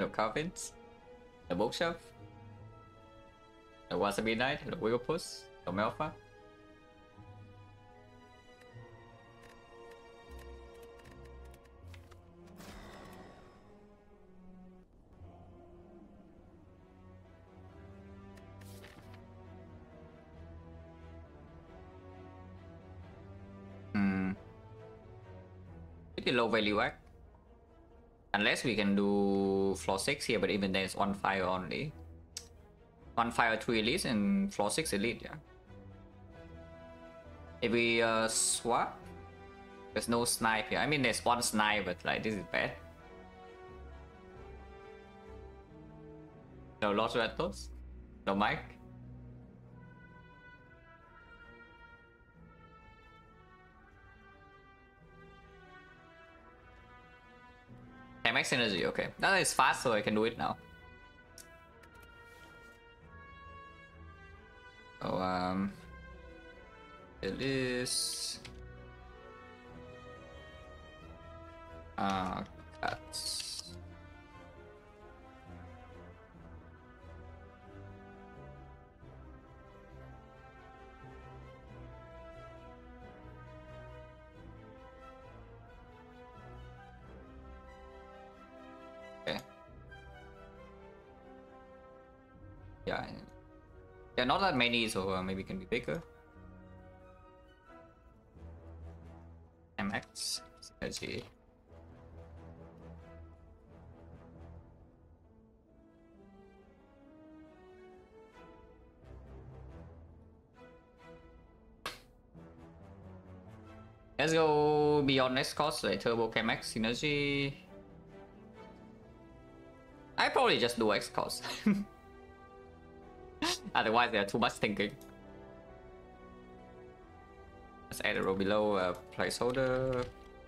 The Carvins, the Bookshelf, the Wasabi Knight, the Wigglepuss, the Melfa. Pretty low value act. Unless we can do floor 6 here, but even then it's 1 fire only. 1 fire 2 elite and floor 6 elite, yeah. If we swap, there's no snipe here. I mean, there's 1 snipe, but like this is bad. No Lost Rattles, no mic. Chem X energy, okay. That is fast, so I can do it now. So, it is... cuts. Yeah, not that many, so maybe it can be bigger. Chem X synergy. Let's go beyond next cost, like Turbo Chem X synergy. I probably just do X cost. Otherwise, there's too much thinking. Let's add a row below placeholder.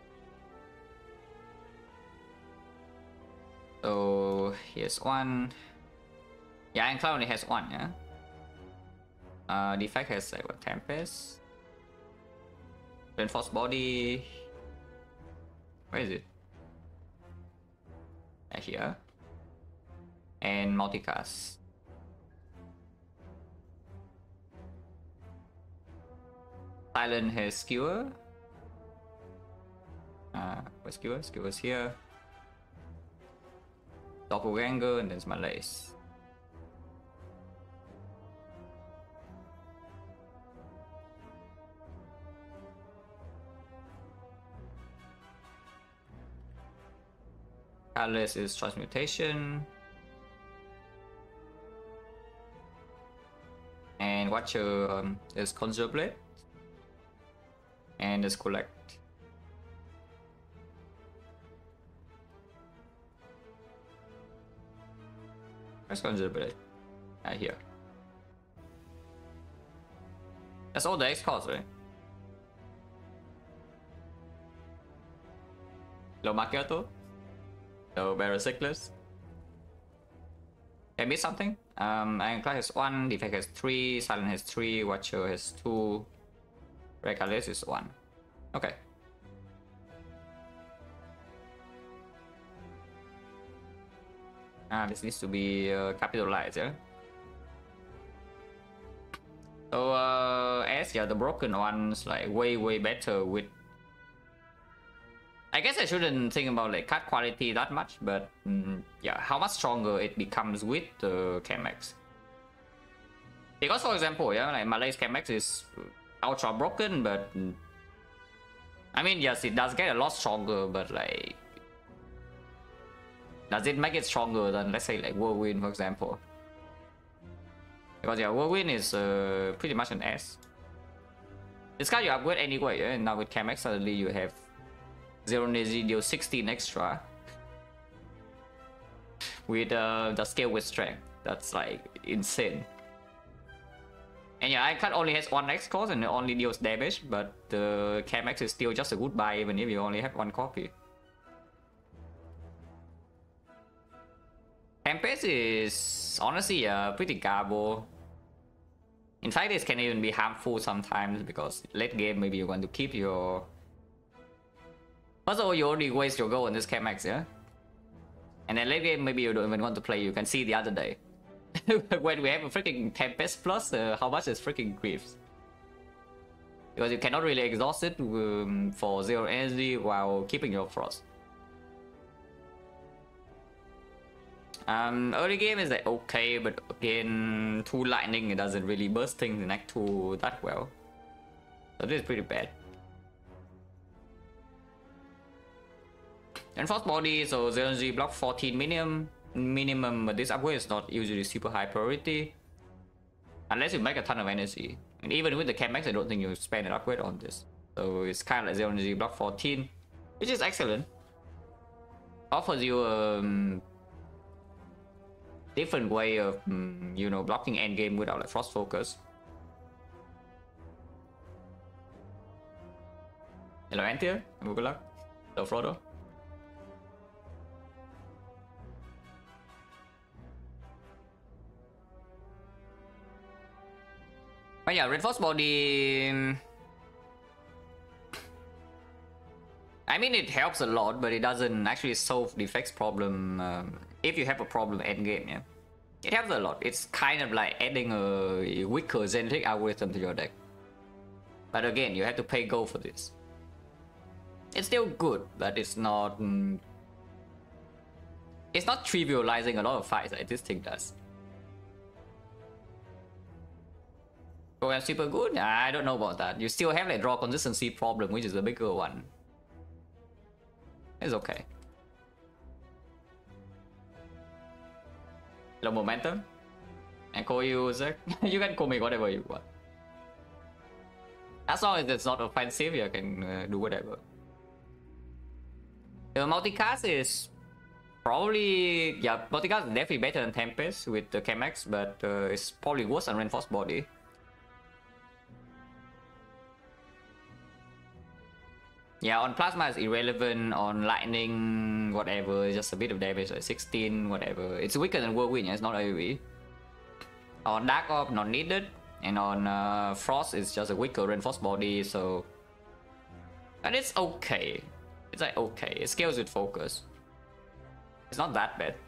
So here's 1. Yeah, and Cloud only has 1, yeah. Defect has like what, Tempest, Reinforced Body. Where is it? Here. And multicast. Silent has Skewer. Where's Skewer? Skewer's here. Doppelganger, and then Malaise. Catalyst is Transmutation. And Watcher is Conjure Blade. And let's collect. Let's consider it. Here. That's all the X costs, right? Low Macchiato. Low Barraciclus. Did I miss something? Ironclad has 1, Defect has 3, Silent has 3, Watcher has 2. Reckless is 1. Okay. This needs to be capitalized, yeah? So, S, yeah, the broken ones, like, way better with... I guess I shouldn't think about, like, card quality that much, but, yeah, how much stronger it becomes with the Chem X. Because, for example, yeah, like, Malay's Chem X is ultra broken, but I mean, yes, it does get a lot stronger, but like, does it make it stronger than, let's say, like Whirlwind, for example? Because yeah, Whirlwind is pretty much an S. This card you upgrade anyway, yeah? And now with Chem X suddenly you have 0 energy deal 16 extra with the scale with strength. That's like insane. And yeah, Icon only has 1 X cost and it only deals damage, but the Chem X is still just a good buy even if you only have 1 copy. Tempest is honestly pretty garbo. In fact, this can even be harmful sometimes because late game maybe you want to keep your... First of all, you already waste your gold on this Chem X, yeah? And then late game, maybe you don't even want to play, you can see the other day. When we have a freaking Tempest plus, how much is freaking Griefs? Because you cannot really exhaust it for 0 energy while keeping your Frost. Early game is like okay, but again, 2 lightning, it doesn't really burst things in Act 2 that well. So this is pretty bad. And Frost Body, so 0 energy block 14 minimum, but this upgrade is not usually super high priority. Unless you make a ton of energy. And even with the Chem X, I don't think you spend an upgrade on this. So it's kind of like 0 energy block 14, which is excellent. Offers you a different way of, you know, blocking endgame without like Frost Focus. Hello Antia, good luck. Hello Frodo. But yeah, Reinforced Body, I mean, it helps a lot, but it doesn't actually solve the effects problem if you have a problem endgame, yeah. It helps a lot. It's kind of like adding a weaker genetic algorithm to your deck. But again, you have to pay gold for this. It's still good, but it's not trivializing a lot of fights like this thing does. Program super good? I don't know about that. You still have like draw consistency problem, which is the bigger one. It's okay. Low momentum. And call you Zach. You can call me whatever you want. As long as it's not offensive, you can do whatever. The multicast is probably, yeah, multicast is definitely better than Tempest with the Chem X, but it's probably worse than Reinforced Body. Yeah, on Plasma it's irrelevant, on Lightning, whatever, it's just a bit of damage, like 16, whatever. It's weaker than Whirlwind, yeah, it's not AoE. On Dark Orb, not needed. And on Frost, it's just a weaker Reinforced Body, so... And it's okay. It's like okay, it scales with focus. It's not that bad.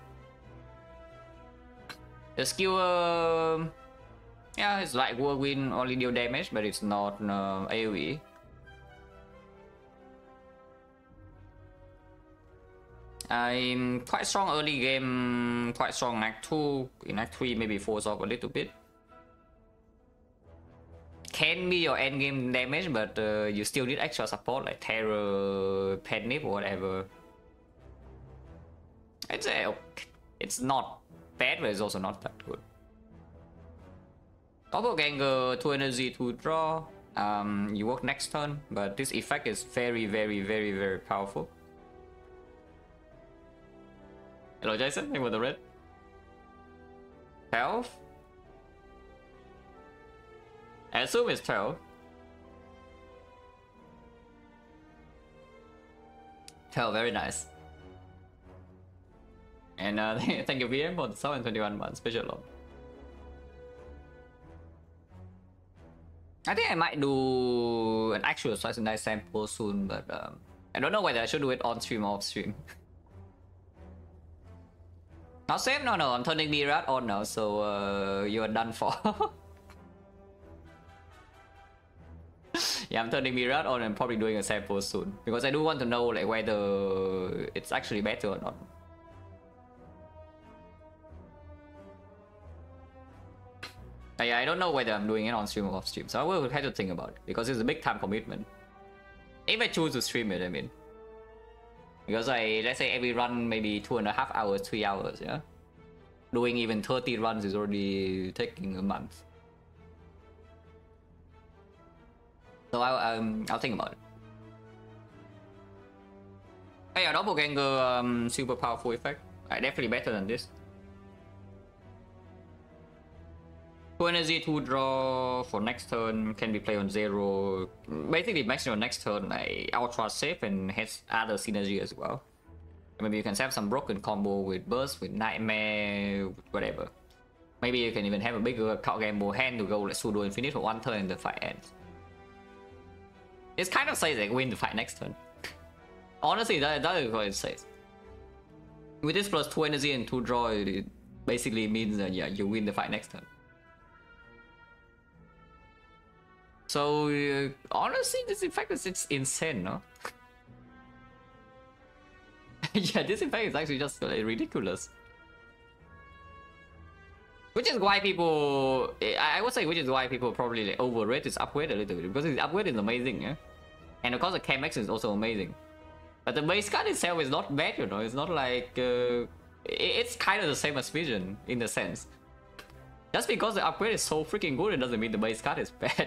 The skill, yeah, it's like Whirlwind, only deal damage, but it's not AoE. I'm quite strong early game, quite strong in Act 2. In Act 3 maybe falls off a little bit. Can be your endgame damage, but you still need extra support like Terror, Penip or whatever. I'd say okay. It's not bad, but it's also not that good. Doppelganger, 2 energy to draw. You work next turn, but this effect is very, very, very, very powerful. Hello Jason, thank you for the red. 12? I assume it's 12. 12, very nice. And thank you VM for the 721 months, special love. I think I might do an actual slice and dice sample soon, but I don't know whether I should do it on stream or off stream. Not same? No, I'm turning Mirat on now, so you are done for. Yeah, I'm turning Mirat on and probably doing a sample soon. Because I do want to know like whether it's actually better or not. Yeah, I don't know whether I'm doing it on stream or off stream, so I will have to think about it. Because it's a big time commitment. If I choose to stream it, I mean. Because let's say every run maybe 2.5 hours, 3 hours, yeah? Doing even 30 runs is already taking a month. So I'll think about it. Oh yeah, Doppelganger, super powerful effect. Definitely better than this. 2 energy to draw for next turn, can be played on 0. Basically makes your next turn like ultra safe and has other synergy as well. Maybe you can have some broken combo with burst, with nightmare, whatever. Maybe you can even have a bigger card gamble hand to go like pseudo infinite for 1 turn and the fight ends. It kind of says like win the fight next turn. Honestly, that is what it says. With this plus 2 energy and 2 draw, it basically means that yeah, you win the fight next turn. So honestly, this effect is it's insane, no? Yeah, this effect is actually just ridiculous. Which is why people, I would say, which is why people probably like overrate its upgrade a little bit, because its upgrade is amazing, yeah. And of course, the Chem X is also amazing. But the base card itself is not bad, you know. It's not like it's kind of the same as Vision in a sense. Just because the upgrade is so freaking good, it doesn't mean the base card is bad.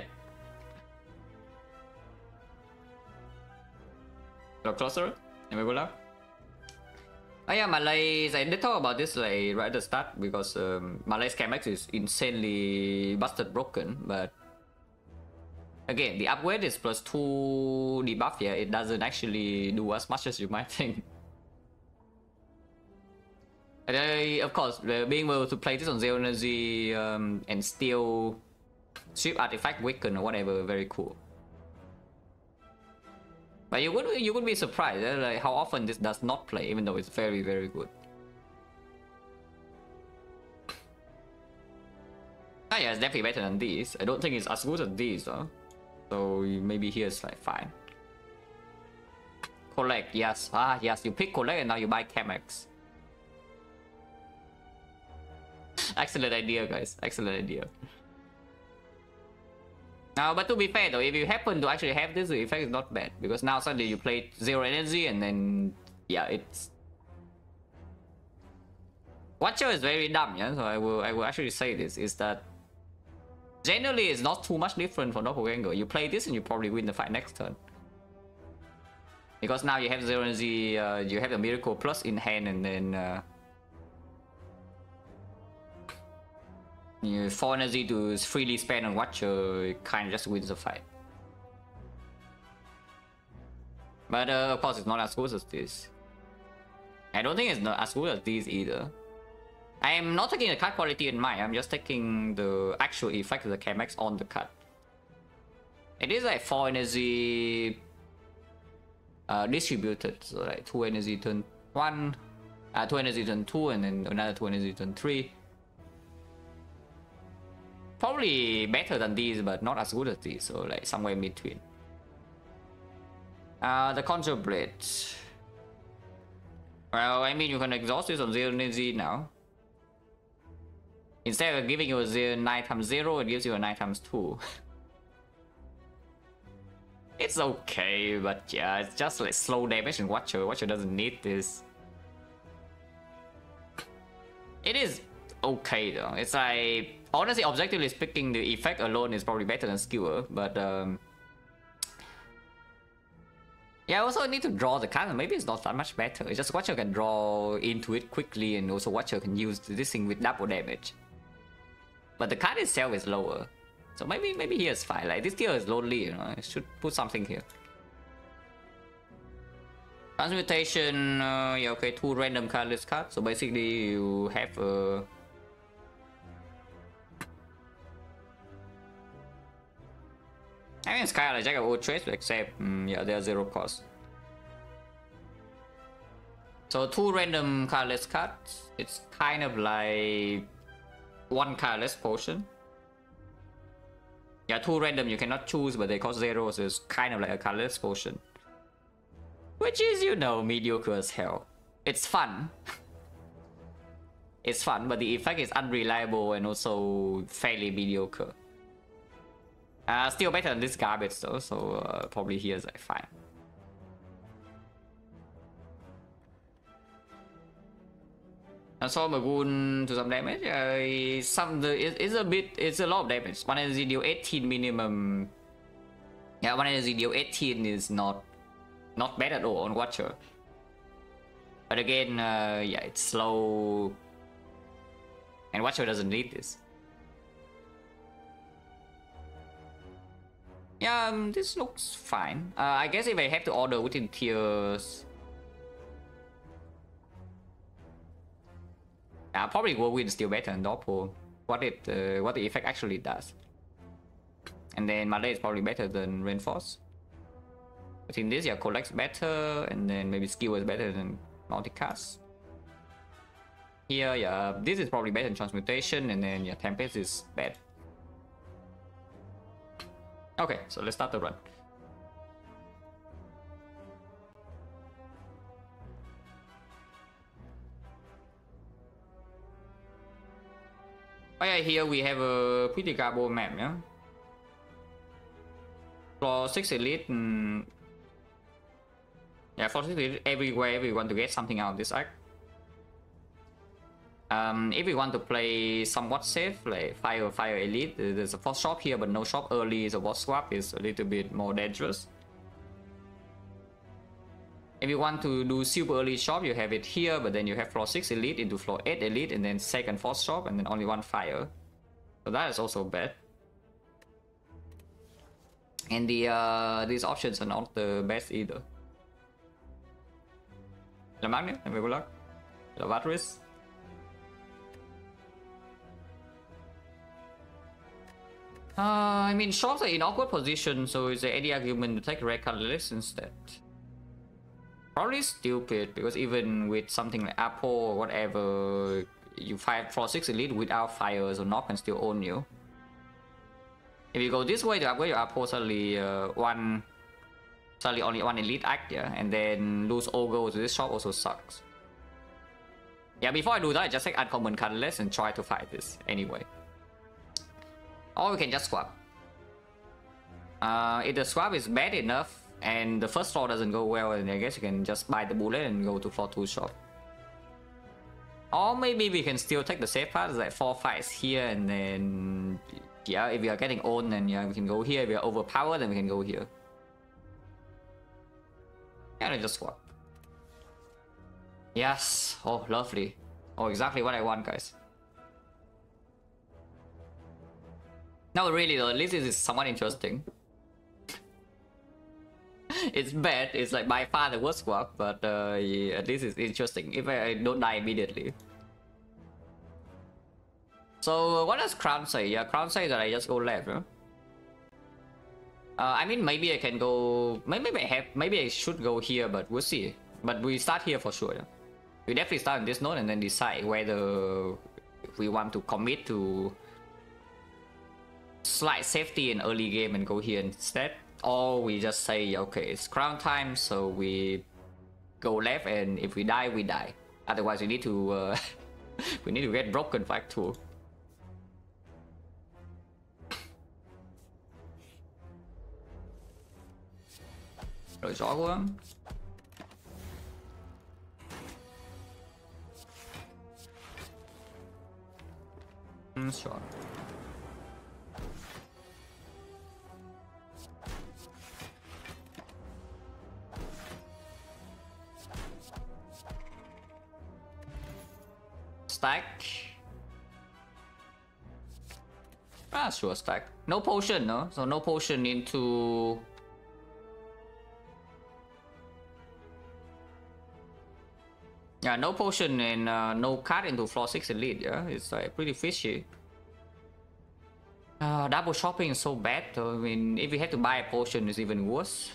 Go closer. Let me go now. Oh yeah, Malay's, I did talk about this like right at the start because Malay's Chem X is insanely busted broken, but again, the upgrade is plus 2 debuff, yeah, it doesn't actually do as much as you might think. And of course, being able to play this on zero energy and still sweep artifact weaken or whatever, very cool. But you would be surprised like how often this does not play, even though it's very good. Ah yeah, it's definitely better than these. I don't think it's as good as these though. So maybe here's like fine. Collect, yes. Ah yes, you pick collect and now you buy Chem X. Excellent idea, guys. Excellent idea. Now, but to be fair though, if you happen to actually have this, the effect is not bad, because now suddenly you play zero energy and then yeah, it's Watcher is very dumb, yeah. So I will actually say this is that generally it's not too much different from Doppelganger. You play this and you probably win the fight next turn, because now you have zero energy, you have a Miracle Plus in hand, and then you 4 energy to freely spend on Watcher, it kind of just wins the fight. But of course it's not as good as this. I don't think it's not as good as these either. I am not taking the card quality in mind, I'm just taking the actual effect of the Chem X on the card. It is like 4 energy distributed, so like 2 energy turn 1, 2 energy turn 2, and then another 2 energy turn 3. Probably better than these, but not as good as these, so like somewhere in between. The Conjure Blade. Well, I mean, you can exhaust this on 0 energy now. Instead of giving you a 9 times 0, it gives you a 9 times 2. It's okay, but yeah, it's just like slow damage and Watcher. Watcher doesn't need this. It is okay though. It's like, honestly, objectively speaking, the effect alone is probably better than Skewer, but yeah, I also need to draw the card. Maybe it's not that much better. It's just Watcher can draw into it quickly, and also Watcher can use this thing with double damage. But the card itself is lower, so maybe here's fine. Like this tier is lonely, you know. I should put something here. Transmutation, yeah, okay, 2 random cardless cards. So basically, you have a I mean, it's kind of like Jack of all trades, except yeah, they are 0 cost. So 2 random cardless cards. It's kind of like 1 cardless potion. Yeah, 2 random you cannot choose, but they cost 0, so it's kind of like a cardless potion. Which is, you know, mediocre as hell. It's fun. It's fun, but the effect is unreliable and also fairly mediocre. Still better than this garbage though, so probably here's like fine. Transform a Goon to some damage. It's a lot of damage. 1 energy deal 18 minimum. Yeah, 1 energy deal 18 is not bad at all on Watcher. But again, yeah, it's slow, and Watcher doesn't need this. Yeah, this looks fine. I guess if I have to order within tiers, probably Whirlwind is still better than Doppel. What the effect actually does. And then Malay is probably better than Reinforce. But in this, yeah, Collect's better, and then maybe Skill is better than Multicast. Here, yeah, this is probably better than transmutation, and then yeah, Tempest is bad. Okay, so let's start the run. Oh yeah, here we have a pretty garbo map, yeah. For 6 elite, yeah, for 6 elite, everywhere we want to get something out of this act. If we want to play somewhat safe, like fire elite, there's a force shop here, but no shop early, so boss swap is a little bit more dangerous. If you want to do super early shop, you have it here, but then you have floor 6 elite into floor 8 elite, and then second force shop, and then only one fire. So that is also bad. And these options are not the best either. La Magnet, and good luck. La Vatris. I mean, shops are in awkward position, so is there any argument to take red colorless instead? Probably stupid, because even with something like Apple or whatever, you fight for 6 elite without fire, so Knock can still own you. If you go this way to upgrade your Apple, suddenly only one elite act, yeah, and then lose Ogo to this shop also sucks. Yeah, before I do that, I just take uncommon colorless and try to fight this anyway. Or we can just swap. If the swap is bad enough and the first floor doesn't go well, then I guess you can just buy the bullet and go to floor 2 shop. Or maybe we can still take the safe path, like 4 fights here, and then yeah, if we are getting owned, then yeah, we can go here. If we are overpowered, then we can go here. Yeah, let's just swap. Yes, oh lovely. Oh, exactly what I want, guys. No, really though, at least this is somewhat interesting. It's bad, it's like by far the worst swap, but yeah, at least it's interesting if I don't die immediately. So what does Crown say? Yeah, Crown says that I just go left, huh? I mean, maybe I can go, maybe I should go here, but we'll see. But we start here for sure, yeah? We definitely start on this node and then decide whether we want to commit to slight safety in early game and go here instead, or we just say okay, it's crown time, so we go left, and if we die, we die. Otherwise, we need to we need to get broken fight too. Rồi rõ quá. Sure. Stack. Ah, sure, stack. No potion, no? So no potion into... Yeah, no potion and no card into floor 6 elite, yeah? It's like pretty fishy. Double shopping is so bad, though. I mean, if we have to buy a potion, it's even worse.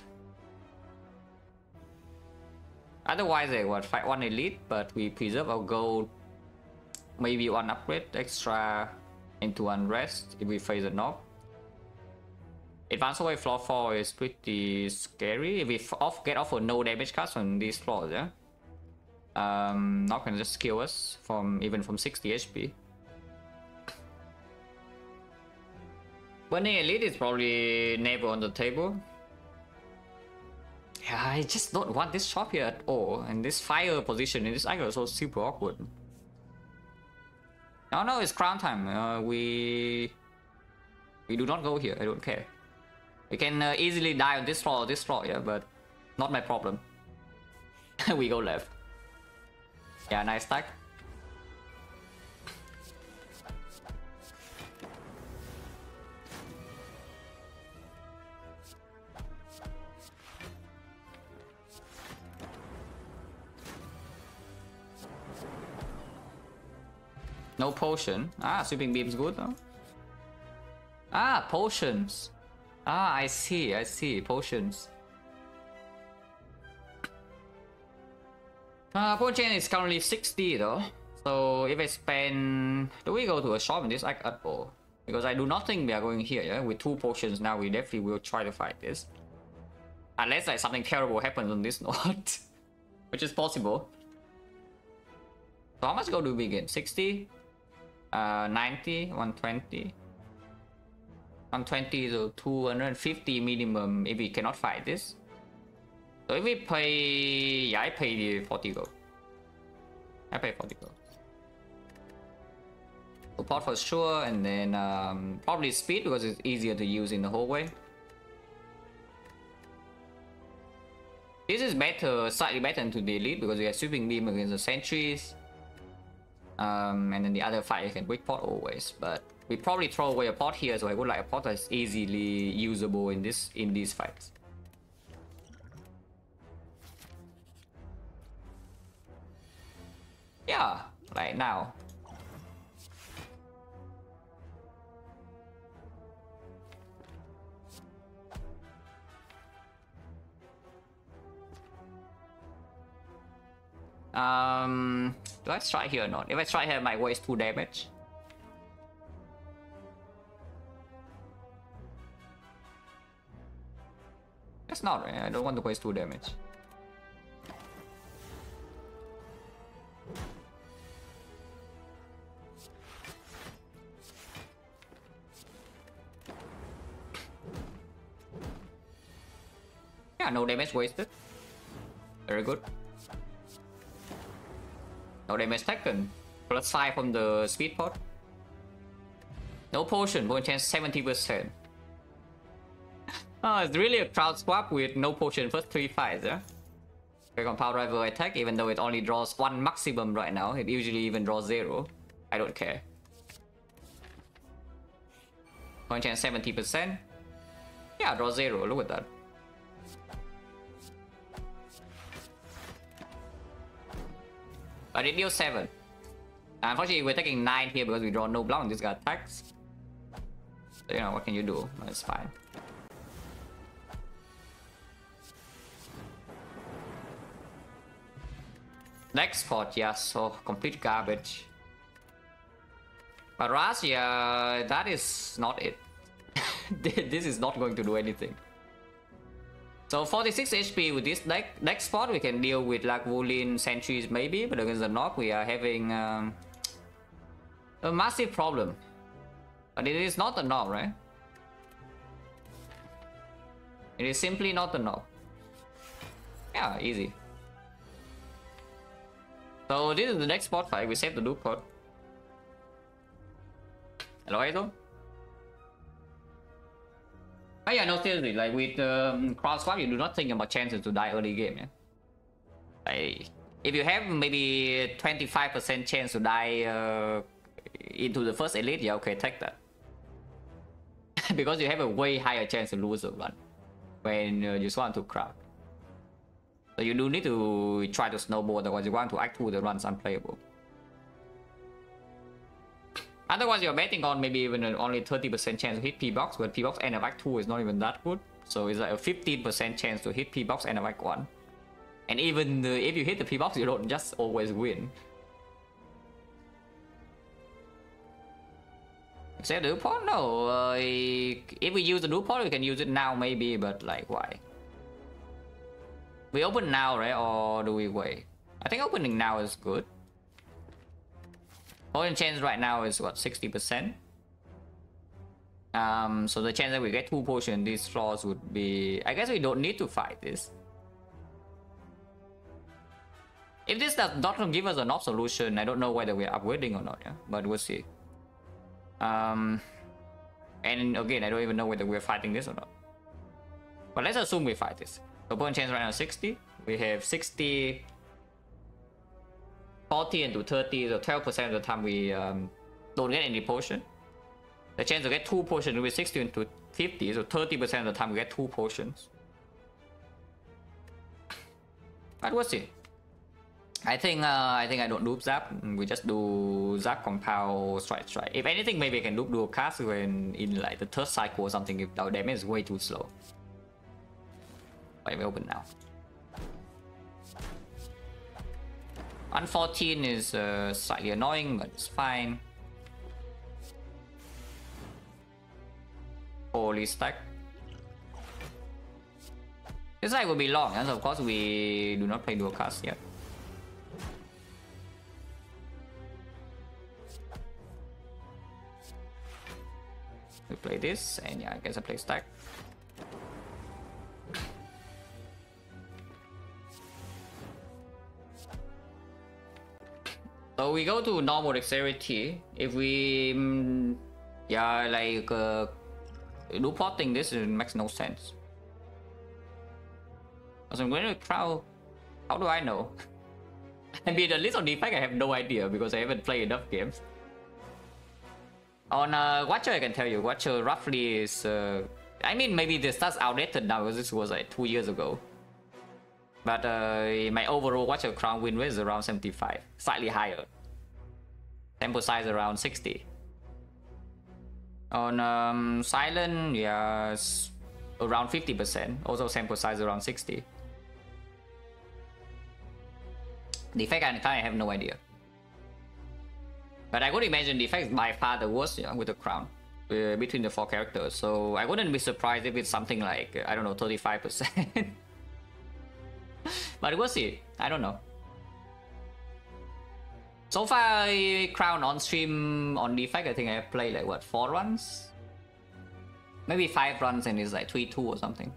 Otherwise, they would fight one elite, but we preserve our gold. Maybe one upgrade extra into unrest if we face a knock. Advance away floor 4 is pretty scary. If we get off for no damage cards on these floors, yeah. Knock can just kill us from even from 60 HP. Burning elite is probably never on the table. Yeah, I just don't want this shop here at all, and this fire position in this angle is so super awkward. No, it's crown time. We do not go here. I don't care. We can easily die on this floor, yeah, but not my problem. We go left. Yeah, nice stack. No potion. Ah, sweeping beam's good, huh? Ah, potions. Ah, I see. Potions. Potion is currently 60 though. So if I spend, do we go to a shop in this like or because I do not think we are going here, yeah? With 2 potions now, we definitely will try to fight this. Unless like something terrible happens on this node. Which is possible. So how much gold do we get? 60? 90? 120? 120 to 250 minimum if we cannot fight this. So if we pay... yeah, I pay 40 gold. I pay 40 gold. Support for sure, and then probably speed because it's easier to use in the hallway. This is better, slightly better into the elite because we have sweeping beam against the sentries. And then the other fight you can quick pot always, but we probably throw away a pot here, so I would like a pot that's easily usable in these fights. Yeah, like now. Do I strike here or not? If I strike here, I might waste 2 damage. That's not right. I don't want to waste 2 damage. Yeah, no damage wasted. Very good. No damage taken. Plus 5 from the speed pot. No potion, more chance 70%. Oh, it's really a crowd swap with no potion first 3 fights, yeah? Compound rival attack, even though it only draws 1 maximum right now, it usually even draws 0. I don't care. More chance 70%. Yeah, draw 0, look at that. But it deals 7. Unfortunately, we're taking 9 here because we draw no block and this guy attacks. So, you know, what can you do? That's fine. Next spot, yeah, so complete garbage. But Raz, yeah, that is not it. This is not going to do anything. So 46 HP with this next spot, we can deal with like Wulin sentries maybe, but against the knock we are having a massive problem. But it is not the knock, right? It is simply not the knock. Yeah, easy. So this is the next spot fight. We save the dupe pod. Hello, Aito. Oh yeah, no, seriously, like with cross swap, you do not think about chances to die early game, yeah? Like, if you have maybe 25% chance to die into the first elite, yeah, okay, take that. Because you have a way higher chance to lose a run when you swan to crowd. So you do need to try to snowball, otherwise you want to act 2, the run's unplayable. Otherwise you're betting on maybe even only 30% chance to hit P-box, but P-box end of Act 2 is not even that good. So it's like a 15% chance to hit P-box end of Act 1. And even if you hit the P-box, you don't just always win. Save the Dupont? No, if we use the Dupont, we can use it now maybe, but like why? We open now, right? Or do we wait? I think opening now is good. Open chance right now is what, 60%? So the chance that we get 2 potions these draws would be... I guess we don't need to fight this. If this does not give us an off solution, I don't know whether we're upgrading or not, yeah? But we'll see. And again, I don't even know whether we're fighting this or not. But let's assume we fight this. Opponent chance right now 60. We have 60, 40 into 30, so 12% of the time we don't get any potion. The chance to get 2 potions will be 60 into 50, so 30% of the time we get 2 potions. But we'll see. I think I don't loop zap. We just do zap compound strike. If anything, maybe I can loop dual cast when in like the 3rd cycle or something if our damage is way too slow. But we open now. 114 is slightly annoying, but it's fine. Holy stack. This side will be long, and so of course we do not play dual cast yet. We play this, and yeah, I guess I play stack. So we go to normal dexterity. If we, yeah, like do plotting this, it makes no sense. So I'm going to crowd. How do I know? I mean, the list of defect I have no idea because I haven't played enough games. On Watcher, I can tell you, Watcher roughly is. I mean, maybe the stats outdated now because this was like 2 years ago. But my overall Watcher crown win rate is around 75, slightly higher. Sample size around 60. On Silent, yes, around 50%. Also sample size around 60. Defect I have no idea. But I could imagine defect by far the worst, yeah, with the crown between the 4 characters. So I wouldn't be surprised if it's something like, I don't know, 35%. But we'll see. I don't know. So far, crown on stream on defect, I think I have played like what, 4 runs? Maybe 5 runs and it's like 3-2 or something.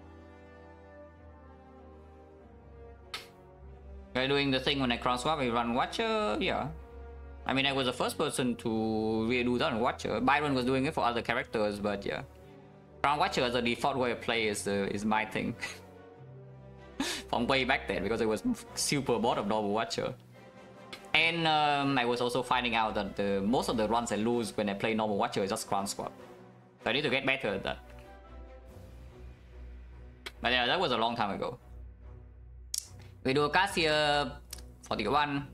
We're doing the thing when I crown swap, we run Watcher, yeah. I mean, I was the first person to really do that on Watcher. Byron was doing it for other characters, but yeah. Crown Watcher as a default way of play is my thing. From way back then, because it was super bored of normal Watcher. And I was also finding out that most of the runs I lose when I play normal Watcher is just crown swap. So I need to get better at that. But yeah, that was a long time ago. We do a cast here, 41.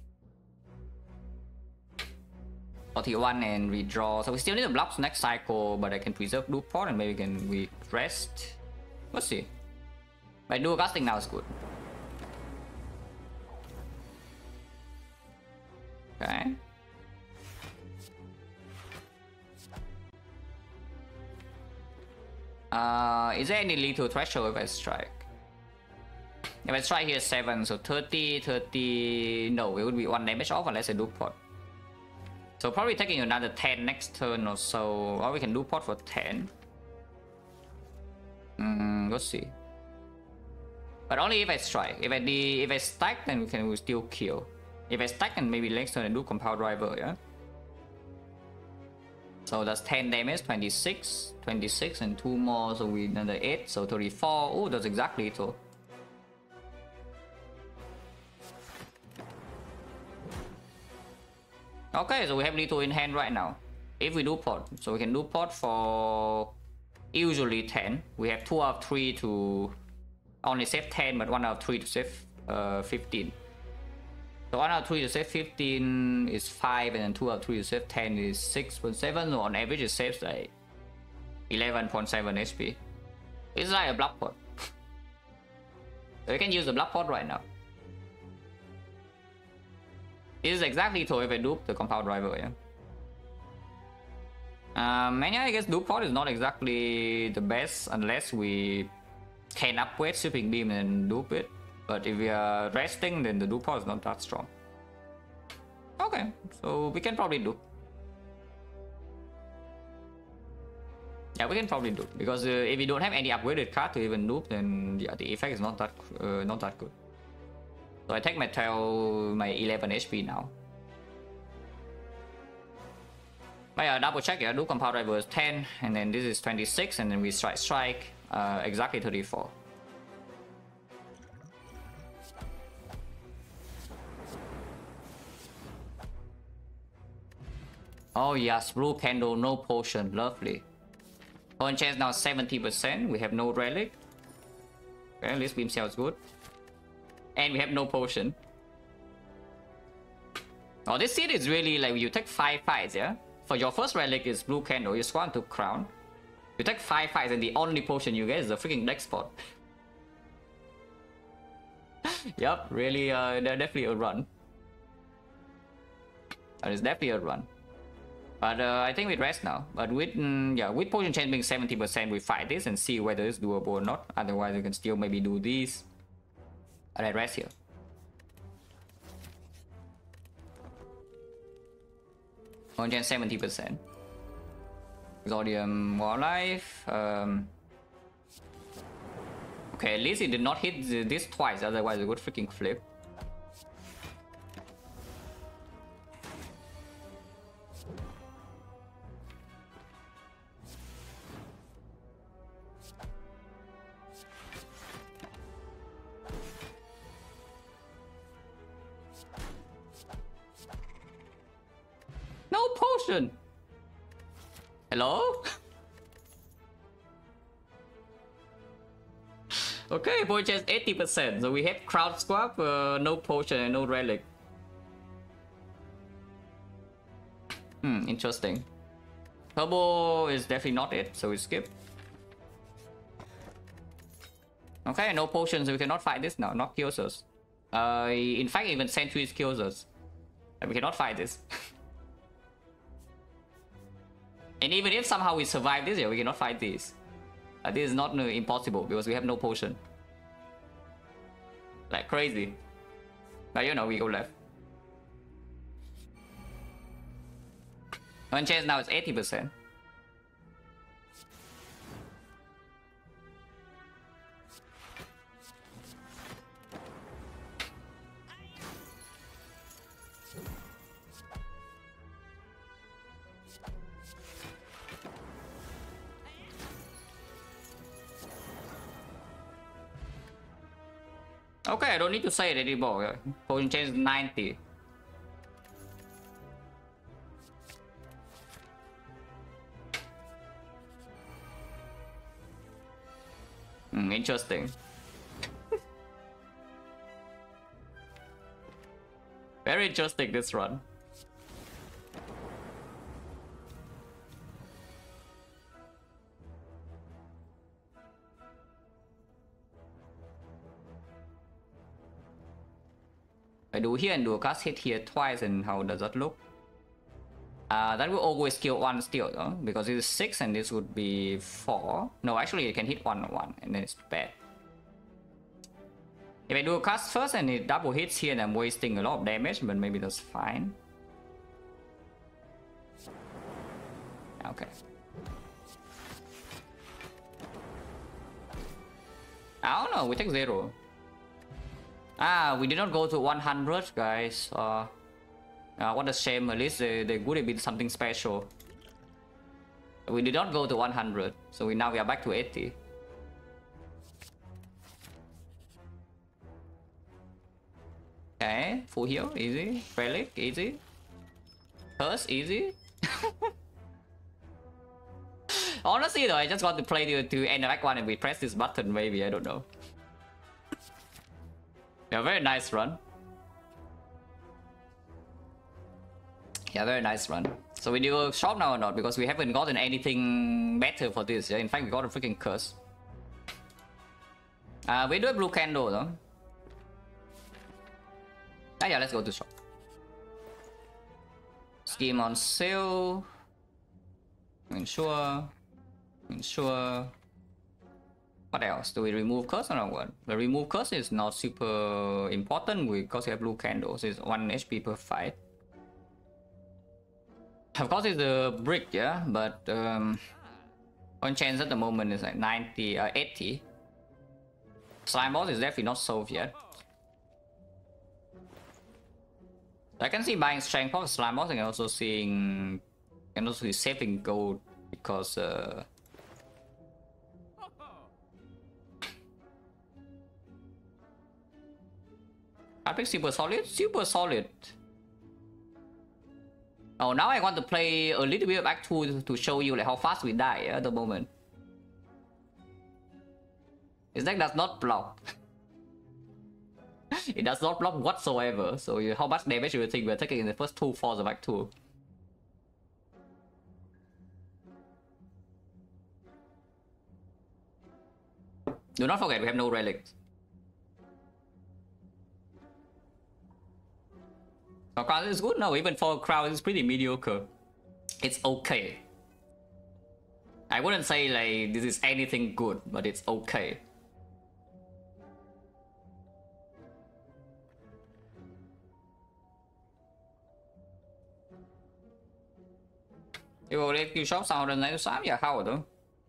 41 and redraw. So we still need to block next cycle, but I can preserve loop port and maybe we rest. Let's see. But dual casting now is good. Okay. Is there any lethal threshold if I strike? If I strike here 7, so 30, no, it would be 1 damage off unless I do pot. So probably taking another 10 next turn or so, or we can do pot for 10. Let's see. But only if I strike. If I stack, then we still kill. If I stack, and maybe next turn I do compound driver, yeah. So that's 10 damage, 26, and 2 more, so we another 8, so 34. Oh, that's exactly it. So. Okay, so we have lethal in hand right now. If we do pot, so we can do pot for usually 10. We have 2 out of 3 to only save 10, but 1 out of 3 to save 15. So 1 out of 3 to save 15 is 5, and then 2 out of 3 to save 10 is 6.7. So on average, it saves like 11.7 HP. It's like a block pot. So we can use the block pot right now. This is exactly so if I dupe the compound driver, yeah. And yeah, I guess dupe pot is not exactly the best unless we can upgrade sweeping beam and dupe it. But if we are resting, then the dupe pot is not that strong. Okay, so we can probably dupe. Yeah, we can probably dupe because if we don't have any upgraded card to even dupe, then yeah, the effect is not that good. So I take my tail, my 11 HP now. But yeah, double check, yeah, do compound driver is 10, and then this is 26, and then we strike, exactly 34. Oh yes, blue candle, no potion, lovely. Point chance now 70%, we have no relic. Okay, at least beam cell is good. And we have no potion. Oh, this seed is really like you take 5 fights, yeah? For your first relic is blue candle, you swan to crown. You take 5 fights and the only potion you get is a freaking deck spot. Yep, really, they're definitely a run. That is definitely a run. But I think we rest now. But with yeah, with potion chain being 70%, we fight this and see whether it's doable or not. Otherwise, we can still maybe do these. And I rest here. Potion chain 70%. Exodium Warlife. Okay, at least it did not hit this twice. Otherwise, it would freaking flip. No potion. Hello? Okay, potion is 80%. So we have crowd swap, no potion and no relic. Interesting. Turbo is definitely not it, so we skip. Okay, no potions, so we cannot fight this now. Not kills us. In fact, even Sentries kills us. And we cannot fight this. And even if somehow we survive this, yeah, we cannot fight this. This is not impossible because we have no potion. Like crazy. But you know, we go left. One chance now is 80%. Okay, I don't need to say it anymore. Potion change is 90. Interesting. Very interesting this run. I do here and do a cast hit here twice, and how does that look? That will always kill one still, though, because it is 6 and this would be 4. No, actually it can hit 1 and then it's bad. If I do a cast first and it double hits here, then I'm wasting a lot of damage, but maybe that's fine. Okay. I don't know, we take 0. We did not go to 100, guys. What a shame. At least they would have been something special. We did not go to 100, so now we are back to 80. Okay, full heal, easy. Relic, easy. Curse, easy. Honestly though, I just got to play to end Act 1 and we press this button, maybe, I don't know. Yeah, very nice run. Yeah, very nice run. So we do a shop now or not? Because we haven't gotten anything better for this. Yeah, in fact, we got a freaking curse. We do a blue candle though. Yeah, let's go to shop. Scheme on sale. Ensure. What else? Do we remove curse or not? What? The remove curse is not super important because we have blue candles. It's 1 HP per fight. Of course, it's a brick, yeah, but one chance at the moment is like 90, 80. Slime boss is definitely not solved yet. I can see buying strength for slime boss and also seeing, and also saving gold because I think super solid. Oh, now I want to play a little bit of Act 2 to show you like how fast we die at the moment. This deck does not block. It does not block whatsoever. So how much damage do you think we're taking in the first 2 falls of Act 2? Do not forget we have no relics. So crowd is good? No, even for a crowd, it's pretty mediocre. It's okay. I wouldn't say like this is anything good, but it's okay. Yêu lên kêu shop sau lần này xám giờ how rồi.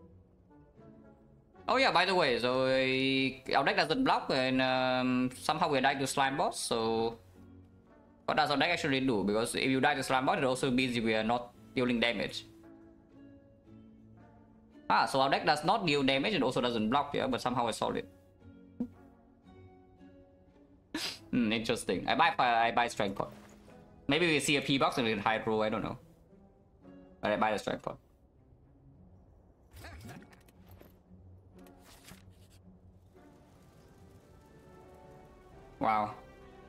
Oh yeah, by the way, so our deck doesn't block and somehow we die to slime boss, so what does our deck actually do? Because if you die to slime boss, it also means we are not dealing damage. Ah, so our deck does not deal damage and also doesn't block, yeah, but somehow I solved it. Interesting. I buy strength pot. Maybe we see a P box and we can hide roll, I don't know. But I buy the strength pot. Wow.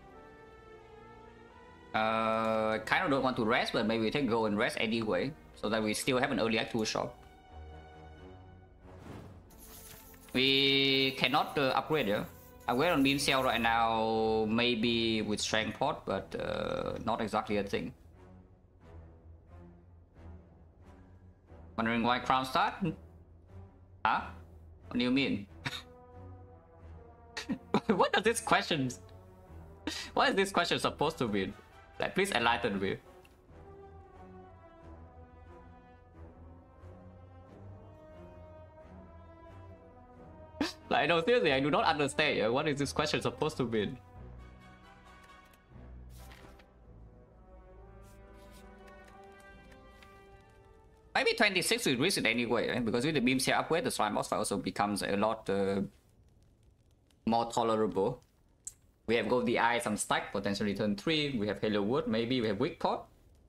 I kind of don't want to rest, but maybe we take go and rest anyway, so that we still have an early act 2 shop. We cannot upgrade, yeah? Upgrade on beam cell right now, maybe with strength pot, but not exactly a thing. Wondering why crown start? Huh? What do you mean? What does this question? What is this question supposed to mean? Like, please enlighten me. Like, no, seriously, I do not understand. Yeah? What is this question supposed to mean? Maybe 26 will reach it anyway, right? Because with the beam cell upgrade, the slime boss fight also becomes a lot more tolerable. We have Gold the Eye, some stack, potentially turn 3. We have Halo Wood, maybe we have Weak Pot.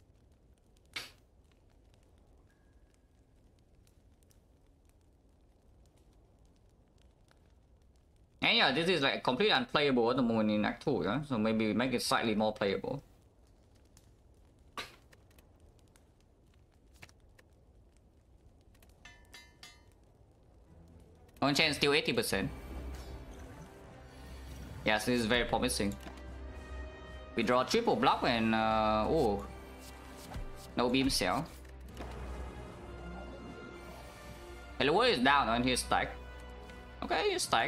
And yeah, this is like completely unplayable at the moment in Act 2, yeah? So maybe we make it slightly more playable. On chance still 80%. Yes, this is very promising. We draw a triple block and oh, no beam cell. Hello World is down on his stack. Okay, his stack.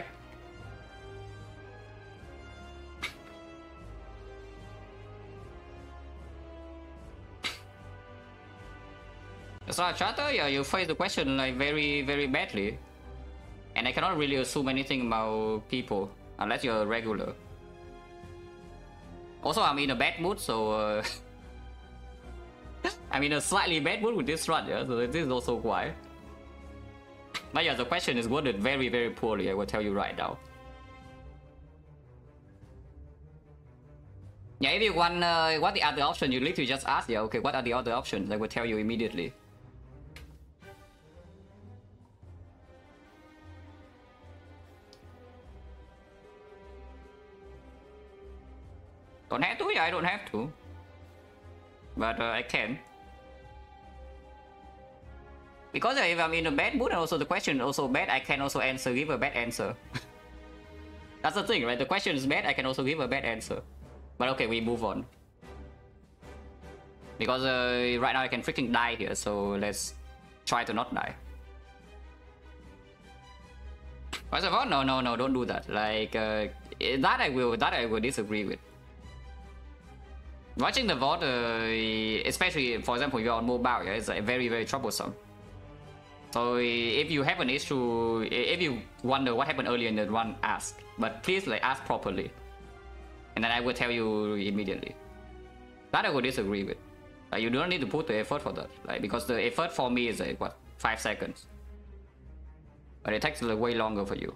So Chatter, yeah, you face the question like very badly. And I cannot really assume anything about people unless you're a regular. Also, I'm in a bad mood, so I'm in a slightly bad mood with this run, yeah, so this is also why. But yeah, the question is worded very poorly, I will tell you right now. Yeah, if you want what the other option, you literally just ask, yeah, okay, what are the other options? I will tell you immediately. Don't have to? Yeah, I don't have to. But I can. Because if I'm in a bad mood and also the question is also bad, I can also give a bad answer. That's the thing, right? The question is bad, I can also give a bad answer. But okay, we move on. Because right now I can freaking die here, so let's try to not die. First of all, no, don't do that. Like, that I will disagree with. Watching the VOD, especially for example, if you're on mobile, yeah, it's like very troublesome. So if you have an issue, if you wonder what happened earlier in the run, ask. But please like ask properly, and then I will tell you immediately. That I would disagree with. Like, you do not need to put the effort for that, like, because the effort for me is like what, 5 seconds, but it takes like way longer for you.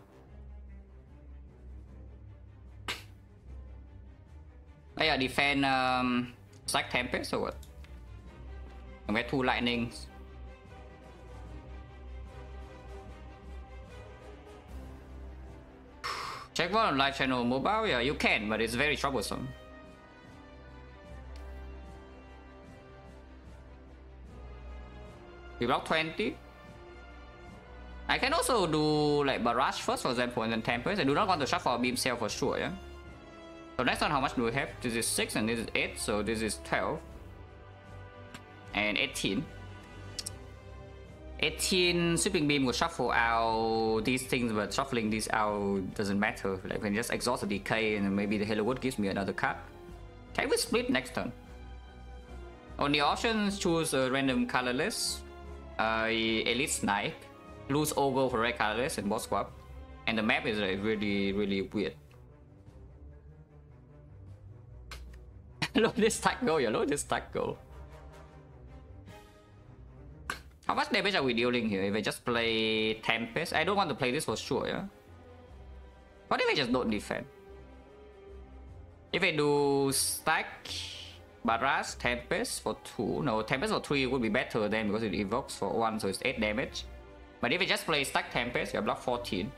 Oh yeah, defend Sack Tempest or what? And we have 2 lightnings. Check one on live channel mobile, yeah, you can, but it's very troublesome. We block 20. I can also do like Barrage first, for example, and then Tempest. I do not want to shuffle a beam cell for sure, yeah. So next one, how much do we have? This is 6 and this is 8, so this is 12. And 18. 18 sweeping beam will shuffle out these things, but shuffling these out doesn't matter. Like when just exhaust the decay and maybe the Halo Wood gives me another card. Can we split next turn? On the options, choose a random colorless, Elite Snipe, lose Ogre for red colorless and boss swap. And the map is like really weird. Look this stack go, look this stack go. How much damage are we dealing here if I just play Tempest? I don't want to play this for sure, yeah? What if I just don't defend? If I do stack Barrage, Tempest for 2. No, Tempest for 3 would be better then because it evokes for 1, so it's 8 damage. But if I just play stack Tempest, you block 14.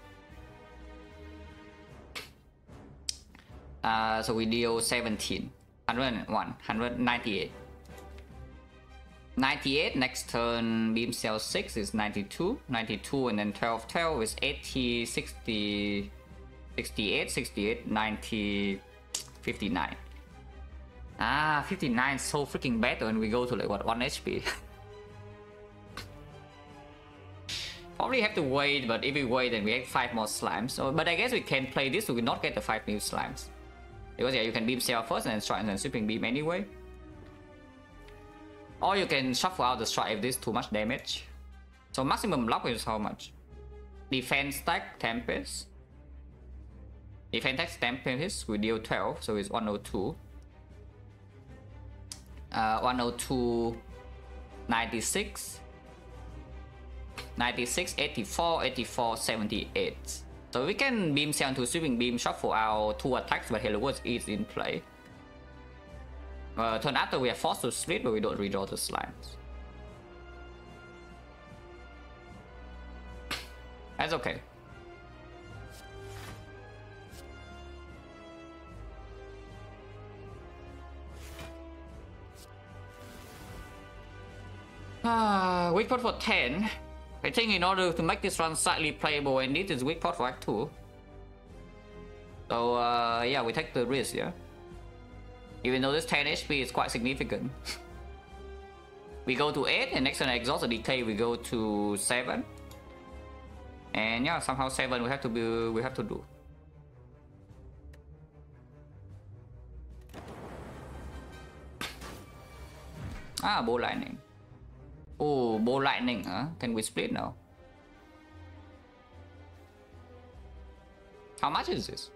So we deal 17. 101, 198. 98, next turn beam cell 6 is 92, 92 and then 12, 12 is 80, 60, 68, 68, 90, 59. 59 is so freaking better when we go to like what, 1 HP. Probably have to wait, but if we wait then we have 5 more slimes. So, but I guess we can play this, we will not get the 5 new slimes. Because yeah, you can beam cell first and then strike and then sweeping beam anyway. Or you can shuffle out the strike if this is too much damage. So maximum block is how much? Defense stack Tempest. Defense stack Tempest, we deal 12, so it's 102. 102, 96. 96, 84, 84, 78. So we can beam cell into sweeping beam, shuffle out 2 attacks, but Halo Woods is in play. Turn after we are forced to split, but we don't redraw the slimes. That's okay. Weak pot for 10. I think in order to make this run slightly playable, I need this weak pot for Act 2. So yeah, we take the risk, yeah. Even though this 10 HP is quite significant. We go to 8 and next turn I exhaust the decay, we go to 7. And yeah, somehow 7 we have to do. Bow lightning. Oh, bow lightning, huh? Can we split now? How much is this?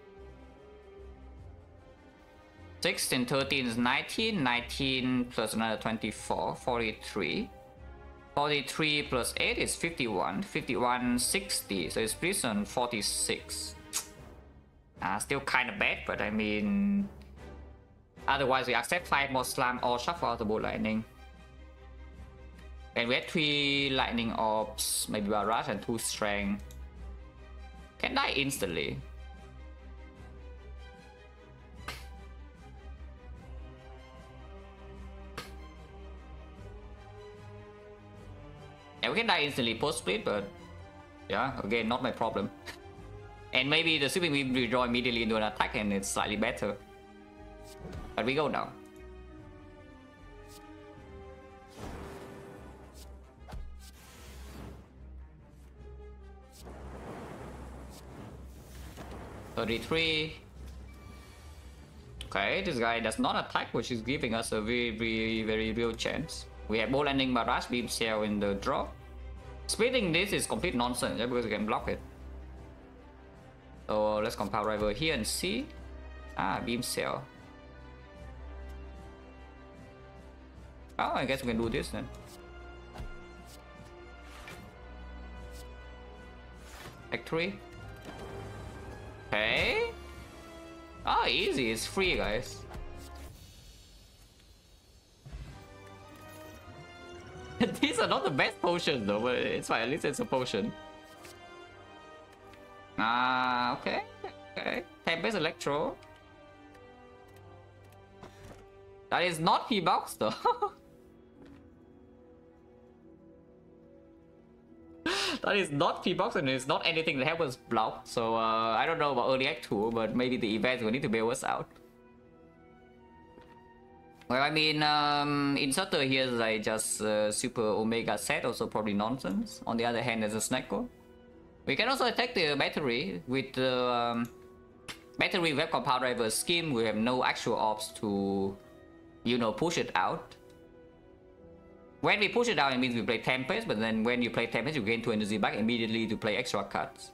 6 and 13 is 19, 19 plus another 24, 43. 43 plus 8 is 51, 51, 60, so it's split on 46. Still kind of bad, but I mean... Otherwise we accept 5 more slam or shuffle out the bow lightning. And we have 3 lightning orbs, maybe barrage and 2 strength. Can die instantly. Yeah, we can die instantly post split, but yeah, again, not my problem. And maybe the sweeping beam redraw immediately into an attack and it's slightly better. But we go now. $33. Okay, this guy does not attack, which is giving us a very real chance. We have bow landing barrage, beam cell in the draw. Splitting this is complete nonsense, yeah, because we can block it. So let's compile rival here and see. Beam cell. Oh, I guess we can do this then. Act 3. Okay. Easy, it's free, guys. These are not the best potions though, but it's fine, at least it's a potion. Okay. Okay. Tempest Electro. That is not P-Box though. That is not P-Box and it's not anything that helps us block. So I don't know about early Act 2, but maybe the events will need to bail us out. Well, I mean, inserter here is like just super omega set, also probably nonsense. On the other hand, there's a XecnaR. We can also attack the battery with the battery web compound driver scheme. We have no actual ops to, you know, push it out. When we push it out, it means we play Tempest, but then when you play Tempest, you gain 2 energy back immediately to play extra cards.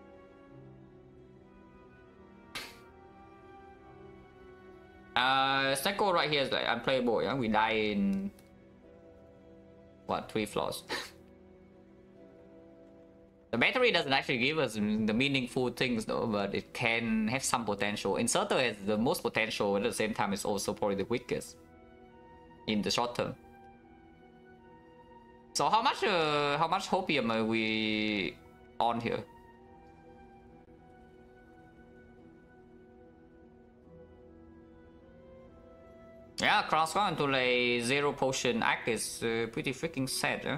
XecnaR right here is like unplayable, yeah? We die in what, 3 floors. The battery doesn't actually give us the meaningful things though, but it can have some potential. Inserter has the most potential, at the same time it's also probably the weakest in the short term. So how much hopium are we on here? Yeah, cross one to like 0 potion act is pretty freaking sad, huh?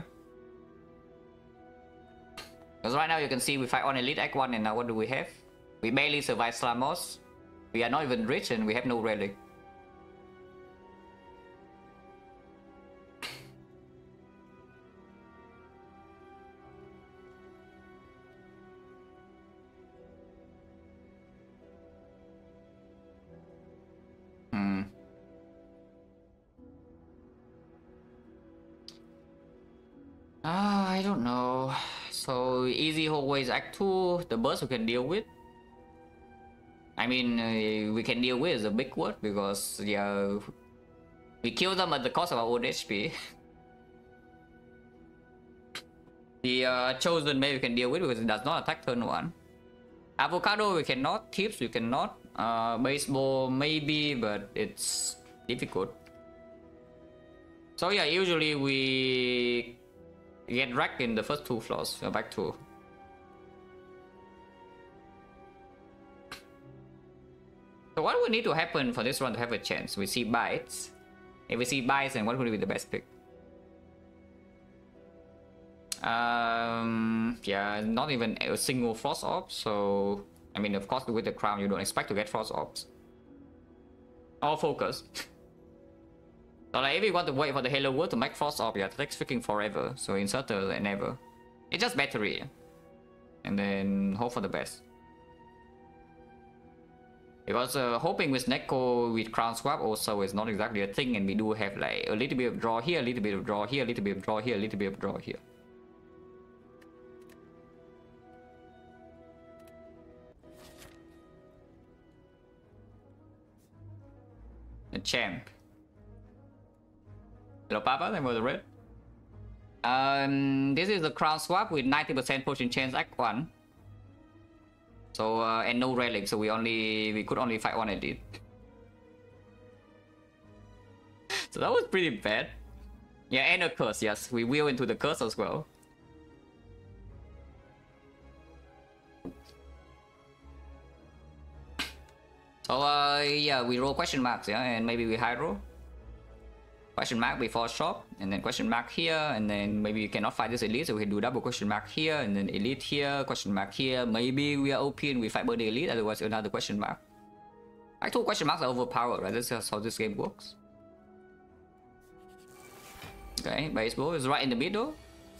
Because right now you can see we fight on Elite Act 1 and now what do we have? We barely survive Slamos. We are not even rich and we have no relic. I don't know. So easy hallways act 2, the burst we can deal with. I mean, we can deal with is a big word because yeah, we kill them at the cost of our own HP. The chosen maybe we can deal with because it does not attack turn 1. Avocado we cannot, tips we cannot, baseball maybe, but it's difficult. So yeah, usually we get wrecked in the first 2 floors, back 2. So what would need to happen for this one to have a chance? We see bites. If we see bites, then what would be the best pick? Yeah, not even a single frost orb. So I mean, of course, with the crown, you don't expect to get frost orbs. Or focus. So like, if you want to wait for the Halo World to make frost orb, yeah, it takes freaking forever. So inserter and never. It's just battery, and then hope for the best. Because hoping with Neko with crown swap also is not exactly a thing, and we do have like a little bit of draw here, a little bit of draw here, a little bit of draw here, a little bit of draw here. A champ. Hello Papa, thank you for the red. This is the crown swap with 90% potion chance act 1. So and no relic, so we could only fight 1 edit. So that was pretty bad. Yeah, and a curse, yes. We wheel into the curse as well. So yeah, we roll question marks, yeah, and maybe we high roll. Question mark before shop, and then question mark here, and then maybe you cannot fight this elite, so we can do double question mark here, and then elite here, question mark here. Maybe we are OP and we fight birthday elite, otherwise another question mark. I thought question marks are overpowered, right? That's just how this game works. Okay, baseball is right in the middle.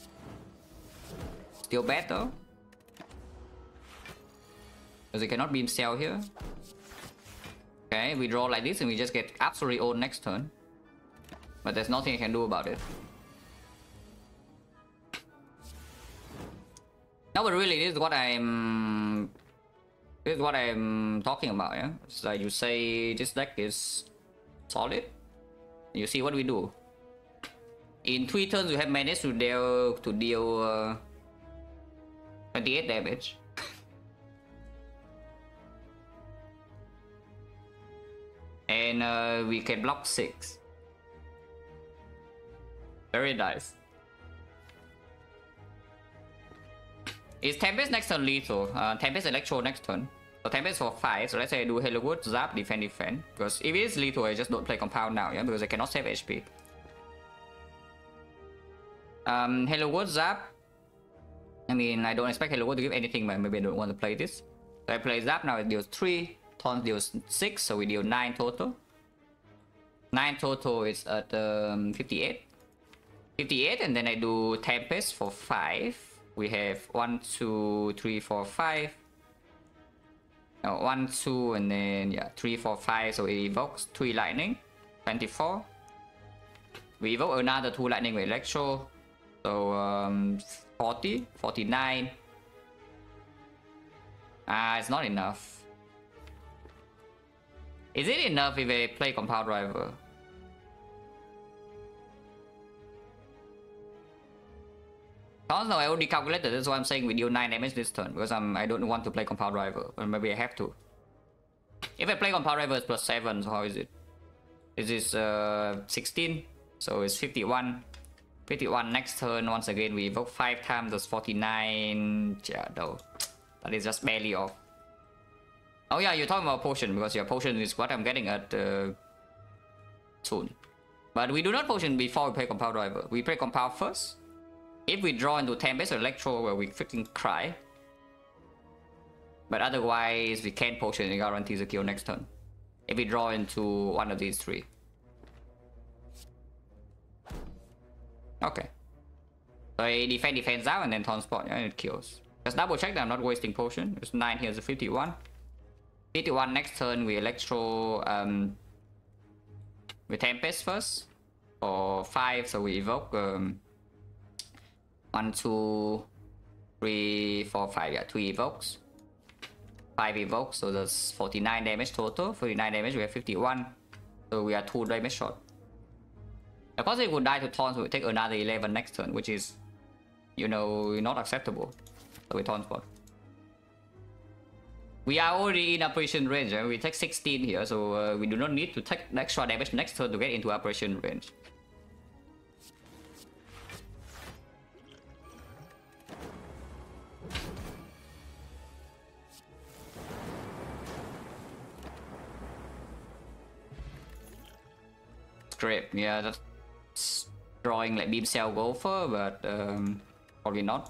Still bad though. Because it cannot beam cell here. Okay, we draw like this and we just get absolutely old next turn. But there's nothing I can do about it. No, but really, this is what I'm talking about, yeah? It's like you say this deck is solid. You see what we do. In 3 turns, we have managed to deal 28 damage. And we can block 6. Very nice. Is Tempest next turn lethal? Tempest Electro next turn. So Tempest for 5. So let's say I do Halo Wood, Zap, defend. Because if it is lethal, I just don't play Compound now, yeah? Because I cannot save HP. Halo Wood, Zap. I mean, I don't expect Halo Wood to give anything, but maybe I don't want to play this. So I play Zap, now it deals 3. Taunt deals 6, so we deal 9 total. 9 total is at 58. 58, and then I do Tempest for 5. We have 1, 2, 3, 4, 5. No, 1, 2, and then yeah, 3, 4, 5. So it evokes 3 lightning. 24. We evoke another 2 lightning with Electro. So 40, 49. It's not enough. Is it enough if I play Compound Driver? Also, I already calculated. That's why I'm saying we deal 9 damage this turn, because I don't want to play Compound Driver, but maybe I have to. If I play Compound Driver, it's +7. So how is it? This is 16, so it's 51. 51 next turn. Once again, we evoke 5 times. That's 49. Yeah, no, that is just barely off. Oh yeah, you're talking about potion, because your potion is what I'm getting at soon. But we do not potion before we play Compound Driver. We play Compound first. If we draw into Tempest or Electro, where we freaking cry. But otherwise, we can't potion. It guarantees a kill next turn. If we draw into one of these 3. Okay. So I defense out and then transport, and it kills. Just double check that I'm not wasting potion. It's 9 here's a 51. 51 next turn we Electro with Tempest first. For 5, so we evoke 1, 2, 3, 4, 5. Yeah, 3 evokes. 5 evokes, so that's 49 damage total. 49 damage, we have 51. So we are 2 damage short. Of course, if we die to taunt, so we take another 11 next turn, which is, you know, not acceptable. So we taunt spot. We are already in operation range. Right? We take 16 here, so we do not need to take extra damage next turn to get into operation range. Scrape, yeah, that's drawing like Beam Cell Gopher, but probably not.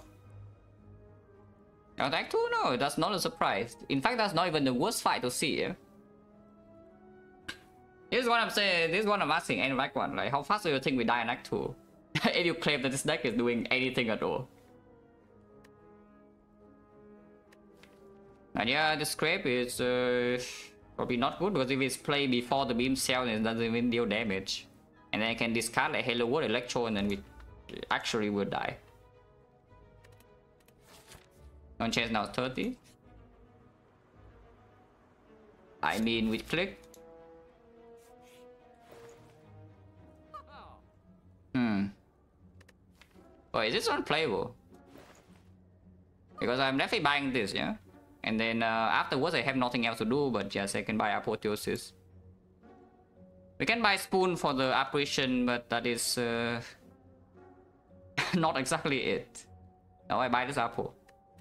Attack 2? No, that's not a surprise. In fact, that's not even the worst fight to see. Yeah? This is what I'm saying. This is what I'm asking any Act 1. Like, how fast do you think we die in Act 2? If you claim that this deck is doing anything at all. And yeah, the scrape is probably not good, because if it's played before the Beam Cell, it doesn't even deal damage. And then I can discard like Halo World, Electro, and then we actually will die. On chance now 30. I mean with click. Wait, is this unplayable? Because I'm definitely buying this, yeah? And then afterwards I have nothing else to do, but yes, I can buy Apotheosis. We can buy Spoon for the apparition, but that is not exactly it. Now I buy this apple.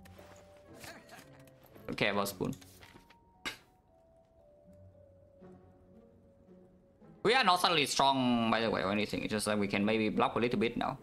Don't care about Spoon. We are not suddenly strong, by the way, or anything. It's just that we can maybe block a little bit now.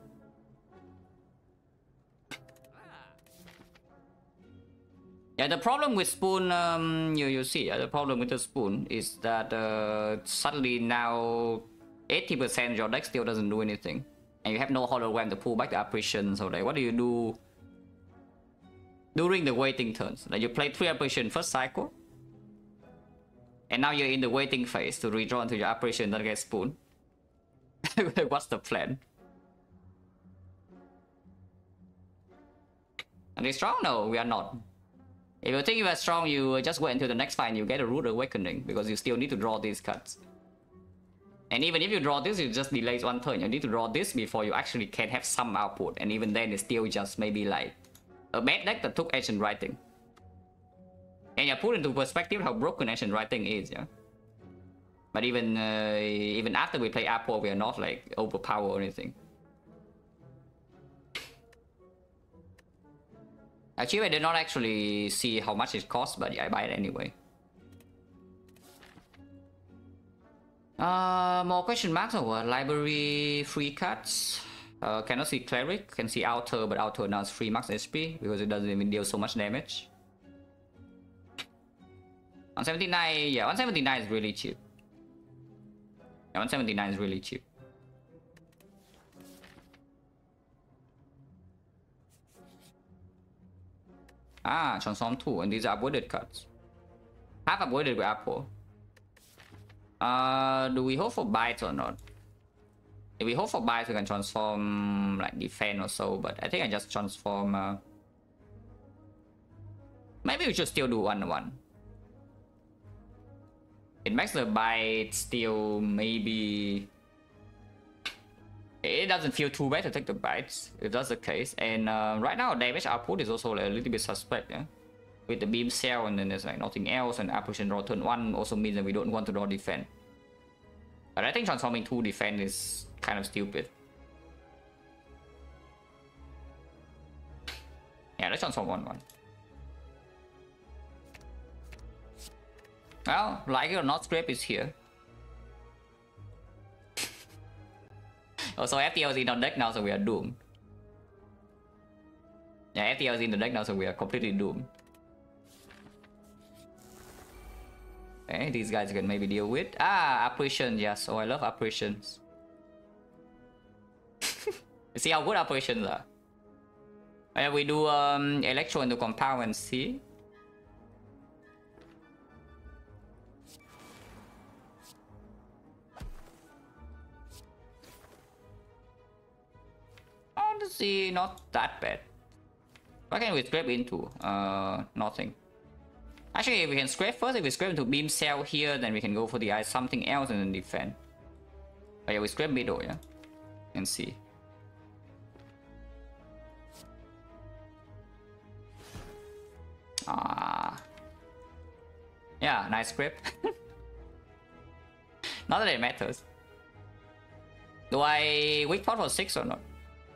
Yeah, the problem with Spoon, you see, the problem with the Spoon is that suddenly now 80% your deck still doesn't do anything. And you have no hologram to pull back the apparition, so like, what do you do during the waiting turns? Like, you play 3 apparition first cycle, and now you're in the waiting phase to redraw into your apparition that gets Spoon. What's the plan? Are they strong? No, we are not. If you think you are strong, you just wait until the next fight and you get a Root Awakening, because you still need to draw these cards. And even if you draw this, it just delays 1 turn. You need to draw this before you actually can have some output, and even then it's still just maybe like a bad deck that took Ancient Writing. And you put into perspective how broken Ancient Writing is, yeah? But even after we play Apple, we are not like overpowered or anything. Actually, I did not actually see how much it costs, but yeah, I buy it anyway. More question marks or what? Library free cards. Cannot see Cleric, can see Outer, but Outer now is 3 max HP because it doesn't even deal so much damage. 179, yeah, 179 is really cheap. Yeah, 179 is really cheap. Ah, transform 2, and these are avoided cards. Half avoided with Apple. Do we hope for bites or not? If we hope for bites, we can transform like defend or so, but I think I just transform. Maybe we should still do 1-1. It makes the bite still maybe. It doesn't feel too bad to take the bites if that's the case. And right now, damage output is also like a little bit suspect, yeah? With the beam cell, and then there's like nothing else, and apparition draw turn 1 also means that we don't want to draw defend. But I think transforming 2 defend is kind of stupid. Yeah, let's transform 1-1. Well, like it or not, scrape is here. Also, FTL is in our deck now, so we are doomed. Yeah, FTL is in the deck now, so we are completely doomed. Okay, these guys can maybe deal with. Ah, apparition, yes. Oh, I love apparitions. See how good apparitions are. And we do electro into compound and see. Honestly, not that bad. What can we scrape into? Nothing. Actually, if we can scrape first, if we scrape into beam cell here, then we can go for the eye something else and then defend. But yeah, we scrape middle, yeah? And see. Yeah, nice scrape. Not that it matters. Do I weak pot for 6 or not?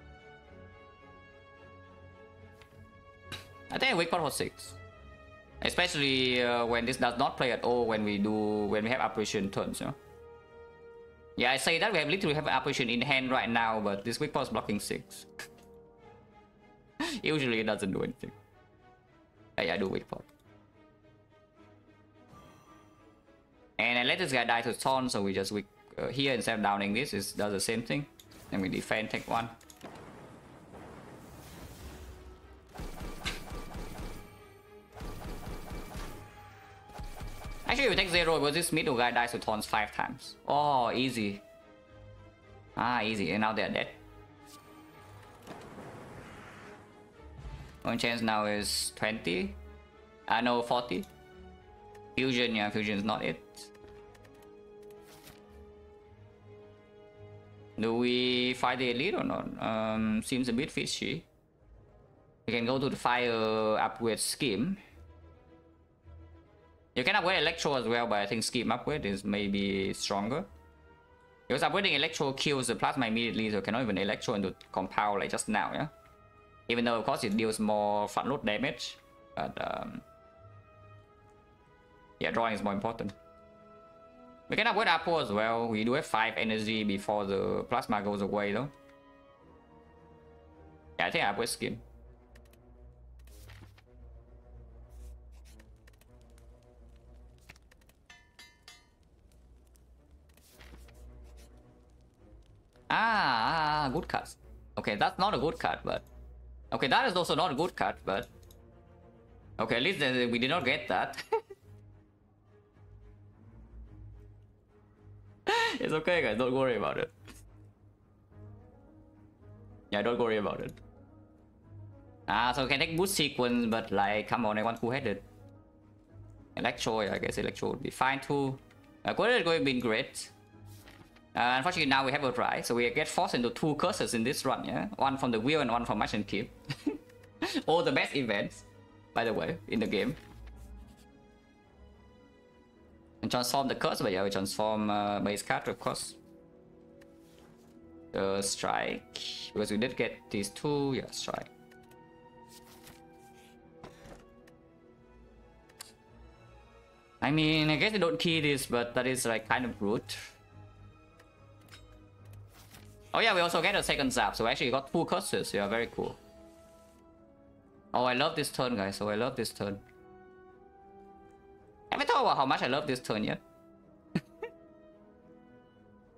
I think I weak pot for 6. Especially when this does not play at all when we have apparition turns, you know? Yeah, I say that we literally have an apparition in hand right now, but this weak pot is blocking 6. Usually it doesn't do anything. Yeah, I do weak pot. And I let this guy die to taunt, so we just weak here instead of downing this, it does the same thing. Then we defend, take 1. Actually, we take 0 because this middle guy dies to taunts 5 times. Oh, easy. Ah, easy. And now they're dead. One chance now is 20. No, 40. Fusion, yeah, fusion is not it. Do we fight the elite or not? Seems a bit fishy. We can go to the fire upgrade scheme. You can upgrade electro as well, but I think scheme upgrade is maybe stronger. Because upgrading electro kills the plasma immediately, so you cannot even electro into compound like just now, yeah? Even though of course it deals more front load damage, but yeah, drawing is more important. We can upgrade Apo as well. We do have 5 energy before the plasma goes away though. Yeah, I think I upgrade scheme. Good card. Okay, that's not a good card, but okay, that is also not a good card, but okay, at least we did not get that. It's okay, guys. Don't worry about it. Yeah, don't worry about it. So we can take boost sequence, but like, come on, I want two-headed. Electro, I guess Electro would be fine too. Quarter is going to be great. Unfortunately, now we have a right, so we get forced into 2 curses in this run, yeah? One from the wheel and one from Match and Keep. All the best events, by the way, in the game. And transform the curse, but yeah, we transform base card, of course. Strike, because we did get these 2, yeah, strike. I mean, I guess they don't key this, but that is like kind of rude. Oh yeah, we also get a second zap, so we actually got 2 curses. Yeah, very cool. Oh, I love this turn, guys. Oh, I love this turn. Have I talked about how much I love this turn yet?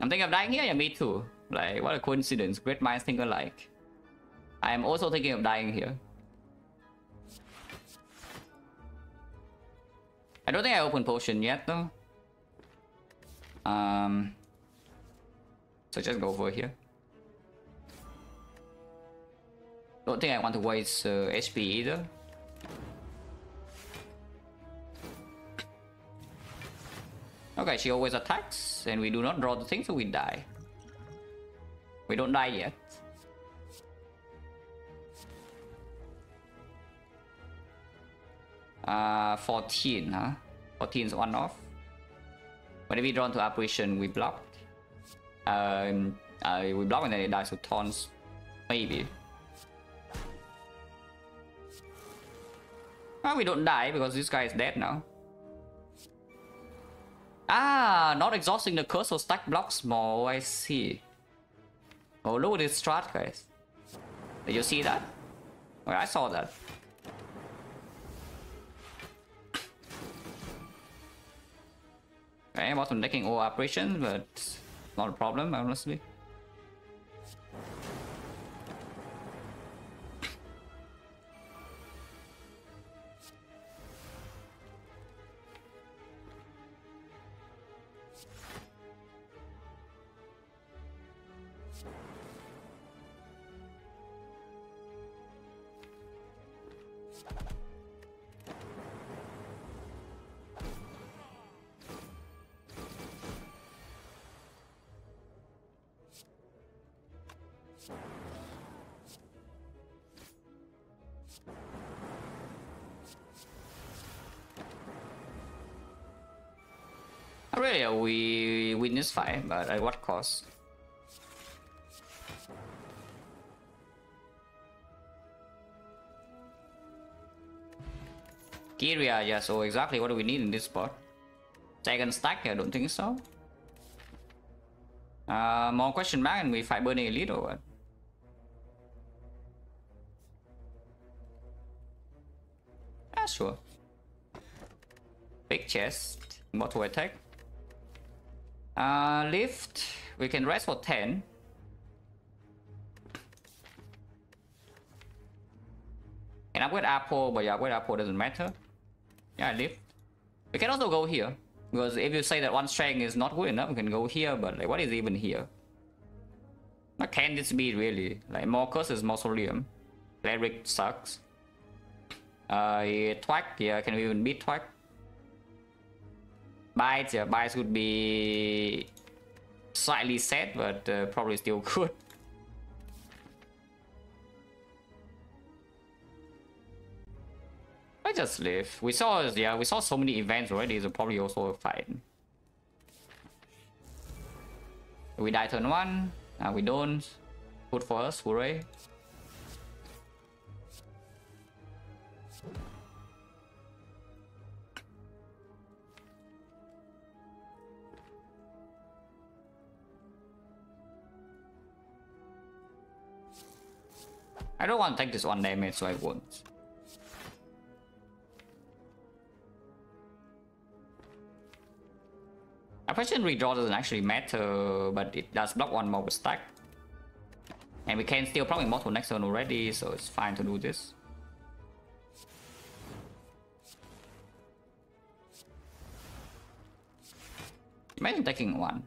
I'm thinking of dying here. Yeah, me too. Like, what a coincidence. Great minds think alike. I am also thinking of dying here. I don't think I opened potion yet though. So just go over here. Don't think I want to waste HP either. Okay, she always attacks, and we do not draw the thing, so we die. We don't die yet. Uh, 14, huh? 14 is one off. Whenever we draw into apparition, we block. We block and then it dies with taunts. Maybe. Well, we don't die because this guy is dead now. Ah, not exhausting the curse or stack blocks more. I see. Oh, look at this strat, guys. Did you see that? Oh, I saw that. Okay, I wasn't making all operations, but not a problem, honestly. Really, we win this fight, but at what cost? Kyria, yeah, so exactly what do we need in this spot? Second stack? I don't think so. More question mark and we fight Burning Elite or what? Ah, sure. Big chest, mortal attack. Lift, we can rest for 10. Can upgrade Apple, but yeah, upgrade Apple doesn't matter. Yeah, lift. We can also go here, because if you say that one strength is not good enough, we can go here, but like, what is even here? What can this be really? Like, more curses, mausoleum. Cleric sucks. Thwack, yeah, can we even beat Thwack? Bites, yeah, bites would be slightly sad, but probably still good. I just live. We saw, yeah, we saw so many events already, so probably also a fight. We die turn 1. We don't. Good for us, hooray. I don't want to take this 1 damage, so I won't. Operation redraw doesn't actually matter, but it does block 1 more with stack. And we can steal probably mortal next turn already, so it's fine to do this. Imagine taking 1.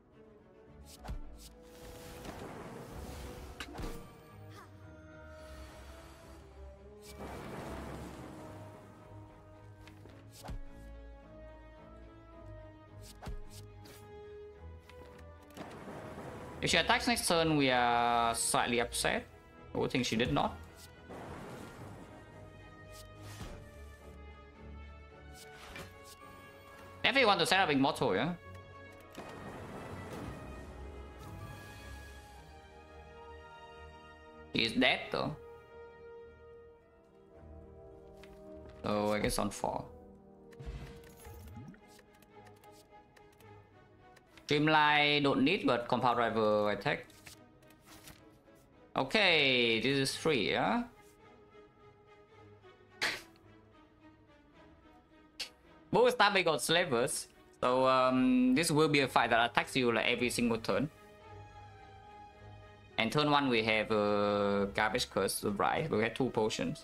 If she attacks next turn, we are slightly upset. I would think she did not. Definitely want to set up Immortal, yeah? He's dead though. So I guess on 4. Streamline don't need, but Compound Driver attack. Okay, this is free, yeah? Both stabbing on slavers. So this will be a fight that attacks you like every single turn. And turn 1 we have Garbage Curse, right? We have 2 potions.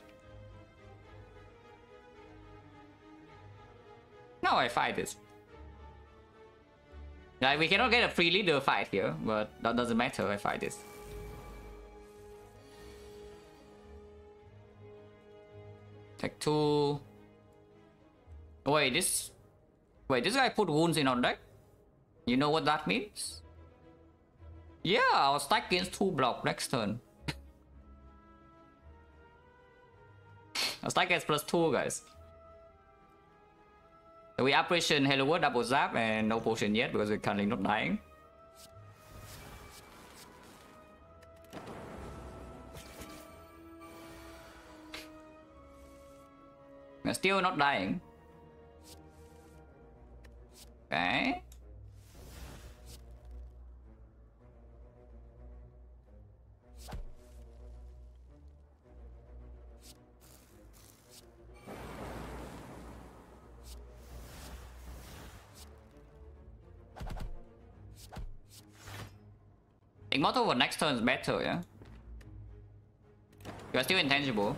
Now I fight this. Like, we cannot get a free leader fight here, but that doesn't matter, I fight this. Take 2. Wait, this guy put wounds in on deck? You know what that means? Yeah, I'll stack against 2 block next turn. I'll stack against +2, guys. So we operation Hello World double zap and no potion yet because we're currently not dying. We're still not dying. Okay. Immortal for next turn is better, yeah? You are still intangible.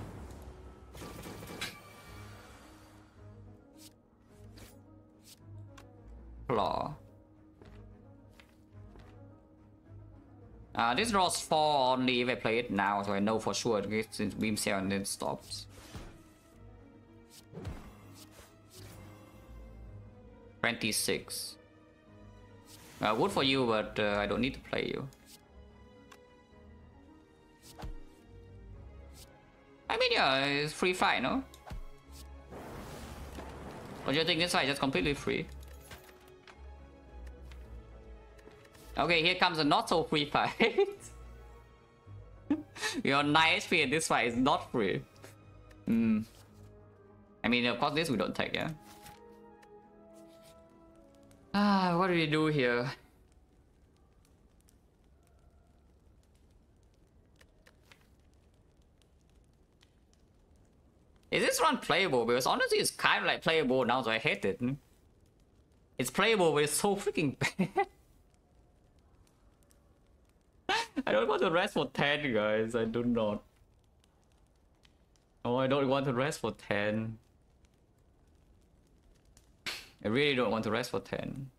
Flaw. This draws 4 only if I play it now, so I know for sure it gets Beam Cell and then stops. 26. Good for you, but I don't need to play you. I mean, yeah, it's free fight, no? Or do you think this fight is just completely free? Okay, here comes a not so free fight. Your 9 HP in this fight is not free. I mean, of course, this we don't take, yeah? What do we do here? Is this run playable? Because honestly, it's kind of like playable now, so I hate it. It's playable, but it's so freaking bad. I don't want to rest for 10, guys. I do not. Oh, I don't want to rest for 10. I really don't want to rest for 10.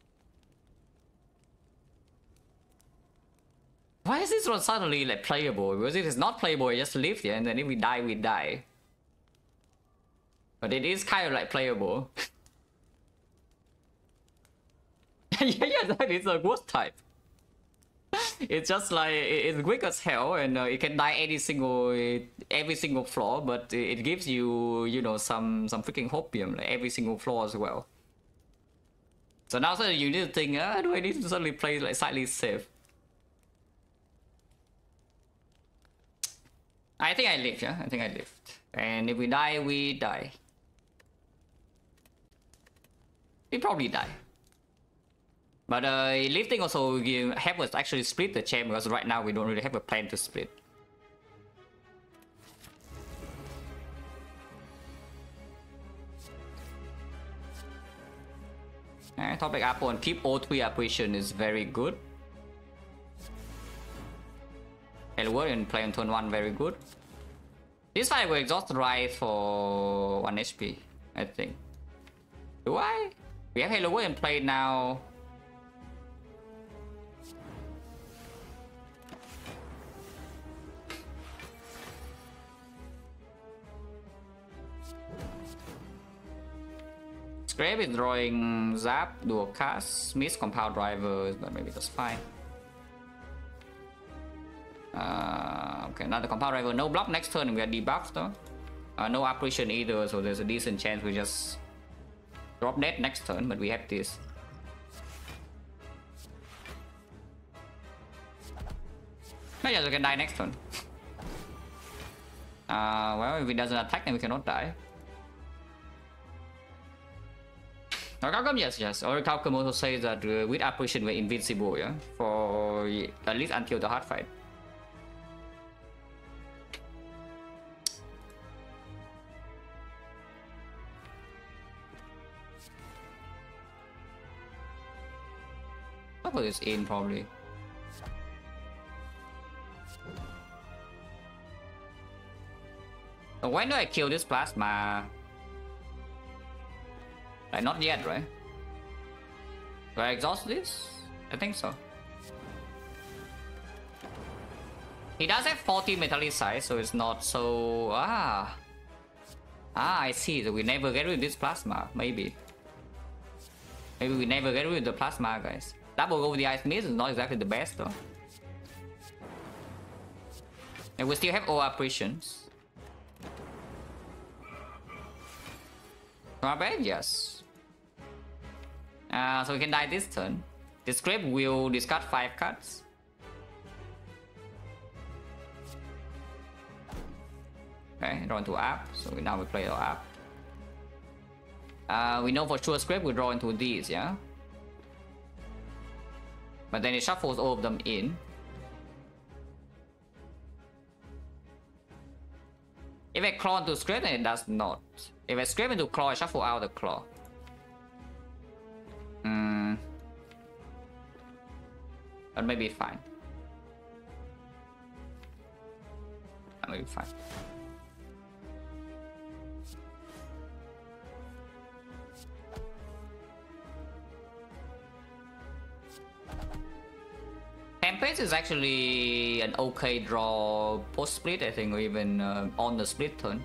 Why is this one suddenly like playable? Because it is not playable, I just live here, and then if we die, we die. But it is kind of like playable. Yeah, that is a ghost type. It's just like it's quick as hell, and it can die every single floor, but it gives you, you know, some freaking hopium like every single floor as well. So now suddenly you need to think, do I need to suddenly play like slightly safe? I think I lived, yeah. I think I lived. And if we die, we die. We probably die. But lifting also help us actually split the champ, because right now we don't really have a plan to split. Topic Apple and keep O3 operation is very good. Elwood and play on turn 1 very good. This fight will exhaust right for 1 HP, I think. Do I? We have Hello World and play now. Scrape is drawing Zap, Dual Cast, Miss Compound Drivers, but maybe that's fine. Okay, now the Compound Driver, no block next turn, we are debuffed though. No apparition either, so there's a decent chance we just drop dead next turn, but we have this. I guess we can die next turn. Well, if it doesn't attack, then we cannot die. Calcum, yes. Or Calcum also says that with apparition we're invincible, yeah? For at least until the hard fight. shuffle this in probably. So when do I kill this plasma? Like not yet, right? Do I exhaust this? I think so. He does have 40 metallicite, so it's not so... I see. So we never get rid of this plasma, maybe. Maybe we never get rid of the plasma, guys. Double go with the ice mist is not exactly the best, though. And we still have all apparitions. Not bad, yes. So we can die this turn. The script will discard 5 cards. Okay, draw into app. So now we play our app. We know for sure script we draw into these, yeah? But then it shuffles all of them in. If I claw into script, then it does not. If I scrape into claw, I shuffle out the claw. That may be fine. That may be fine. Chem X is actually an okay draw post split, I think, or even on the split turn.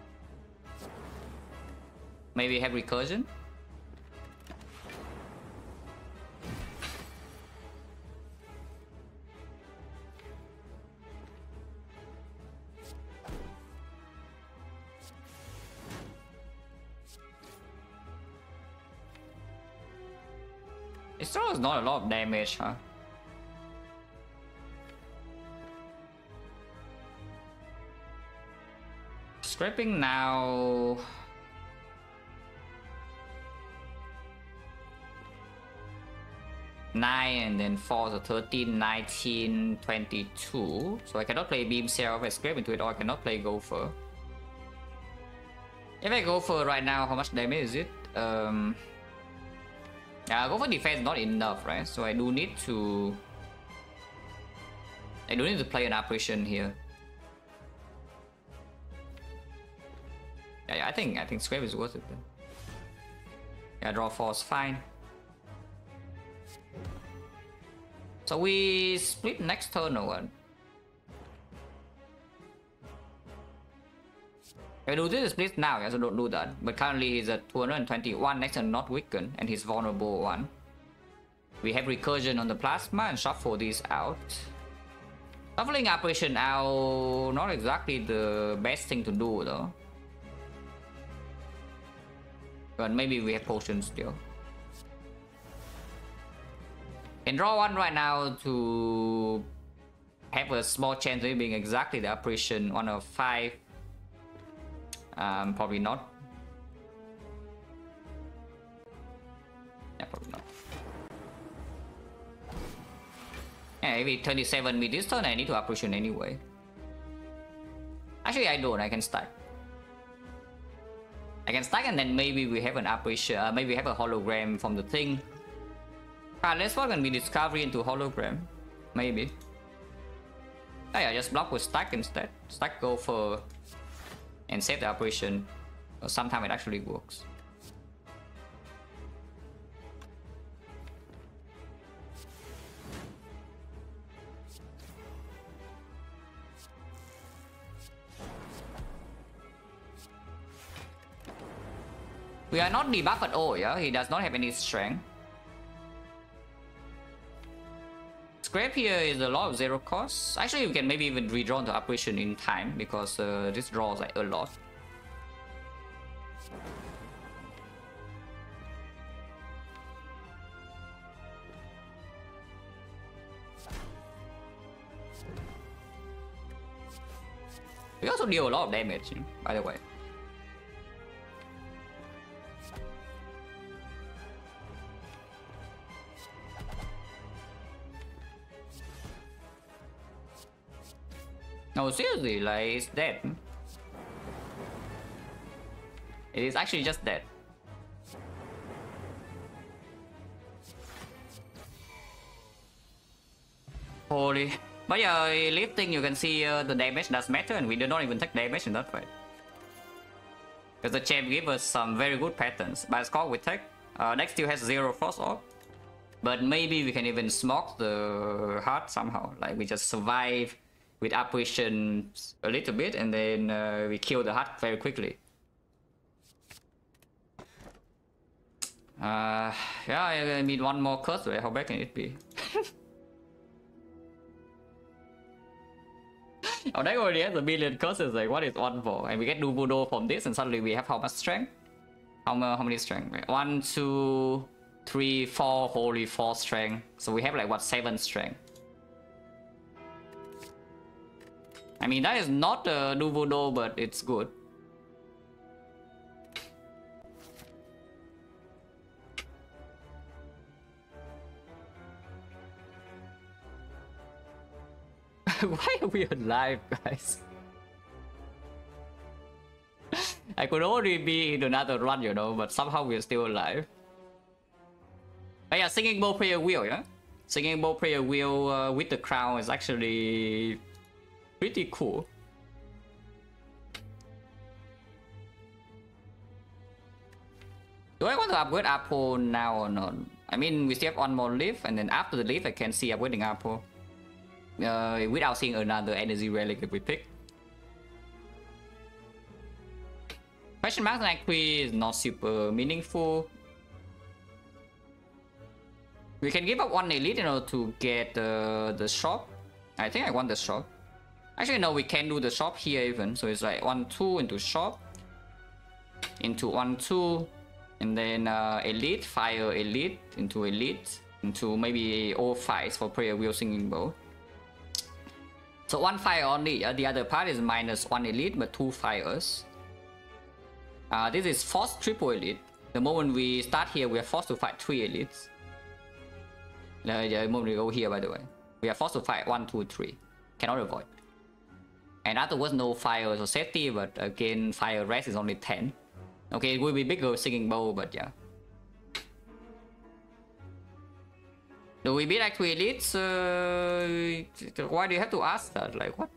Maybe have recursion. It still is not a lot of damage, huh? Scraping now. Nine and then 4, so 13, 19, 22. So I cannot play Beam Cell if I scrape into it, or I cannot play Gopher. If I Gopher right now, how much damage is it? Gopher defense not enough, right? So I do need to play an apparition here. Yeah, I think scrape is worth it then. Yeah, draw 4 is fine. So we split next turn or what? If I do this split now, yeah, so don't do that. But currently he's at 221, next turn not weakened, and he's vulnerable 1. We have recursion on the plasma and shuffle these out. Shuffling apparition out, not exactly the best thing to do though. But maybe we have potions still. Can draw 1 right now to have a small chance of it being exactly the apparition, 1 of 5. Probably not. Yeah, probably not. Yeah, if it 27 me this turn, I need to apparition anyway. Actually, I don't. I can stack. I can stack and then maybe we have an apparition. Maybe we have a hologram from the thing. Let's work on the discovery into hologram. Maybe. Oh yeah, just block with stack instead. Stack Gopher and save the apparition. Sometimes it actually works. We are not debuffed at all, yeah? He does not have any strength. Scrape here is a lot of 0 cost. Actually, you can maybe even redraw the apparition in time because this draws like a lot. We also deal a lot of damage, by the way. No, seriously, like, it's dead. It is actually just dead. holy. But yeah, lifting, you can see the damage does matter, and we do not even take damage in that fight. Because the champ gives us some very good patterns. By score we take. Next still has 0 frost orb. But maybe we can even smoke the heart somehow. Like we just survive with apparition a little bit, and then we kill the heart very quickly. Yeah, I need one more curse. How bad can it be? Our deck already has a million curses. Like, what is one for? And we get Dubudo from this, and suddenly we have how much strength? How many strength? 1, 2, 3, 4. Holy 4 strength. So we have like what, 7 strength. I mean, that is not a Dubudo, but it's good. Why are we alive, guys? I could already be in another run, you know, but somehow we're still alive. But yeah, Singing Bowl player wheel, yeah? Singing Bowl player wheel with the crown is actually pretty cool. Do I want to upgrade Apple now or not? I mean, we still have one more leaf, and then after the leaf I can see upgrading Apple. Without seeing another energy relic if we pick. Question mark actually is not super meaningful. We can give up one elite in order to get the shop. I think I want the shop. Actually no, we can do the shop here even. So it's like 1, 2 into shop, into 1, 2, and then elite, fire elite, into maybe all fights for prayer wheel Singing Bowl. So 1 fire only, the other part is minus 1 elite but 2 fires. This is forced triple elite. The moment we start here, we are forced to fight 3 elites. The moment we go here, by the way, we are forced to fight 1, 2, 3. Cannot avoid. And afterwards, no fire or safety, but again, fire rest is only 10. Okay, it will be bigger Singing Bowl, but yeah. Do we beat actual elites? Why do you have to ask that? Like, what?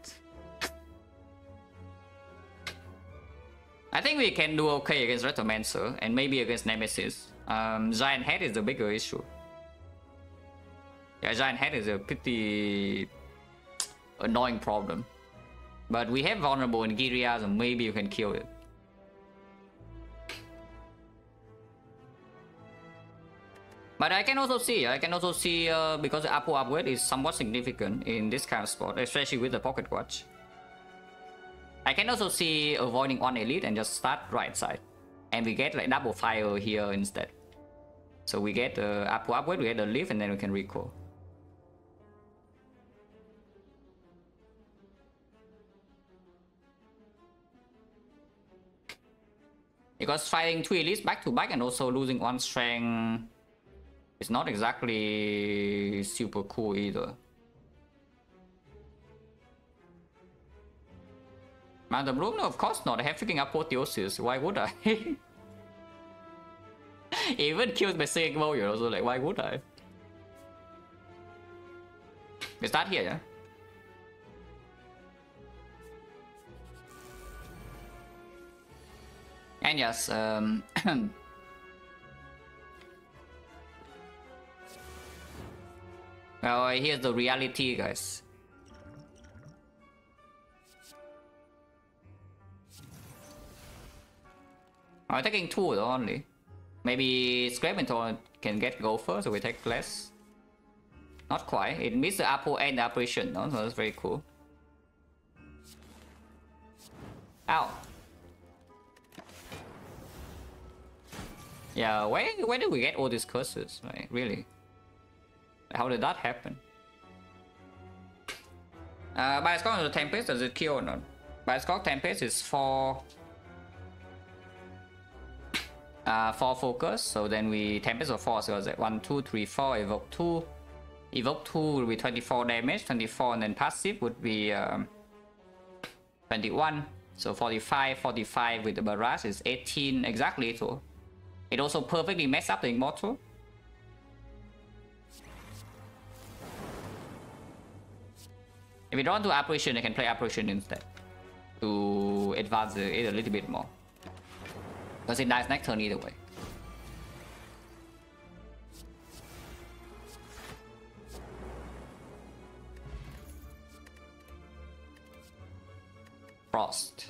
I think we can do okay against Retomancer and maybe against Nemesis. Giant Head is the bigger issue. Yeah, Giant Head is a pretty annoying problem. But we have vulnerable in Giria, so maybe you can kill it. But I can also see because the Apple upgrade is somewhat significant in this kind of spot, especially with the pocket watch. I can also see avoiding 1 elite and just start right side. And we get like double fire here instead. So we get the Apple upgrade, we get the leaf, and then we can recall. Because fighting 2 elites back to back and also losing 1 strength, it's not exactly super cool either. Man, the Bloom? No, of course not. I have freaking Apotheosis. Why would I? Even killed by Singing Bowl, you know, so like, why would I? We start here, yeah? And yes, well, here's the reality, guys. I'm taking 2 only. Maybe Scrapmentor can get Gopher, so we take less. Not quite. It missed the Apple and the Apparition, no? So that's very cool. Ow. Yeah, where did we get all these curses? Like, really? How did that happen? By score on the Tempest, does it kill or not? By score Tempest is 4 focus, so then we Tempest of 4, so it's like 1, 2, 3, 4, evoke 2. Evoke 2 will be 24 damage, 24, and then passive would be 21. So 45 with the barrage is 18, exactly so. It also perfectly messed up the Immortal. If you don't want to apparition, I can play apparition instead to advance it a little bit more. Because it dies next turn either way. Frost.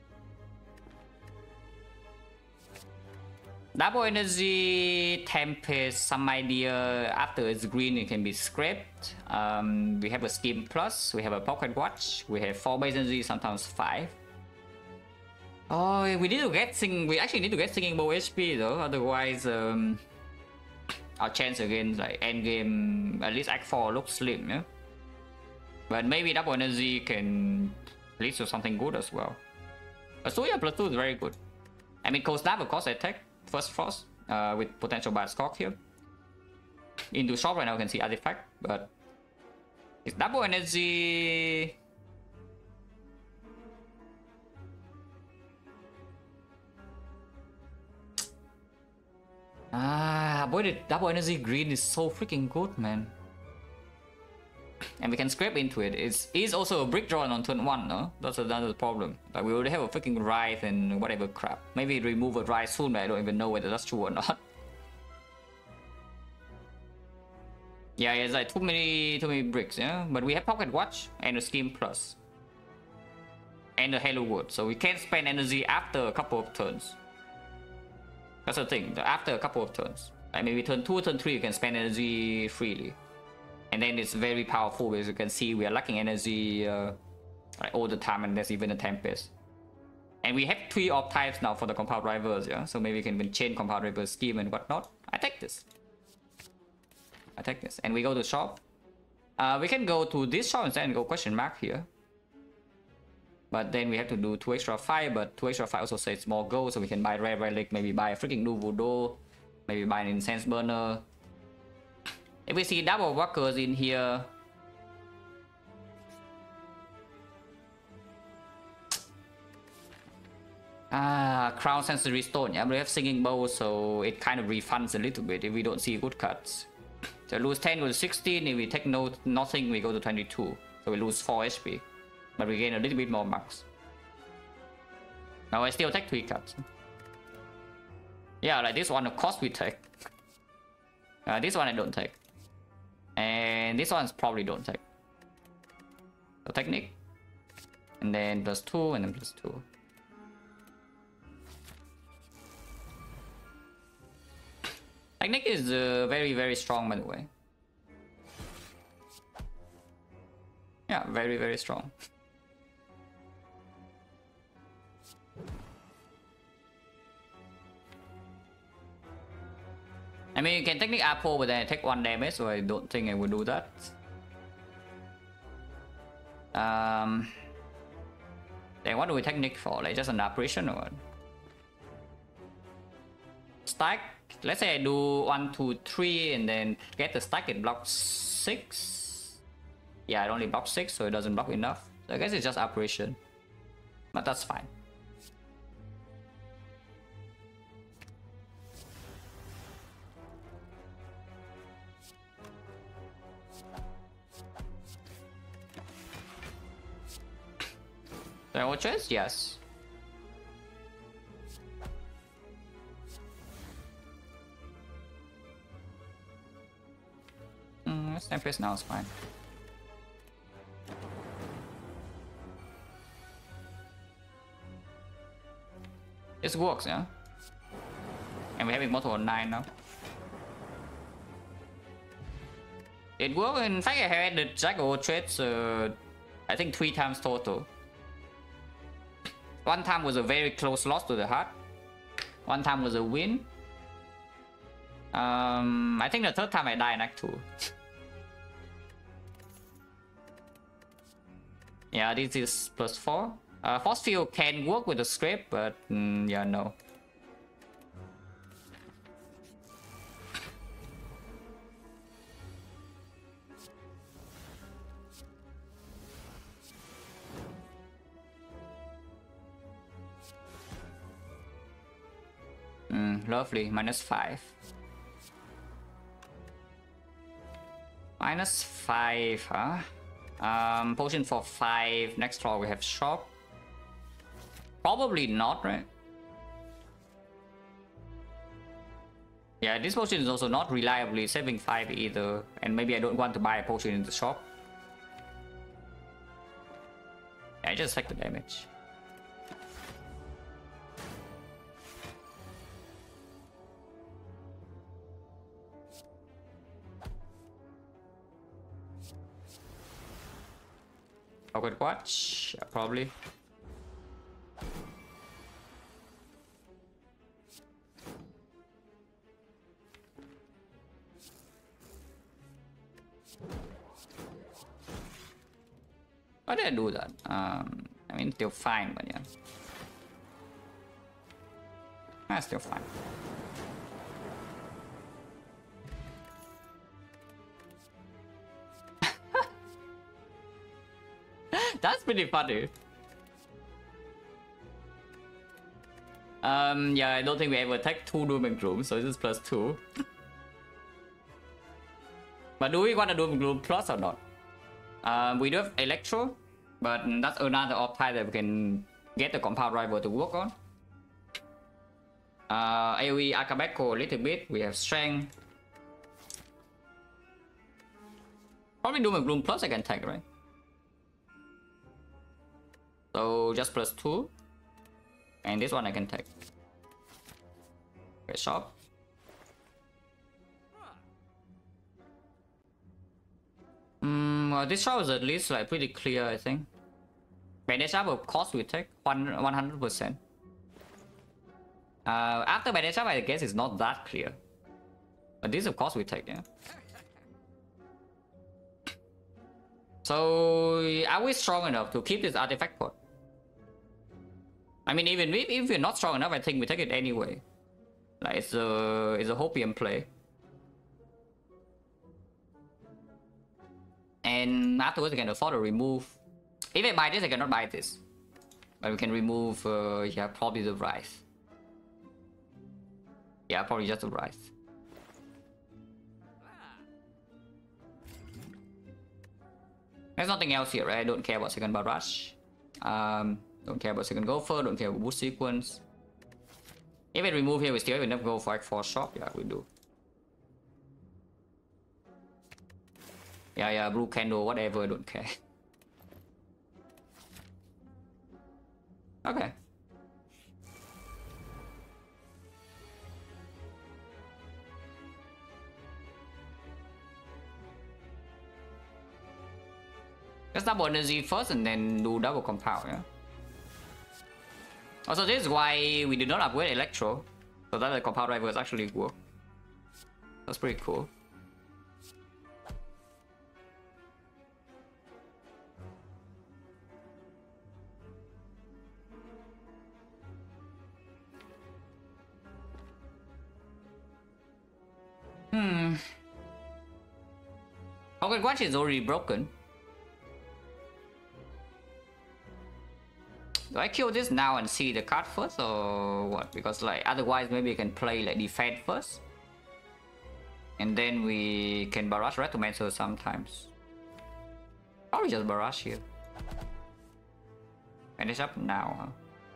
Double energy, Tempest, some idea after it's green it can be scraped. We have a Scheme Plus, we have a Pocket Watch, we have 4 base energy, sometimes 5. Oh, we need to get we actually need to get Singing Bow HP though, otherwise our chance against like endgame, at least Act 4 looks slim, yeah? But maybe double energy can lead to something good as well. So yeah, +2 is very good. I mean, Cold Snap of course attack. First Frost with potential bad scock here. Into shop right now, you can see Artifact, but it's double energy. Boy, the double energy green is so freaking good, man. And we can scrape into it. It is also a brick drawn on turn 1, no? That's another problem. Like we already have a freaking Wraith and whatever crap. Maybe remove a Wraith soon, but I don't even know whether that's true or not. Yeah, it's like too many bricks, yeah? But we have Pocket Watch and a Scheme Plus. And a Halo Wood, so we can spend energy after a couple of turns. That's the thing, after a couple of turns. Like maybe turn 2 or turn 3 you can spend energy freely. And then it's very powerful, as you can see we are lacking energy like all the time, and there's even a Tempest. And we have 3 op types now for the Compound Rivals, yeah? So maybe we can even chain Compound Rivals scheme and whatnot. I take this. And we go to shop. We can go to this shop instead and go question mark here. But then we have to do 2 extra 5, but 2 extra 5 also says more gold, so we can buy Rare Relic, maybe buy a freaking new Voodoo, maybe buy an Incense Burner. If we see double workers in here, Crown Sensory Stone, yeah, but we have Singing Bow, so it kind of refunds a little bit if we don't see good cuts. So lose 10, go to 16, if we take nothing, we go to 22. So we lose 4 HP, but we gain a little bit more max. Now I still take 3 cuts. Yeah, like this one of course we take. This one I don't take. And this one's probably don't take. So technique. And then +2 and then +2. Technique is very strong, by the way. Yeah, very strong. I mean, you can technique Apple, but then I take 1 damage, so I don't think I will do that. Then what do we technique for? Like just an apparition or what? Stack. Let's say I do 1, 2, 3, and then get the stack. It blocks 6. Yeah, it only blocks 6, so it doesn't block enough. So I guess it's just apparition, but that's fine. Our choice? Yes. Let's Tempest now, it's fine. This works, yeah? And we have Immortal on 9 now. It worked. In fact, I had the Jack of all trades, I think 3 times total. 1 time was a very close loss to the heart. 1 time was a win. I think the 3rd time I die in Act 2. Yeah, this is +4. Force Field can work with the scrape, but yeah, no. Lovely, -5. -5, huh? Potion for 5. Next draw we have shop. Probably not, right? Yeah, this potion is also not reliably saving 5 either. And maybe I don't want to buy a potion in the shop. Yeah, I just take the damage. Pocket watch, yeah, probably. Why did I do that? I mean, still fine, but yeah. That's still fine. That's pretty funny. Yeah, I don't think we ever take 2 Doom and Gloom, so this is +2. But do we want to Doom and Gloom plus or not? We do have Electro, but that's another type that we can get the compound rival to work on. AoE Akabeko a little bit. We have Strength. Probably Doom and Gloom plus I can take, right? So just +2. And this one I can take. Okay, shop. Well, this shop is at least like pretty clear, I think. Bandage up, of course, we take 100%. After bandage up, I guess it's not that clear. But this, of course, we take, yeah. So, are we strong enough to keep this artifact pot? I mean, even if we're not strong enough, I think we take it anyway. Like, it's a hopium play. And afterwards, we can afford to remove. If I buy this, I cannot buy this. But we can remove, yeah, probably the rice. Yeah, probably just the rice. There's nothing else here, right? I don't care about second barrage. Don't care about second gopher, don't care about boost sequence. If I remove here, we still have enough go for shop. Yeah, we do. Yeah, blue candle, whatever, I don't care. Okay. Let's double energy first and then do double compound, yeah? Also, this is why we did not upgrade Electro, so that the compound rivals actually work. That's pretty cool. Okay, watch is already broken. Do I kill this now and see the card first or what? Because like otherwise maybe we can play like defend first. And then we can barrage Retomancer sometimes. Probably just barrage here. And it's up now, huh?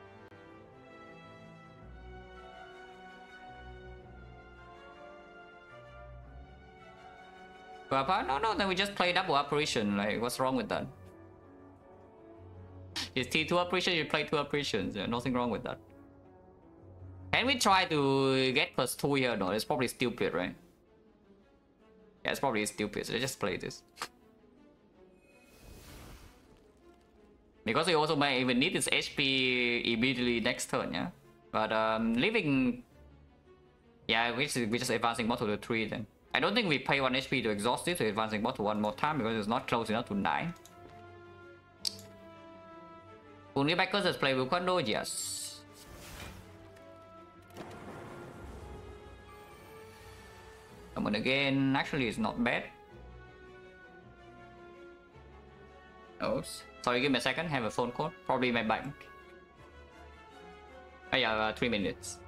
No, then we just play double operation. Like, what's wrong with that? It's T2 operation, you play 2 operations. Yeah, nothing wrong with that. Can we try to get +2 here? No, it's probably stupid, right? Yeah, it's probably stupid, so let's just play this. Because we also might even need this HP immediately next turn, yeah? But leaving... Yeah, we're just advancing more to the 3 then. I don't think we pay 1 HP to exhaust it, so advancing more to 1 more time because it's not close enough to 9. Only backers has played with Kondo, yes. Come on again, actually it's not bad. Oops. Sorry, give me a second, have a phone call. Probably my bank. Oh yeah, 3 minutes.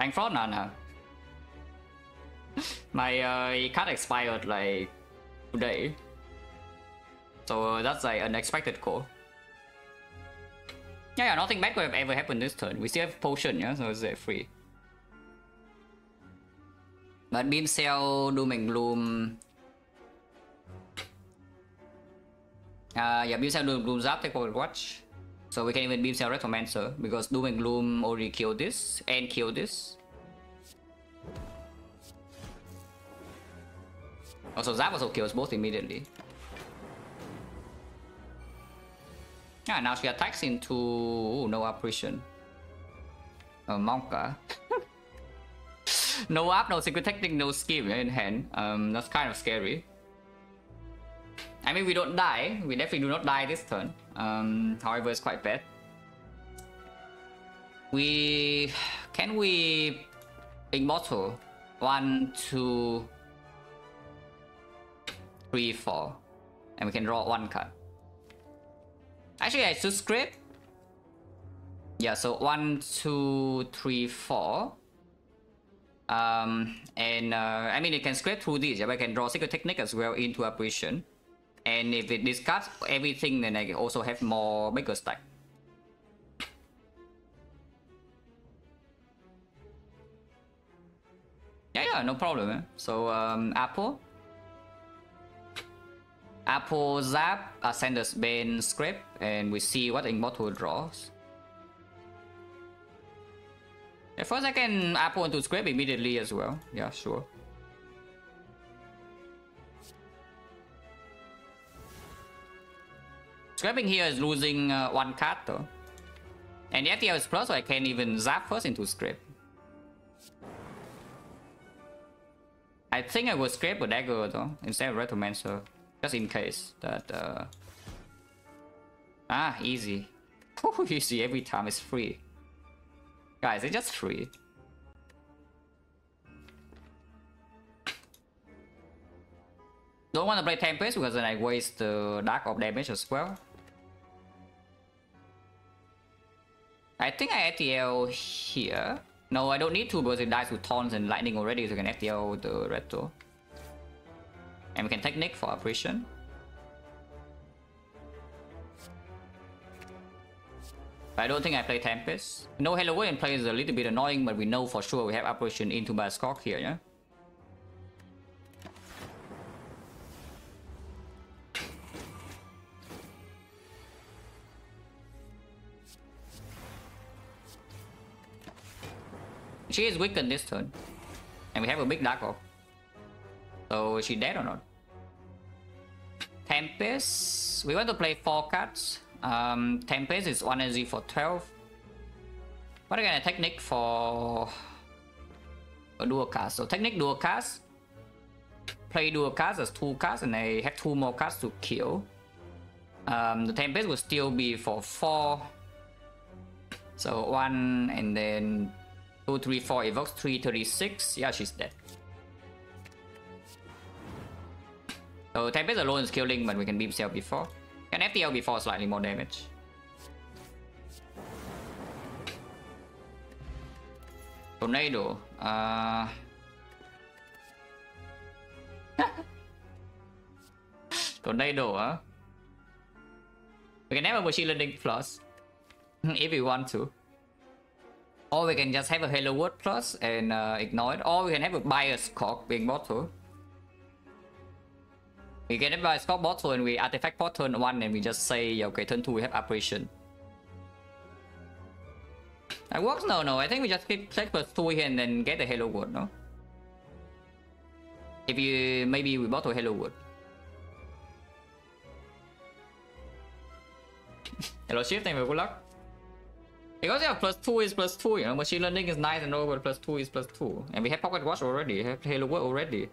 Anh Frost now. My card expired like today, so that's like unexpected call. Yeah, nothing bad could have ever happened this turn. We still have potion, yeah, so it's free. But Beam Cell, Doom and Gloom. Yeah, Beam Cell, Doom and Gloom Zap, take Pocket Watch. So we can even Beam Cell Retromancer because Doom and Gloom already killed this and killed this. Also, Zap also kills both immediately. Yeah, now she attacks into... Ooh, no apparition. Monka. No up, no secret technique, no skill in hand. That's kind of scary. I mean, we don't die. We definitely do not die this turn. However, it's quite bad. Can we... Immortal? 1, 2... 3, 4. And we can draw 1 card. Actually, I should scrape. Yeah, so 1, 2, 3, 4. I mean, it can scrape through these, yeah, but I can draw Secret Technique as well into Apparition. And if it discards everything, then I can also have more bigger stack. Yeah, no problem, eh? So, Apple Zap, Ascender's Bane Scrape, and we see what Immortal draws. At first I can Apple into Scrape immediately as well. Yeah, sure. Scraping here is losing 1 card though. And the FTL is plus, so I can even Zap first into Scrape. I think I will Scrape a Dagger though, instead of Retromancer. Just in case that... easy. Easy every time, it's free. Guys, it's just free. Don't want to play Tempest because then I waste the Dark of damage as well. I think I FTL here. No, I don't need to because it dies with Taunts and Lightning already, so I can FTL the Retro. And we can Technique for Apparition. But I don't think I play Tempest. No Hello World in play is a little bit annoying, but we know for sure we have Apparition into Bascock here, yeah? She is weakened this turn. And we have a big Dark Orb. So is she dead or not? Tempest. We want to play 4 cards. Tempest is 1 energy for 12. What again? A Technique for a dual cast. So Technique dual cast. Play dual cast as 2 cards, and I have 2 more cards to kill. The Tempest will still be for 4. So 1 and then 2, 3, 4 evokes 336. Yeah, she's dead. So Tempest alone is killing, but we can Beam Cell before. Can FTL before slightly more damage. Tornado. Tornado, huh? We can have a Machine Learning Plus. If we want to. Or we can just have a Hello World Plus and ignore it. Or we can have a Bias Cock being bottle. We can have a Scout bottle and we artifact for turn 1 and we just say, okay, turn 2 we have Apparition. That works? No. I think we just click +2 here and then get the Hello World, no? If you... maybe we bottle Hello World. Hello Shift, thank you for good luck. Because yeah, +2 is +2, you know, Machine Learning is nice and all, but +2 is +2. And we have Pocket Watch already, have Hello World already.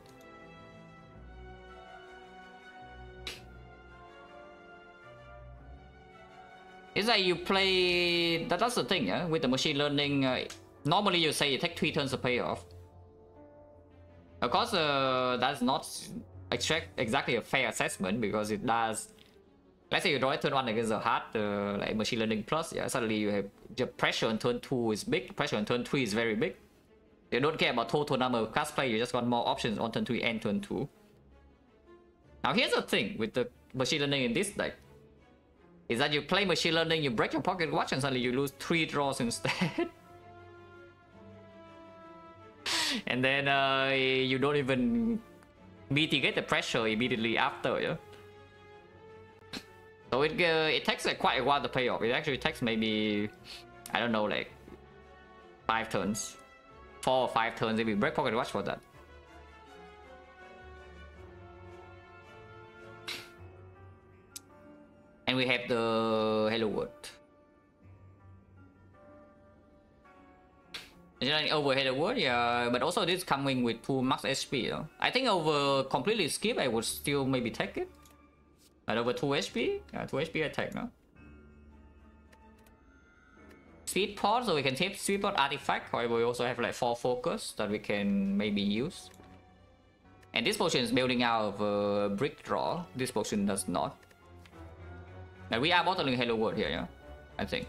It's like you play... That's the thing, yeah? With the Machine Learning, normally you say it takes 3 turns to pay off. Of course, that's not exactly a fair assessment because it does... Let's say you draw it turn 1 against a hard like Machine Learning Plus, yeah, suddenly you have the pressure on turn 2 is big, pressure on turn 3 is very big. You don't care about total number of class play, you just got more options on turn 3 and turn 2. Now here's the thing with the machine learning in this deck, is that you play machine learning, you break your pocket watch and suddenly you lose 3 draws instead. And then you don't even mitigate the pressure immediately after, yeah? So it takes like quite a while to pay off. It actually takes maybe, I don't know, like 5 turns. 4 or 5 turns if we break pocket watch for that. And we have the Hello World. Over Hello World, yeah, but also this coming with 2 max HP. Though. I think over completely skip, I would still maybe take it. But over 2 HP, yeah, 2 HP I take, no? Speed pod, so we can take speed pod artifact. However, we also have like 4 focus that we can maybe use. And this potion is building out of a brick draw. This potion does not. Now we are bottling Hello World here, yeah? I think.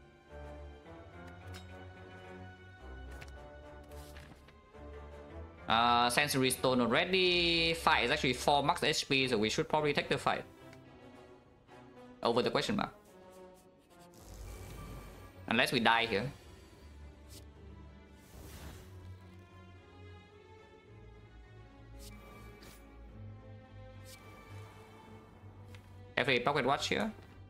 Sensory Stone already. Fight is actually 4 max HP, so we should probably take the fight. Over the question mark. Unless we die here. Have a pocket watch here.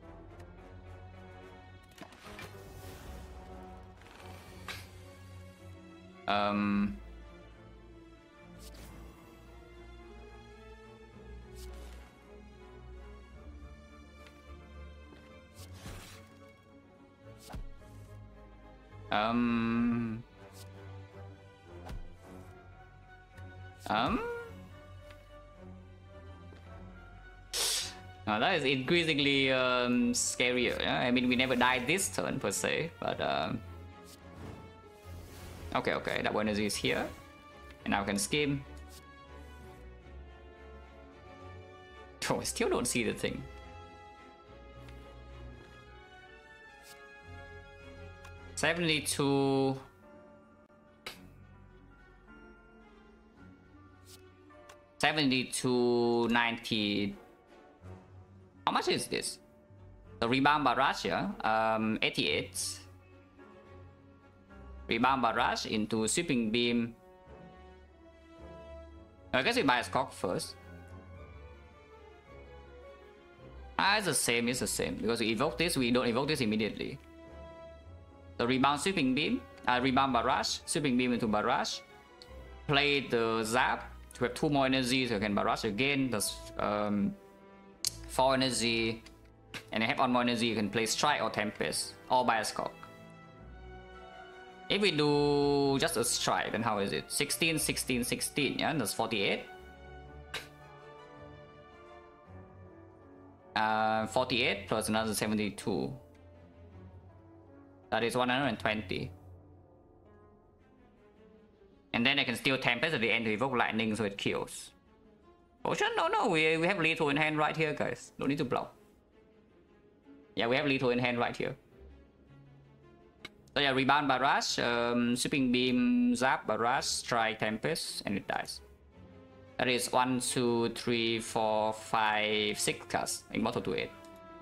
Now that is increasingly scarier. Yeah? I mean, we never died this turn per se, but okay, that one is here, and now I can skim. Oh, I still don't see the thing. $72. $72.90. How much is this? The rebound barrage, yeah? 88. Rebound barrage into sweeping beam. I guess we buy a Skok first. It's the same, because we evoke this, we don't evoke this immediately. The rebound sweeping beam, rebound barrage, sweeping beam into barrage. Play the zap to have 2 more energy, so you can barrage again. That's 4 energy, and I have 1 more energy. You can play strike or tempest, or buy a Skok. If we do just a strike, then how is it? 16, 16, 16, yeah, that's 48. 48 plus another 72. That is 120. And then I can still tempest at the end to evoke lightning so it kills. Potion? No, we have lethal in hand right here, guys. Don't need to block. Yeah, we have lethal in hand right here. So yeah, rebound barrage, sweeping beam, zap, barrage, strike, tempest, and it dies. That is 1, 2, 3, 4, 5, 6 cast. Immortal to 8.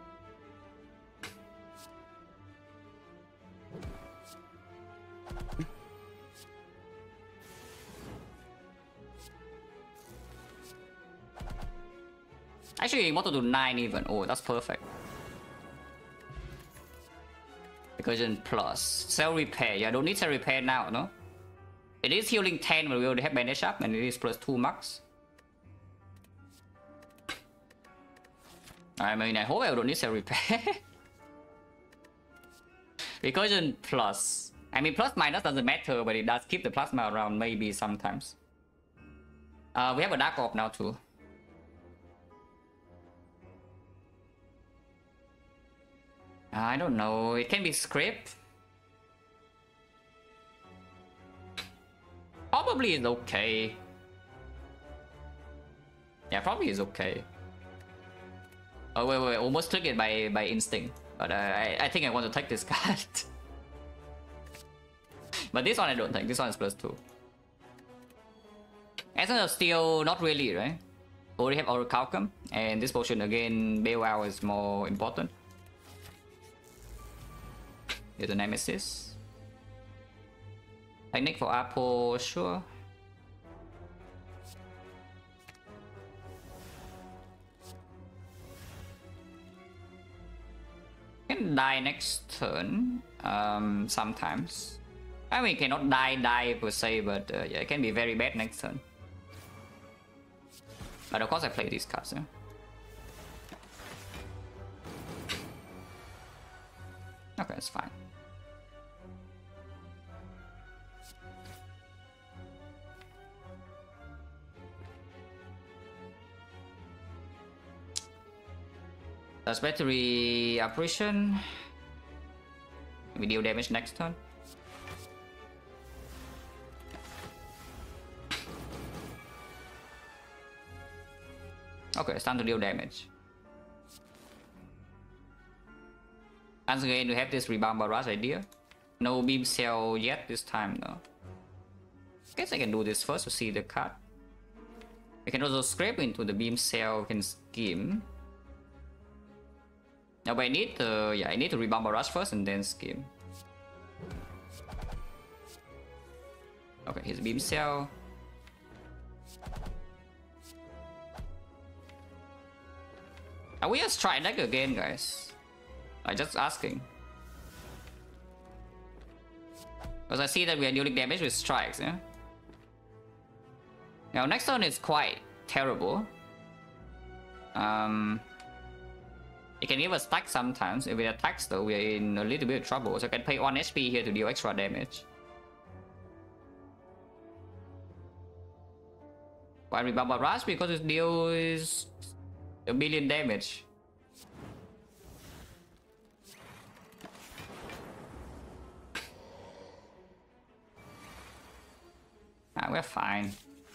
Actually, immortal to 9 even. Oh, that's perfect. Recursion plus. Cell repair. Yeah, I don't need cell repair now, no? It is healing 10, but we already have bandage up, and it is plus 2 max. I mean, I hope I don't need cell repair. Recursion plus. I mean, plus minus doesn't matter, but it does keep the plasma around maybe sometimes. We have a Dark Orb now too. I don't know, it can be scraped. Probably is okay. Yeah, probably is okay. Oh wait, almost click it by instinct. But I think I want to take this card. But this one I don't think, this one is plus 2. Essence of Steel, not really, right? Already have Orichalcum, and this potion again, bailout is more important. Here's the Nemesis. Technique for Apple, sure. Can die next turn, sometimes. I mean, cannot die per se, but yeah, it can be very bad next turn. But of course I play these cards, yeah? Okay, it's fine. Does battery apparition? We deal damage next turn. Okay, it's time to deal damage. Once again, we have this rebound barrage idea. No beam cell yet this time though. Guess I can do this first to see the card. I can also scrape into the beam cell, can scheme. Now, but I need to, yeah, I need to rebound barrage first and then scheme. Okay, here's beam cell. Are we a strike deck again, guys? I'm just asking. Because I see that we are dealing damage with strikes, yeah? Now, next turn is quite terrible. It can give us stack sometimes. If it attacks though, we are in a little bit of trouble. So I can pay 1 HP here to deal extra damage. Why rebound barrage? Because it deals 1 billion damage. Ah, we're fine.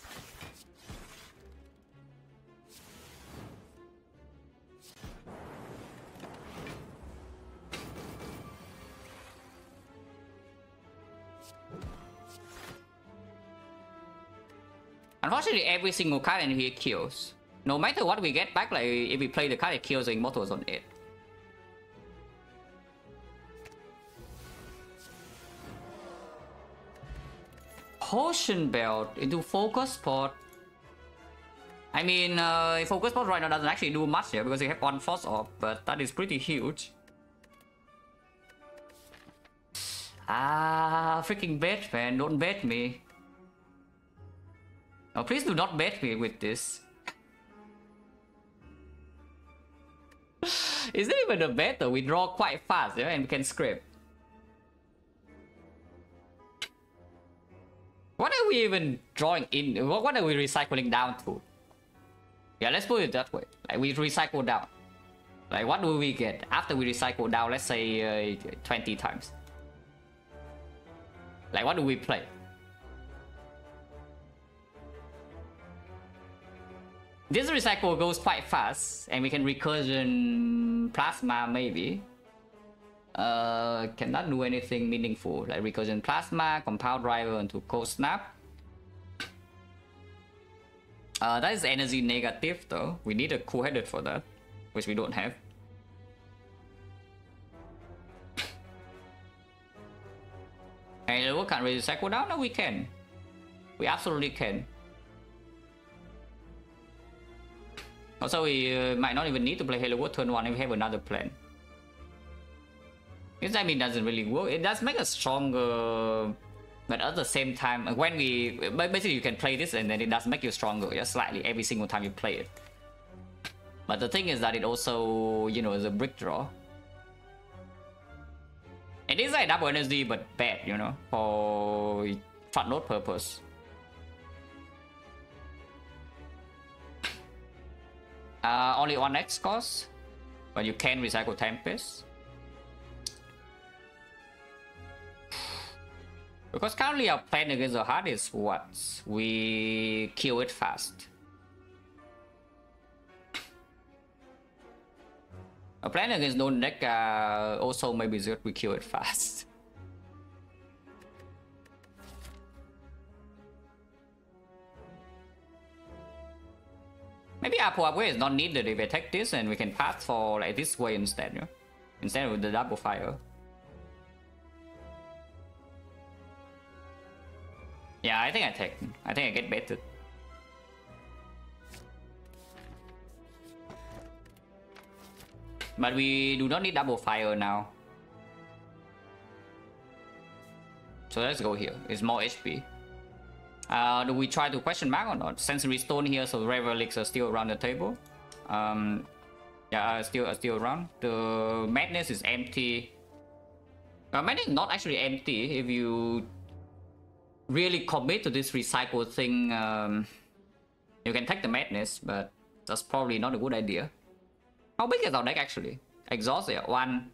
Unfortunately, every single card in here kills. No matter what we get back, like if we play the card, it kills the Immortals on it. Potion Belt into Focus Pot. I mean, Focus Pot right now doesn't actually do much here because you have 1 force off, but that is pretty huge. Ah, freaking bet, man. Don't bet me. Oh, please do not bet me with this. Is there even a bet though? We draw quite fast, yeah, and we can scrape. What are we even drawing in? What are we recycling down to? Yeah, let's put it that way. Like, we recycle down. Like, what do we get after we recycle down? Let's say 20 times. Like, what do we play? This recycle goes quite fast, and we can recursion plasma maybe. Cannot do anything meaningful, like recursion plasma, compound driver into cold snap. That is energy negative though. We need a cool-headed for that, which we don't have. And we can't recycle down? No, we can. We absolutely can. Also, we might not even need to play Halo World turn 1 if we have another plan. This I mean doesn't really work. It does make us stronger, but at the same time, when we basically you can play this and then it does make you stronger, just slightly every single time you play it. But the thing is that it also, you know, is a brick draw. It is like double energy, but bad, you know, for front load purpose. Only 1 X cost, but you can recycle Tempest. Because currently our plan against the heart is what? We kill it fast. Our plan against non deck also maybe that we kill it fast. Maybe Apple upgrade is not needed if I take this and we can pass for like this way instead, you know? Instead of the double fire. Yeah, I think I take. I think I get baited. But we do not need double fire now. So let's go here. It's more HP. Do we try to question mark or not? Sensory stone here, so rare relics are still around the table. Yeah, still around. The madness is empty. Madness is not actually empty. If you really commit to this recycle thing, you can take the madness, but that's probably not a good idea. How big is our deck actually? Exhaust here. 1,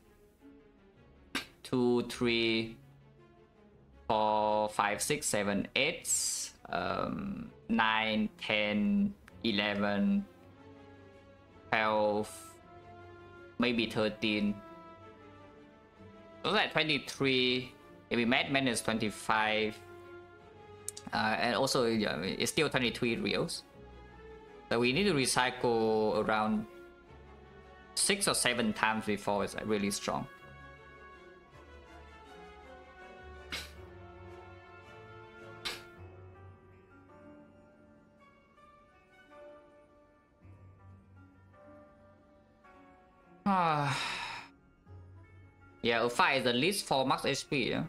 2, 3, 4, 5, 6, 7, 8, 9, 10, 11, 12, maybe 13. So that's 23. If we made madness 25. And also, yeah, it's still 23 reals. So we need to recycle around 6 or 7 times before it's really strong. Yeah, a 5 is at least 4 max HP, yeah.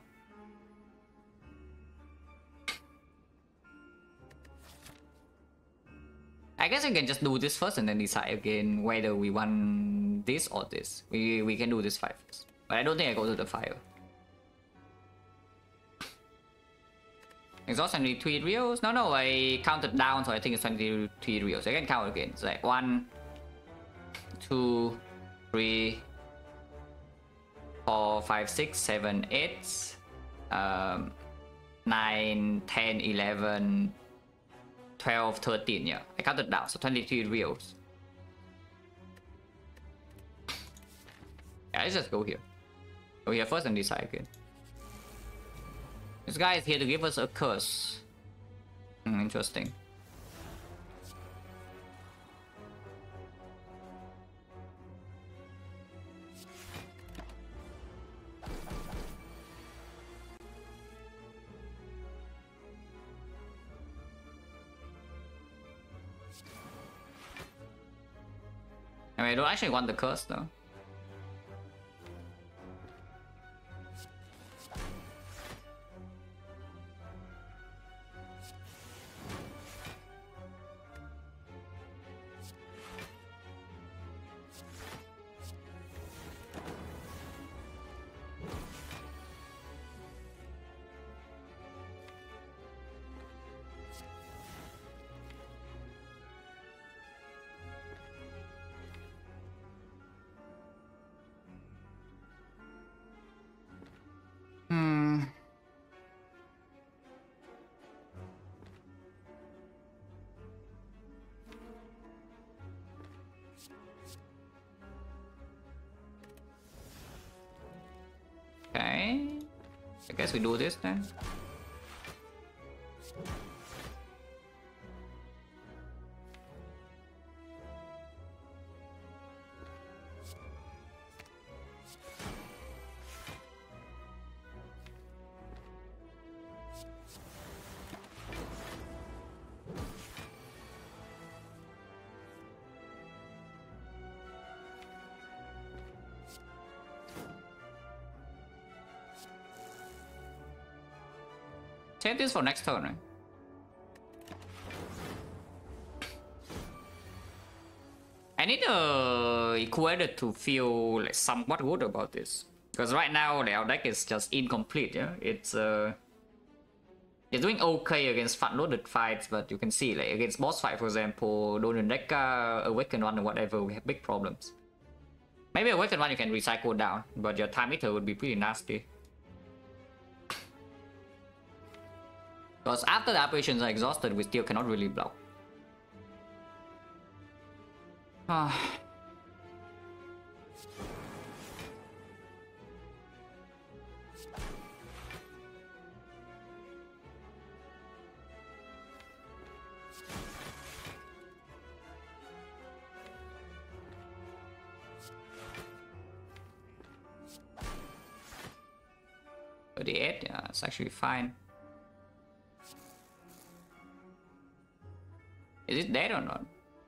I guess we can just do this first and then decide again whether we want this or this. We can do this 5 first. But I don't think I go to the fire. Exhaust 23 reals? No, I counted down, so I think it's 23 reals. I can count again. It's like 1, 2, 3, 4, 5, 6, 7, 8, 9, 10, 11, 12, 13, yeah. I counted down, so 23 reals. Yeah, let's just go here. Go here first and decide again. This guy is here to give us a curse. Interesting. I mean, I don't actually want the curse though. Okay, I guess we do this then. Save this for next turn, right? I need the equator to feel like somewhat good about this. Because right now our deck is just incomplete, yeah? It's doing okay against front-loaded fights, but you can see like against boss fight, for example, Donen Deca, Awaken One or whatever, we have big problems. Maybe Awaken One you can recycle down, but your time meter would be pretty nasty. Because after the operations are exhausted, we still cannot really block. 38, yeah, it's actually fine. Is it dead or not?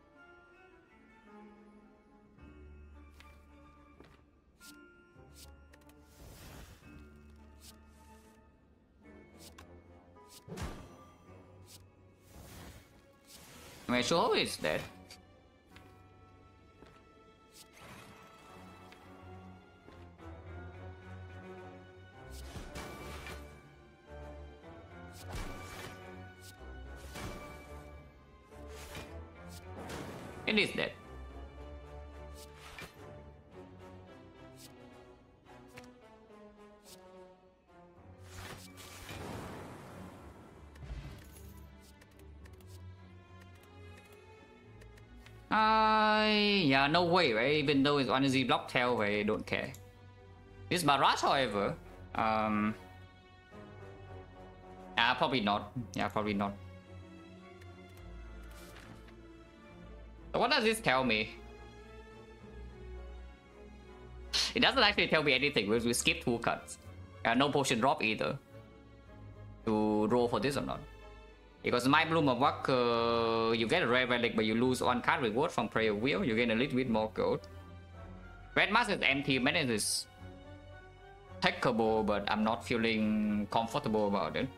I mean, sure it's dead. It is dead. Yeah, no way, right? Even though it's on a Z block tail, I don't care. This barrage, however, probably not. Yeah, probably not. So what does this tell me? It doesn't actually tell me anything because we skip 2 cuts. No potion drop either. To roll for this or not. Because my Bloom of Luck, you get a rare relic, but you lose 1 card reward from Prayer Wheel. You gain a little bit more gold. Red Mask is empty. Menace is takeable, but I'm not feeling comfortable about it.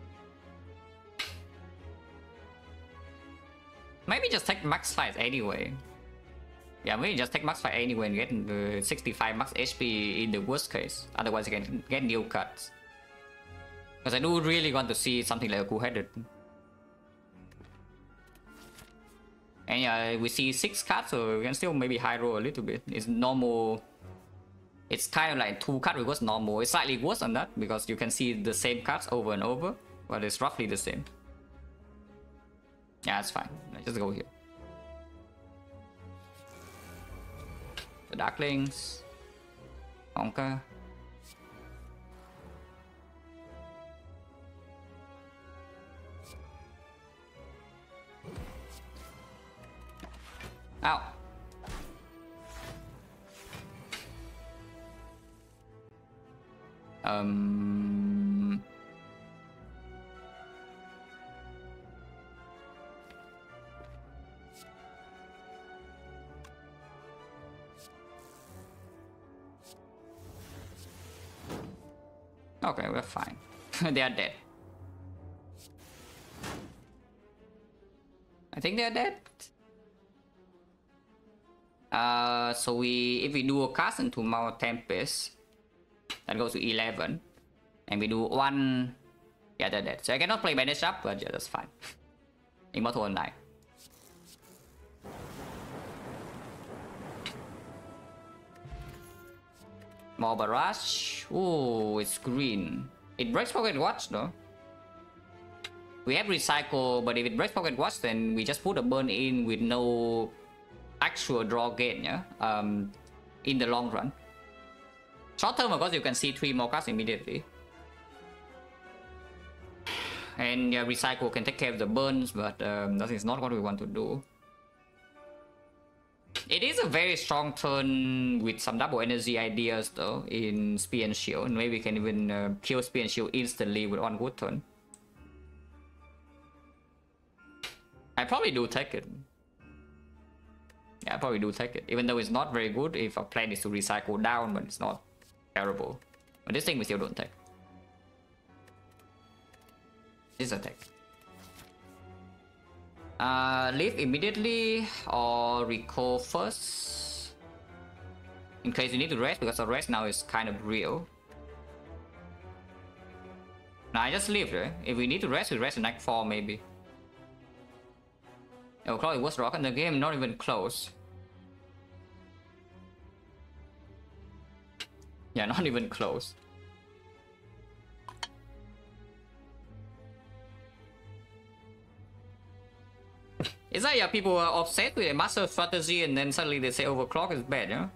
Maybe just take max fight anyway. Yeah, maybe just take max fight anyway and get 65 max HP in the worst case. Otherwise, you can get new cuts. Because I do really want to see something like a cool-headed. And yeah, we see 6 cards, so we can still maybe high roll a little bit. It's normal. It's kind of like 2 card reverse normal. It's slightly worse than that because you can see the same cards over and over, but it's roughly the same. Yeah, it's fine. Let's just go here. The Darklings. Honka. Ow. Okay, we're fine. They are dead. I think they are dead. So if we do a cast into Mount Tempest, that goes to 11, and we do 1, yeah, they're dead. So I cannot play Banish up, but yeah, that's fine. Immortal Knight. More Barrage. Ooh, it's green. It breaks Pocket Watch though. We have Recycle, but if it breaks Pocket Watch, then we just put a burn in with no actual draw gain, yeah? In the long run. Short term, of course, you can see 3 more cards immediately. And yeah, Recycle can take care of the burns, but that is not what we want to do. It is a very strong turn with some double energy ideas though in Spear and Shield. And maybe we can even kill Spear and Shield instantly with 1 good turn. I probably do take it. Yeah, I probably do take it. Even though it's not very good if our plan is to recycle down, but it's not terrible. But this thing we still don't take. This attack. Leave immediately or recall first. In case you need to rest, because the rest now is kind of real. Nah, I just leave, right? If we need to rest, we rest in Act 4 maybe. Oh, Chloe was rock in the game, not even close. Yeah, not even close. It's like, yeah, people are obsessed with a master strategy and then suddenly they say overclock is bad, yeah?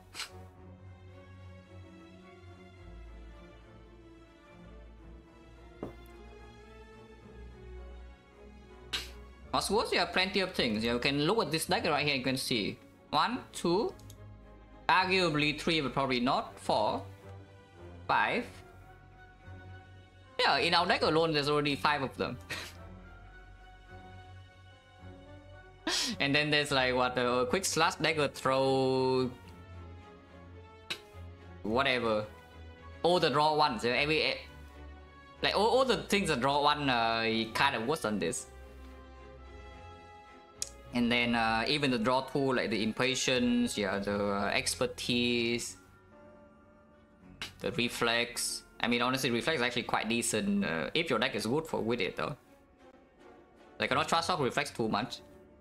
Oswald, you have plenty of things. You can look at this deck right here, you can see 1, 2, arguably 3, but probably not, 4, 5, Yeah, in our deck alone, there's already 5 of them. And then there's like what a quick slash dagger throw, whatever. All the draw ones, like all the things that draw one kind of worse on this. And then even the draw tool, like the impatience, yeah, the expertise, the reflex. I mean, honestly, reflex is actually quite decent if your deck is good with it though. Like, I cannot trust off reflex too much.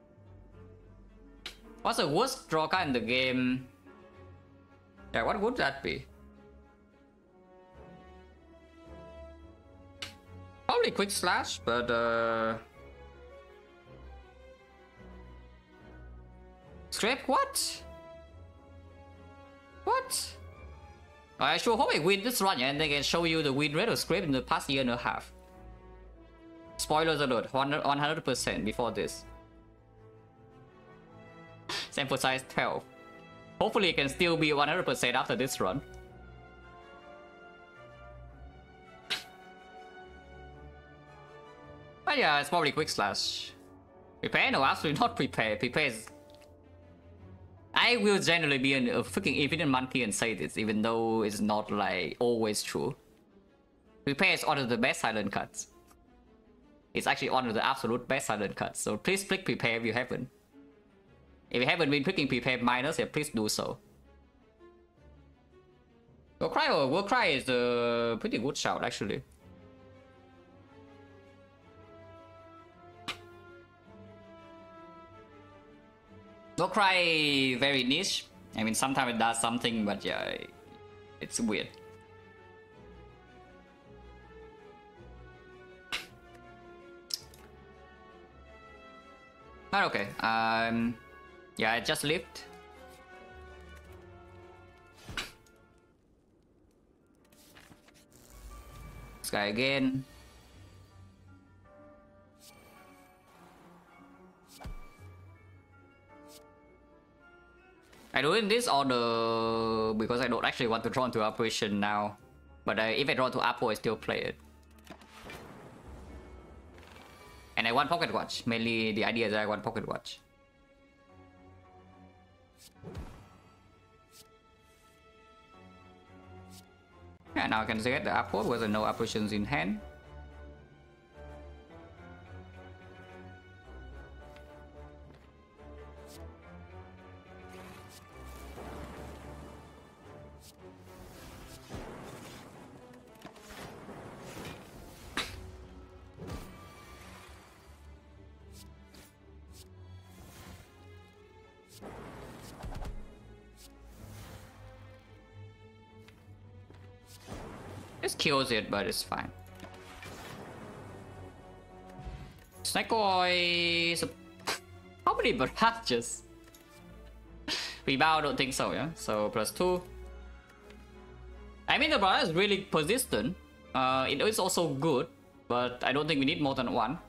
What's the worst draw card in the game? Yeah, what would that be? Probably quick slash, but scrape what? What? I sure hope I win this run, yeah, and they can show you the win rate of scrape in the past year and a half. Spoilers alert, 100% before this. Sample size 12. Hopefully it can still be 100% after this run. But yeah, it's probably quick slash. Prepare? No, absolutely not prepare. Prepare is... I will generally be a freaking infinite monkey and say this, even though it's not like always true. Prepare is one of the best silent cards. It's actually one of the absolute best silent cards. So please click prepare if you haven't. If you haven't been clicking prepare minus, yeah, please do so. World Cry is a pretty good shout actually. World Cry very niche. I mean, sometimes it does something, but yeah, it's weird. But okay, yeah, I just lived. This guy again. I do in this order because I don't actually want to draw into operation now. But if I draw to Apple, I still play it. And I want pocket watch. Mainly the idea is that I want pocket watch. Yeah, now I can get the Apple with no operations in hand. This kills it, but it's fine. Snake Oil... How many barrages? Rebound, I don't think so, yeah? So +2. I mean, the barrage is really persistent. It is also good, but I don't think we need more than one.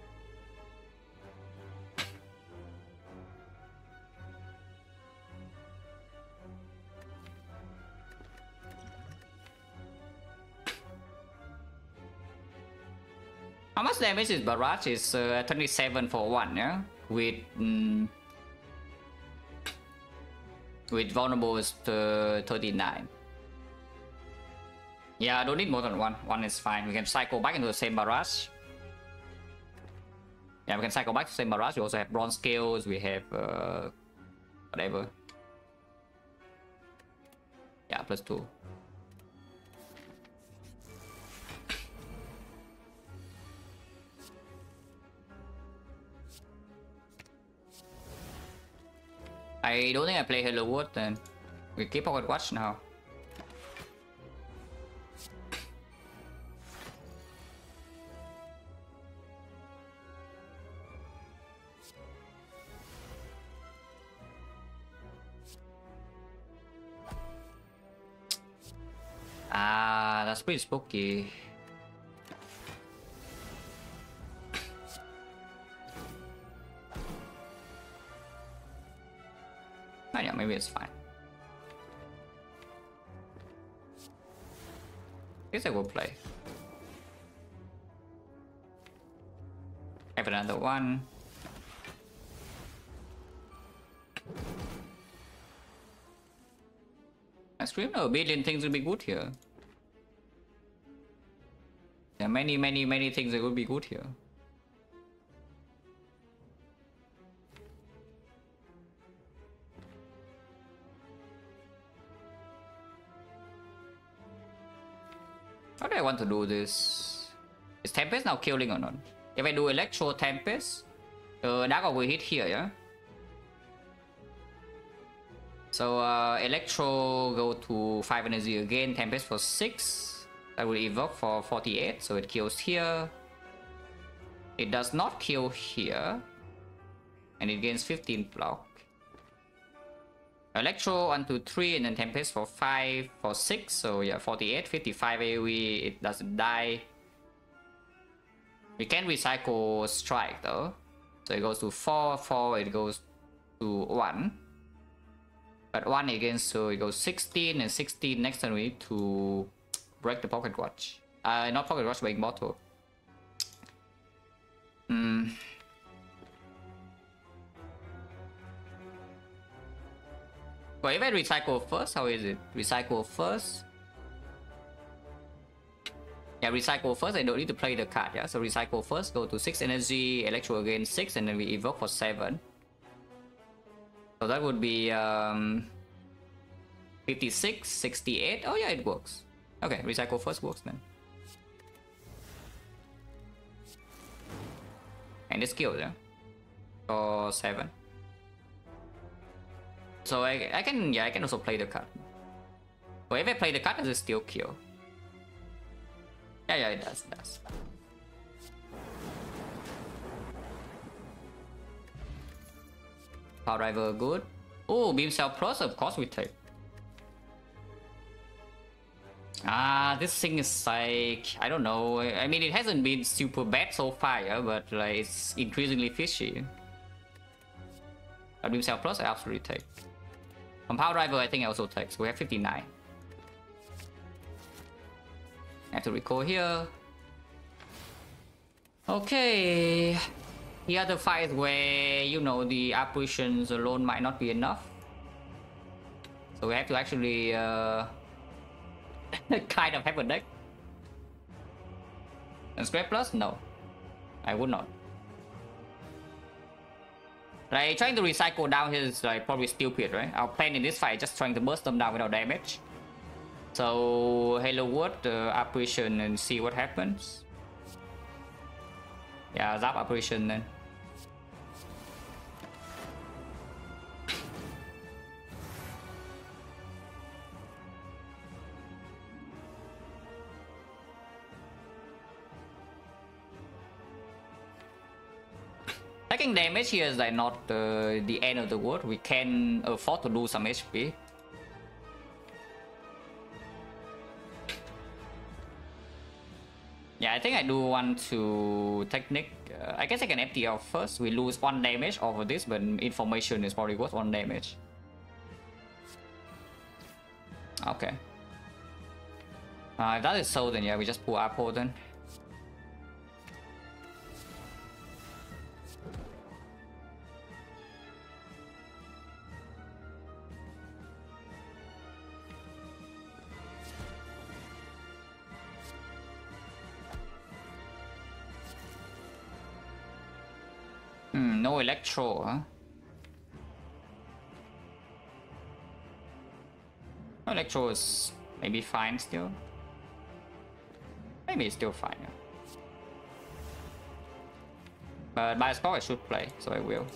How much damage is barrage? Is 27 for 1, yeah? With vulnerable is 39. Yeah, I don't need more than one. One is fine. We can cycle back into the same barrage. Yeah, we can cycle back to the same barrage. We also have bronze scales. We have whatever. Yeah, +2. I don't think I play Hello World then. We keep pocket watch now. Ah, that's pretty spooky. Oh yeah, maybe it's fine. Guess I will play. Have another one. I scream a billion things will be good here. There are many things that would be good here. How do I want to do this? Is Tempest now killing or not? If I do Electro Tempest, Dark will hit here, yeah? So Electro go to 5 energy again, Tempest for 6. That will evoke for 48, so it kills here. It does not kill here. And it gains 15 block. Electro 1, 2, 3, and then Tempest for 5, for 6. So yeah, 48, 55 AoE, it doesn't die. We can recycle Strike though. So it goes to 4, 4, it goes to 1. But 1 again, so it goes 16, and 16 next turn we need to break the Pocket Watch. Not Pocket Watch, but Immortal. But if I recycle first, how is it? Recycle first? Yeah, recycle first, I don't need to play the card, yeah? So recycle first, go to 6 energy, Electro again 6, and then we evoke for 7. So that would be 56, 68. Oh yeah, it works. Okay, recycle first works then. And it's killed, yeah? For 7. So I can also play the card. But if I play the card, does it still kill? Yeah, it does. Power Driver good. Oh, Beam Cell Plus, of course we take. This thing is like, I don't know. I mean, it hasn't been super bad so far, yeah, but like it's increasingly fishy. But Beam Cell Plus, I absolutely take. From Power Driver, I think I also take. So we have 59. I have to recall here. Okay. The other fight where, you know, the apparitions alone might not be enough. So we have to actually kind of have a deck. And Scrap Plus? No. I would not. Like, trying to recycle down here is like probably stupid, right? Our plan in this fight just trying to burst them down without damage. So Halo Word, apparition, and see what happens. Yeah, zap apparition then. Taking damage here is like not the end of the world. We can afford to lose some HP. Yeah, I think I do want to technique. I guess I can FTL first. We lose 1 damage over this, but information is probably worth 1 damage. Okay. If that is so, then yeah, we just pull Apple then. No Electro, huh? No Electro is maybe fine still. Maybe it's still fine, yeah. But by spell I should play, so I will.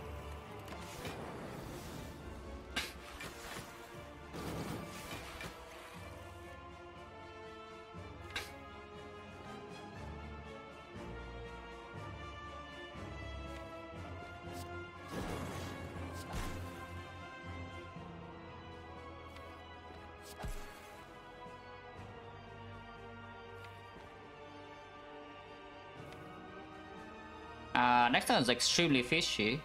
Next turn is extremely fishy.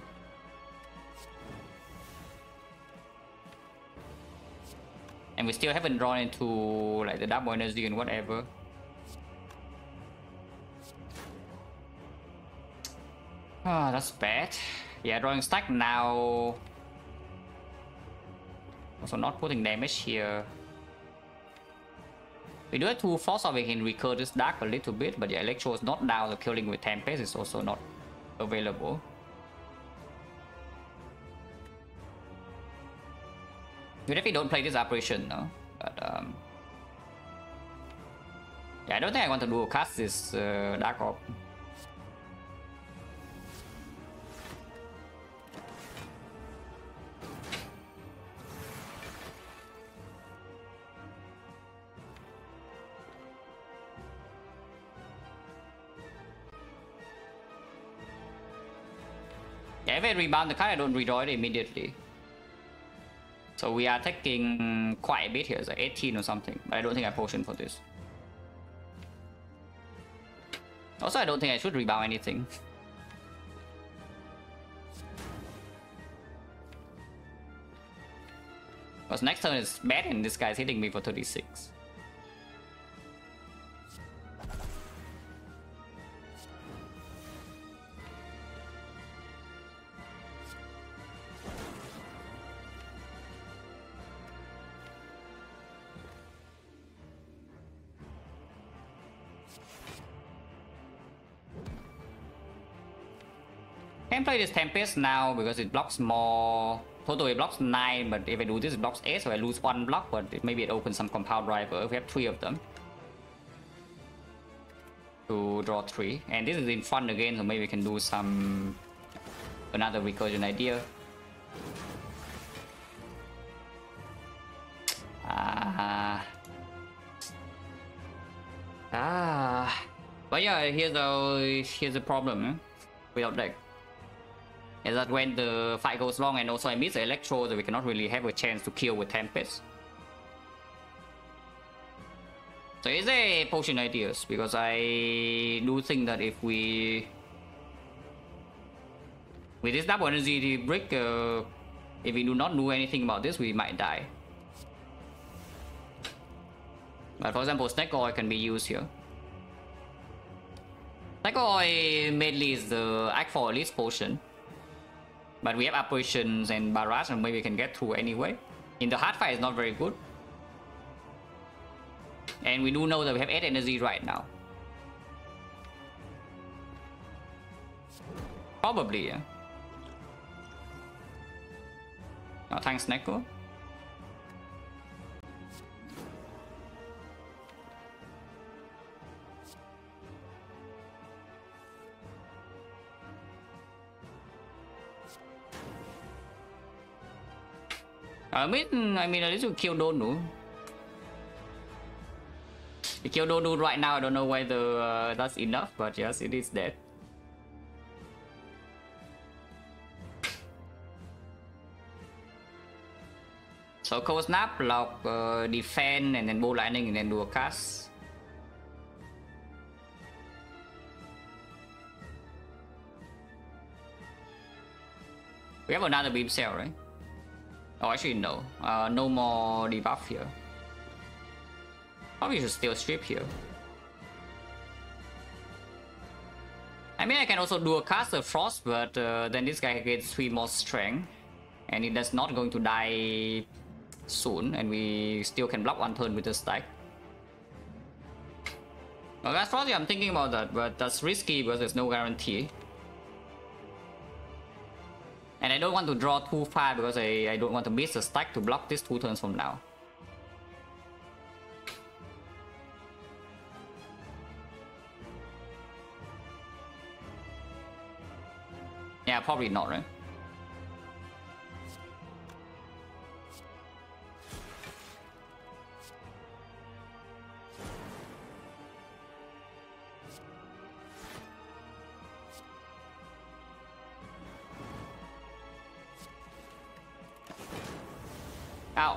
And we still haven't drawn into like the double energy and whatever. Ah, that's bad. Yeah, drawing stack now. Also not putting damage here. We do have 2 force, so we can recur this dark a little bit, but yeah, Electro is not down, so killing with Tempest is also not available. We definitely don't play this operation, no? But yeah, I don't think I want to dual cast this Dark Orb. Yeah, if I rebound the card, I don't redraw it immediately. So we are taking quite a bit here, it's like 18 or something, but I don't think I potion for this. Also, I don't think I should rebound anything. Because next turn is bad and this guy is hitting me for 36. Can play this Tempest now because it blocks more. Total it blocks 9, but if I do this it blocks 8, so I lose 1 block, but maybe it opens some compound driver. We have 3 of them. To draw 3. And this is in front again, so maybe we can do some another recursion idea. But yeah, here's the problem without deck. Is that when the fight goes long and also I miss the Electro, so we cannot really have a chance to kill with Tempest. So is there potion ideas? Because I do think that if we... with this double energy brick, if we do not do anything about this, we might die. But for example, Snake Oil can be used here. Snake Oil mainly is the Act for Elite potion. But we have apparitions and barrage, and maybe we can get through anyway. In the hard fight, it's not very good. And we do know that we have 8 energy right now. Probably, yeah. Oh, thanks, Neko. I mean, at least we kill Donu. We kill Donu right now. I don't know whether that's enough, but yes, it is dead. So Cold Snap, block, defend, and then Bow Lightning, and then do a cast. We have another Beam Cell, right? Oh, actually no. No more debuff here. Probably should still strip here. I mean, I can also do a cast of Frost, but then this guy gets 3 more strength. And it is not going to die soon, and we still can block 1 turn with the stack. Well, that's probably I'm thinking about that, but that's risky because there's no guarantee. And I don't want to draw too far because I don't want to miss a stack to block this 2 turns from now. Yeah, probably not, right? Ow.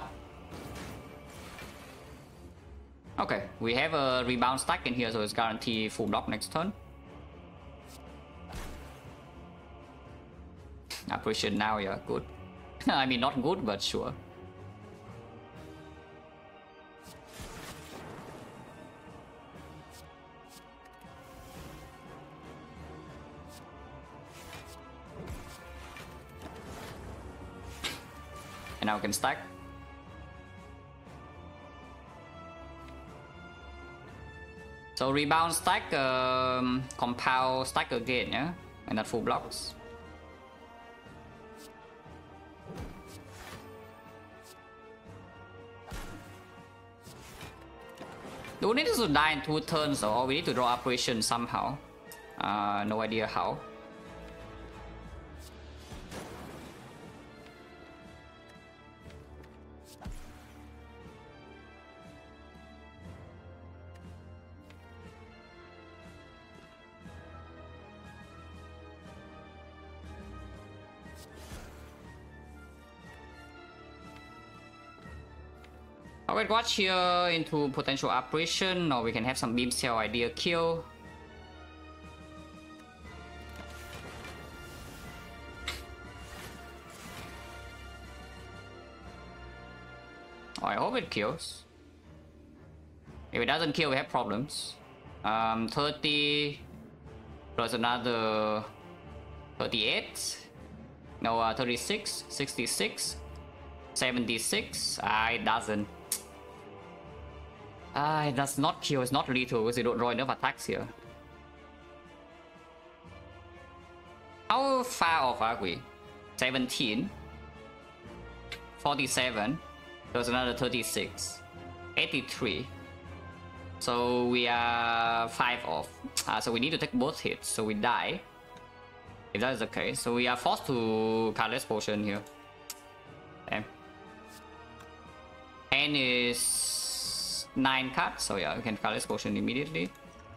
Okay, we have a rebound stack in here, so it's guaranteed full block next turn. Appreciate now, yeah, good. I mean, not good, but sure. now we can stack. So rebound stack, compound stack again, yeah, and not full blocks. Do we need to die in 2 turns or we need to draw operation somehow? No idea how. I will watch here into potential operation, or we can have some beam cell idea kill. Oh, I hope it kills. If it doesn't kill, we have problems. 30 plus another 38. No, 36, 66, 76. It doesn't. It does not kill. It's not lethal because you don't draw enough attacks here. How far off are we? 17, 47. There's another 36, 83. So we are 5 off. So we need to take both hits. So we die. If that is the case, so we are forced to colorless potion here. Damn. N is 9 cards, so yeah, we can colorless potion immediately.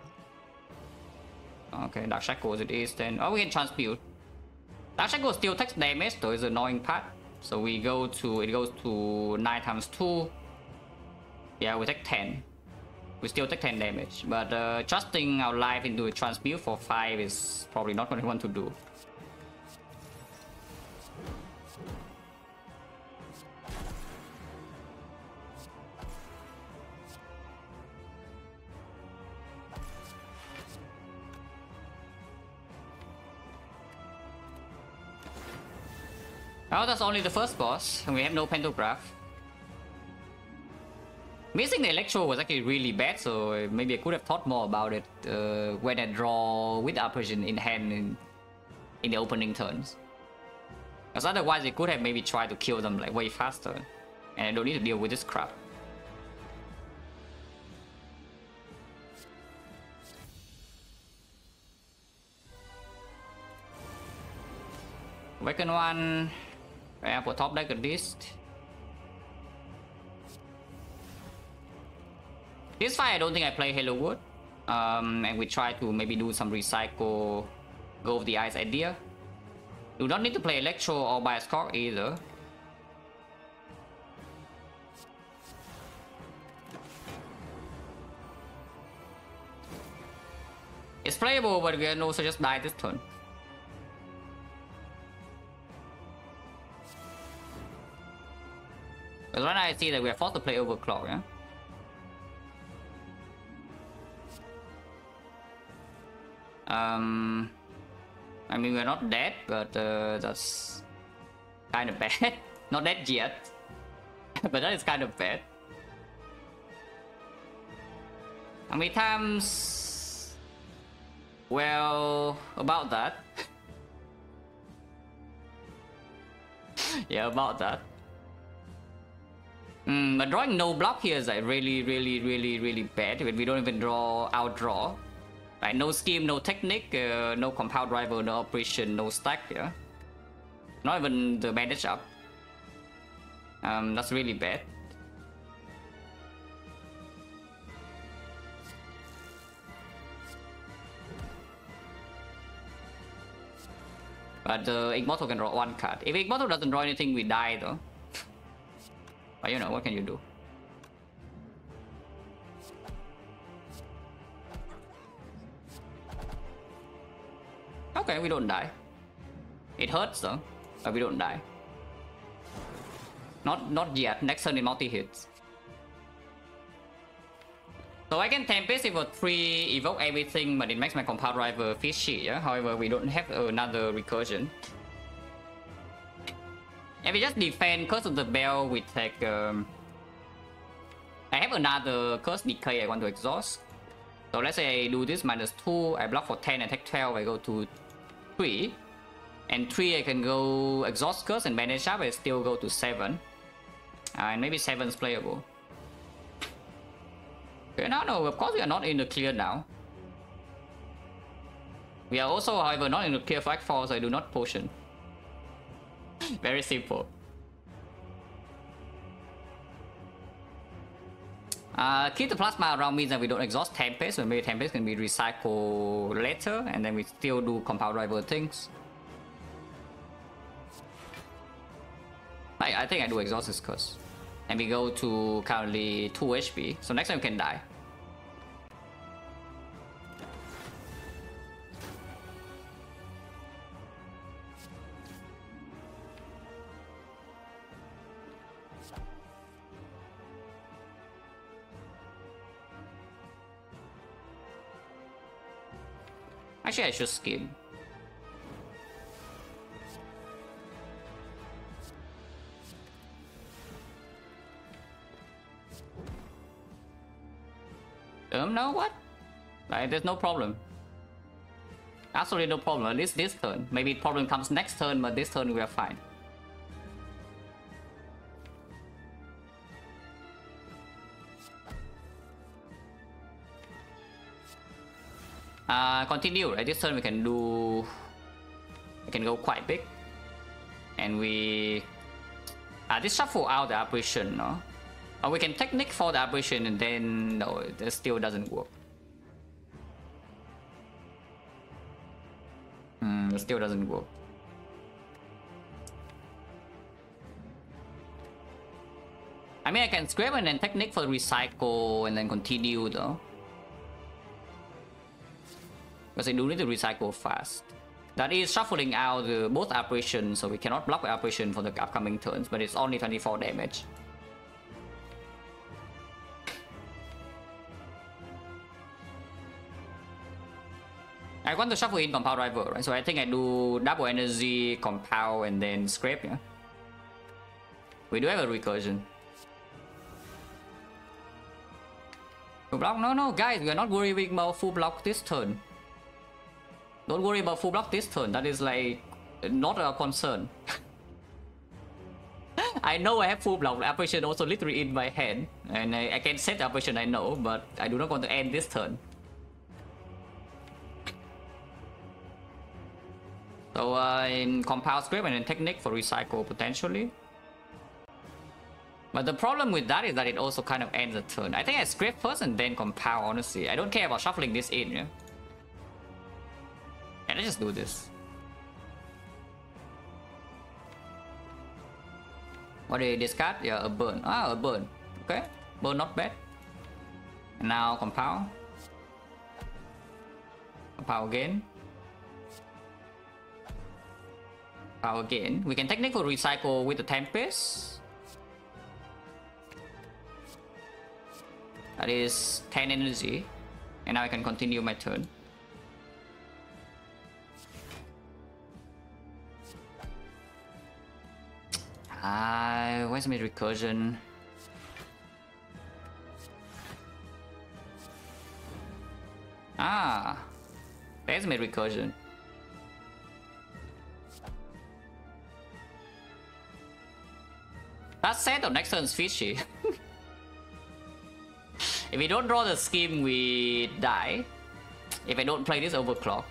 Okay, Dark Shackles it is then. Oh, we can transmute. Dark Shackles still takes damage, though it's the annoying part. So we go to, it goes to 9 times 2. Yeah, we take 10. We still take 10 damage, but trusting our life into a transmute for 5 is probably not what we want to do. Oh, that's only the first boss, and we have no pantograph. Missing the electro was actually really bad, so maybe I could have thought more about it when I draw with operation in hand in the opening turns. Because otherwise it could have maybe tried to kill them like way faster, and I don't need to deal with this crap. Awaken one. For top deck at least. This fight I don't think I play Halo Wood. And we try to maybe do some recycle, go with the ice idea. Do not need to play Electro or Bioscock either. It's playable, but we can also just die this turn. Because right now I see that we are forced to play Overclock, yeah? I mean, we're not dead, but that's kind of bad. Not dead yet, but that is kind of bad. How many times? Well, about that. Yeah, about that. But drawing no block here is like really bad when we don't even outdraw. Right, no scheme, no technique, no compound driver, no operation, no stack, yeah. Not even the bandage up. That's really bad. But Immortal can draw 1 card. If Immortal doesn't draw anything, we die though. But you know, what can you do? Okay, we don't die. It hurts though, but we don't die. Not yet. Next turn it multi-hits. So I can Tempest for 3, evoke everything, but it makes my compound driver fishy, yeah? However, we don't have another recursion. If we just defend Curse of the Bell, we take... I have another Curse Decay I want to exhaust. So let's say I do this -2, I block for 10, I take 12, I go to 3. And 3 I can go exhaust Curse and manage up, I still go to 7. And maybe 7 is playable. Okay, now no, of course we are not in the clear now. We are also, however, not in the clear for X4, so I do not potion. Very simple. Keep the plasma around means that we don't exhaust Tempest, so maybe Tempest can be recycled later, and then we still do compound driver things. I think I do exhaust this curse. And we go to currently 2 HP, so next time we can die. Actually, I should skip. No, what? Like, there's no problem. Absolutely no problem, at least this turn. Maybe problem comes next turn, but this turn we are fine. Continue, right? This turn we can do... We can go quite big. And we... this shuffle out the apparition, no? Or we can technique for the apparition and then... No, it still doesn't work. It still doesn't work. I mean, I can scrap and then technique for recycle and then continue though. Because I do need to recycle fast. That is shuffling out both apparitions, so we cannot block the apparition for the upcoming turns, but it's only 24 damage. I want to shuffle in compound driver, right? So I think I do double energy, compound, and then scrape, yeah? We do have a recursion. Full block? No, guys, we are not worrying about full block this turn. Don't worry about full block this turn. That is like not a concern. I know I have full block. The apparition also literally in my hand, and I can set the apparition, I know, but I do not want to end this turn. So in compound scrape and then technique for recycle potentially. But the problem with that is that it also kind of ends the turn. I think I scrape first and then compound, honestly. I don't care about shuffling this in, yeah? Can I just do this? What do you discard? Yeah, a burn. Ah, a burn. Okay. Burn not bad. And now compound. Compound again. Compound again. We can technically recycle with the Tempest. That is 10 energy. And now I can continue my turn. Where's my recursion? There's my recursion. That set of next turn's fishy. If we don't draw the scheme, we die. If I don't play this overclock.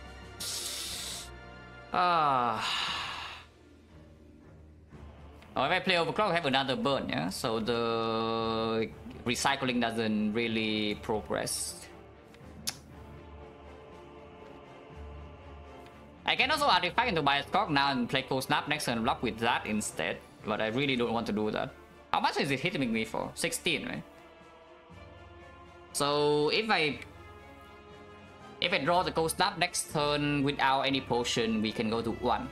If I play overclock, I have another burn, yeah? So the recycling doesn't really progress. I can also artifact into Bioscock now and play Cold Snap next turn and block with that instead. But I really don't want to do that. How much is it hitting me for? 16, right? So if I draw the Cold Snap next turn without any potion, we can go to 1.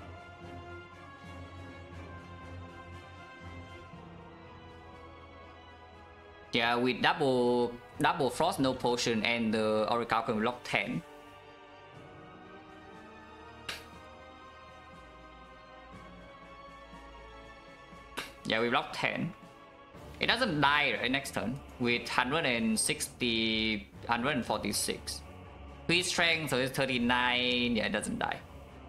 Yeah, with double frost, no potion, and the Oracle can block 10. Yeah, we block 10. It doesn't die right next turn with 160, 146. 3 strength, so it's 39. Yeah, it doesn't die.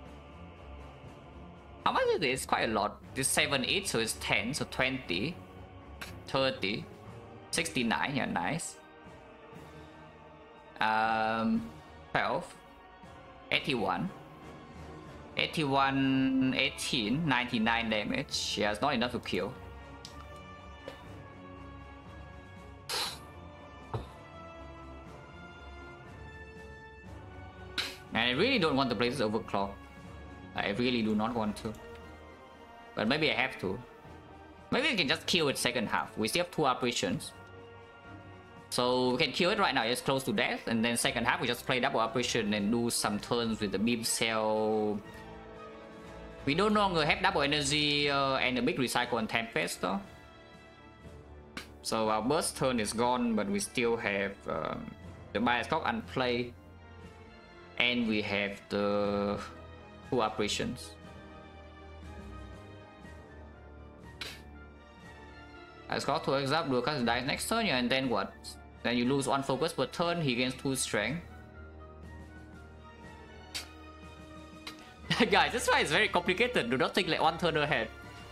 How much is this? Quite a lot. This 7 each, so it's 10, so 20, 30, 69. Yeah, nice. 12, 81, 81, 18, 99 damage. Yeah, it's not enough to kill. And I really don't want to play this overclock. I really do not want to. But maybe I have to. Maybe we can just kill it second half. We still have 2 apparitions. So we can kill it right now, it's close to death. And then second half we just play double apparition and do some turns with the beam cell. We no longer have double energy and a big recycle and tempest though. So our burst turn is gone, but we still have the bias clock unplayed. And we have the 2 apparitions. I score 2 x up, Lucas dies next turn, yeah, and then what? Then you lose 1 focus per turn, he gains 2 strength. Guys, this fight is very complicated. Do not think like 1 turn ahead.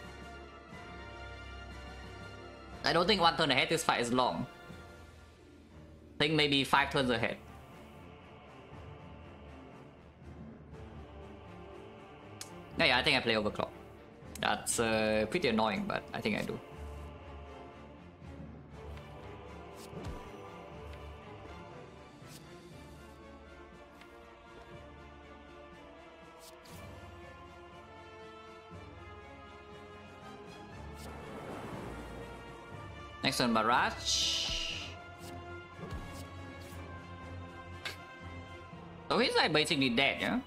I don't think 1 turn ahead this fight is long. Think maybe 5 turns ahead. Yeah, I think I play overclock. That's pretty annoying, but I think I do. Next one, Barrage. So he's like basically dead, yeah?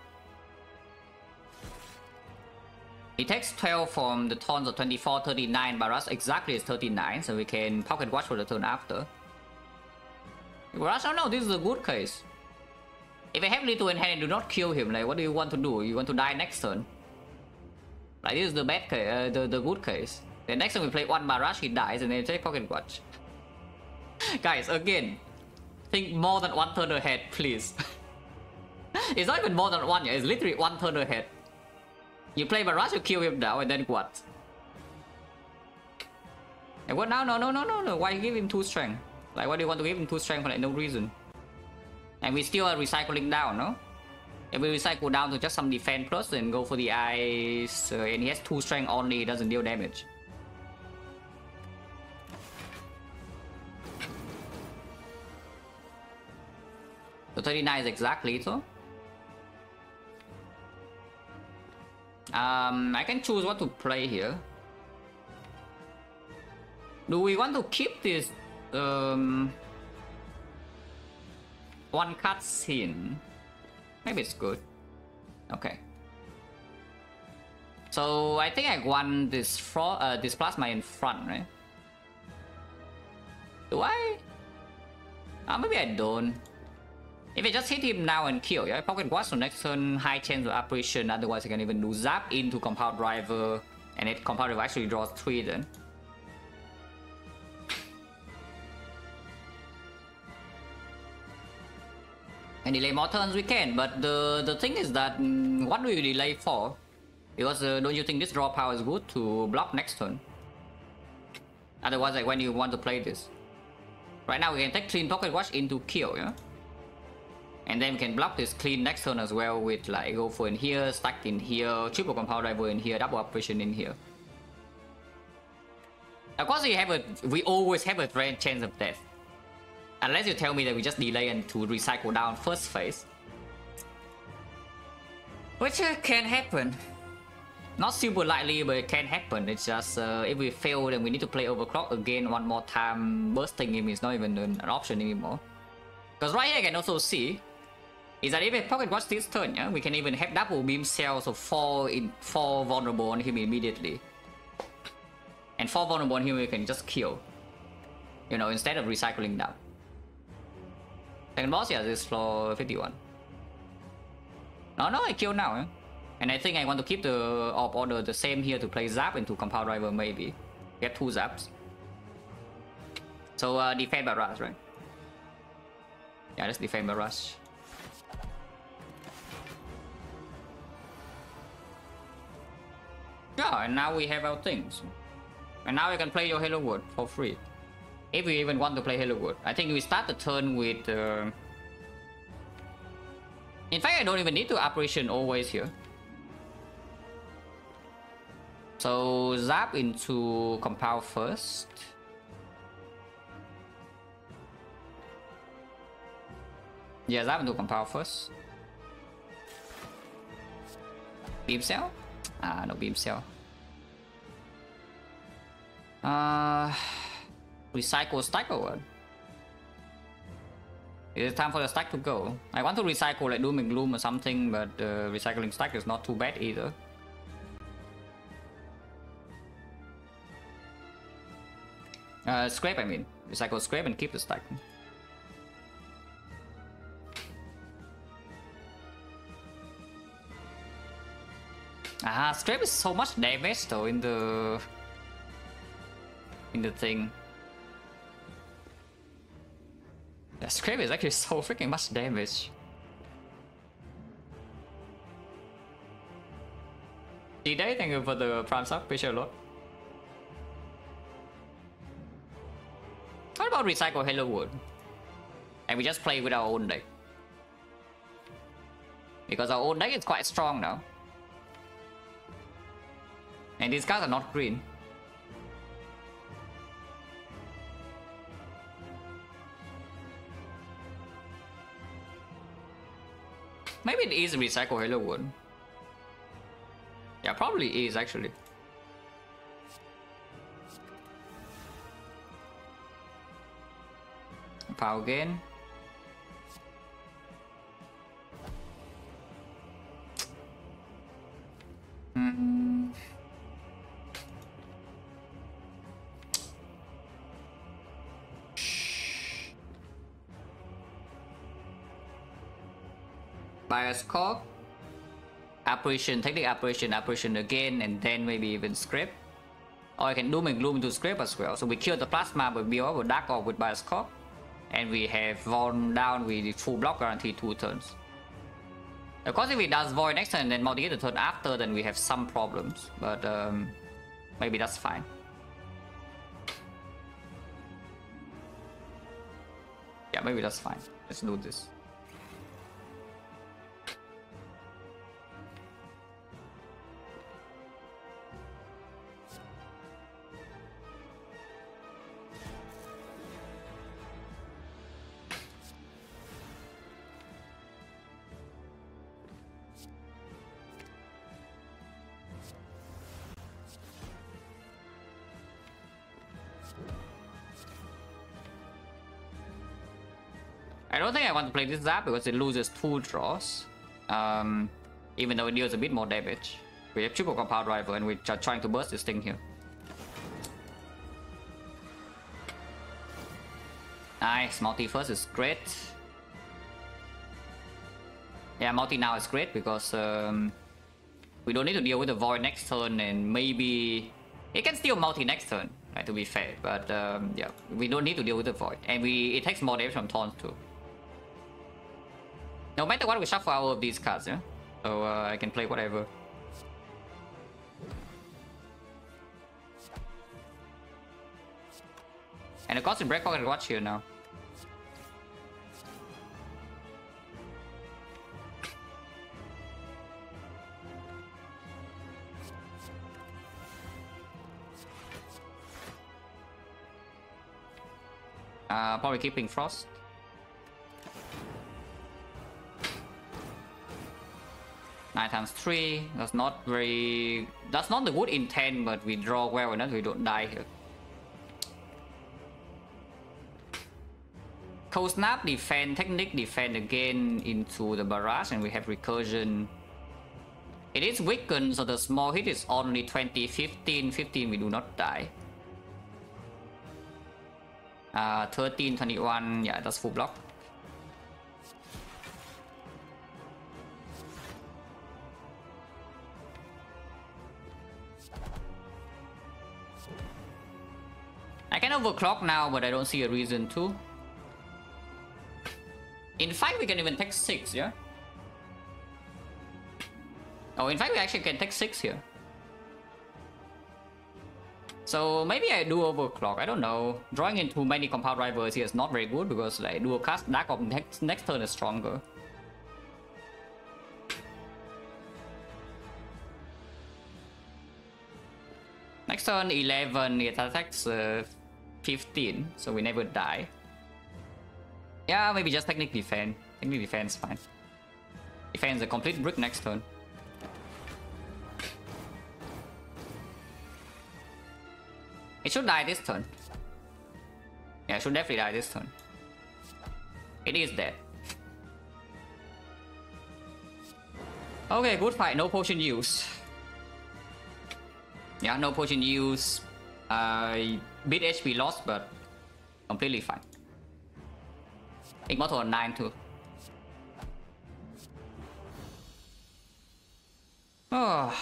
He takes 12 from the turns of 24, 39. Barrage exactly is 39, so we can pocket watch for the turn after. Barrage, oh no, this is a good case. If I have little in hand and do not kill him, like what do you want to do? You want to die next turn? Like this is the bad case, the good case. Then next time we play 1 Barrage, he dies and then take pocket watch. Guys, again, think more than 1 turn ahead, please. It's not even more than 1, it's literally 1 turn ahead. You play Barrage, you kill him now, and then what? And what now? No. Why give him 2 strength? Like, why do you want to give him 2 strength for like no reason? And we still are recycling down, no? If we recycle down to just some defense plus, then go for the ice, and he has 2 strength only, he doesn't deal damage. So 39 is exactly so. I can choose what to play here. Do we want to keep this 1 cutscene? Maybe it's good. Okay. So I think I want this this plasma in front, right? Do I? Maybe I don't. If I just hit him now and kill, yeah, pocket watch, so next turn high chance of apparition. Otherwise, I can even do zap into compound driver, and it compound driver actually draws 3 then. And delay more turns we can, but the thing is that what do you delay for? Because don't you think this draw power is good to block next turn? Otherwise, like when you want to play this. Right now we can take clean pocket watch into kill, yeah? And then we can block this clean next turn as well with like go for in here, stack in here, triple compound driver in here, double operation in here. Of course we always have a grand chance of death. Unless you tell me that we just delay and to recycle down first phase. Which can happen. Not super likely, but it can happen. It's just if we fail, then we need to play overclock again 1 more time. Bursting him is not even an option anymore. Because right here I can also see is that if we pocket watch this turn, yeah, we can even have double beam cells of 4 vulnerable on him immediately. And 4 vulnerable on him we can just kill. You know, instead of recycling down. Second boss, yeah, this is floor 51. No, I kill now, eh? And I think I want to keep the orb order the same here to play zap into compound driver maybe. Get 2 zaps. So defend barrage, right? Yeah, let's defend barrage. Yeah, and now we have our things. And now you can play your Halo World for free. If you even want to play Halo World. I think we start the turn with... In fact, I don't even need to operation always here. So zap into compound first. Yeah, zap into compound first. Beam cell? Ah, no beam cell. Recycle stack or what? Is it time for the stack to go? I want to recycle like Doom and Gloom or something, but recycling stack is not too bad either. Scrape, I mean. Recycle scrape and keep the stack. Ah, scrape is so much damage though in the thing. Yeah, scrape is actually so freaking much damage. D-Day, thank you for the prime sub, appreciate a lot. What about recycle Halo World? And we just play with our own deck. Because our own deck is quite strong now. And these guys are not green. Maybe it is recycle Halo World. Yeah, probably is actually. Power gain. Bias Corp. Apparition, technique apparition again, and then maybe even scrape. Or I can Doom and Gloom into scrape as well. So we kill the plasma, but we over Dark Orb with Bias Corp. And we have Von down with full block guarantee 2 turns. Of course, if he does Void next turn and then multi-hit the turn after, then we have some problems. But maybe that's fine. Yeah, maybe that's fine. Let's do this. I don't think I want to play this zap because it loses 2 draws. Even though it deals a bit more damage. We have triple compound rival and we're trying to burst this thing here. Nice, multi first is great. Yeah, multi now is great because we don't need to deal with the void next turn, and maybe it can still multi next turn, right, to be fair. But yeah, we don't need to deal with the void, and it takes more damage from taunts too. No matter what, we shuffle all of these cards, yeah. So I can play whatever. And of course, the break pocket watch here now. Probably keeping Frost. Nine times 3. That's not very. That's not the good intent, but we draw well enough. We don't die here. Cold Snap defend, technique defend again into the barrage, and we have recursion. It is weakened, so the small hit is only 20, 15, 15. We do not die. 13, 21. Yeah, that's full block. I can overclock now, but I don't see a reason to. In fact, we can even take 6, yeah? Oh, in fact, we actually can take 6 here. So maybe I do overclock, I don't know. Drawing in too many compound drivers here is not very good because like dual cast Dark of next turn is stronger. Next turn 11, it attacks 15, so we never die. Yeah, maybe just technique defense. Technique defense, fine. Defense a complete brick next turn. It should die this turn. Yeah, it should definitely die this turn. It is dead. Okay, good fight. No potion use. Yeah, no potion use. Bit HP lost, but completely fine. Immortal on 9 too. Oh.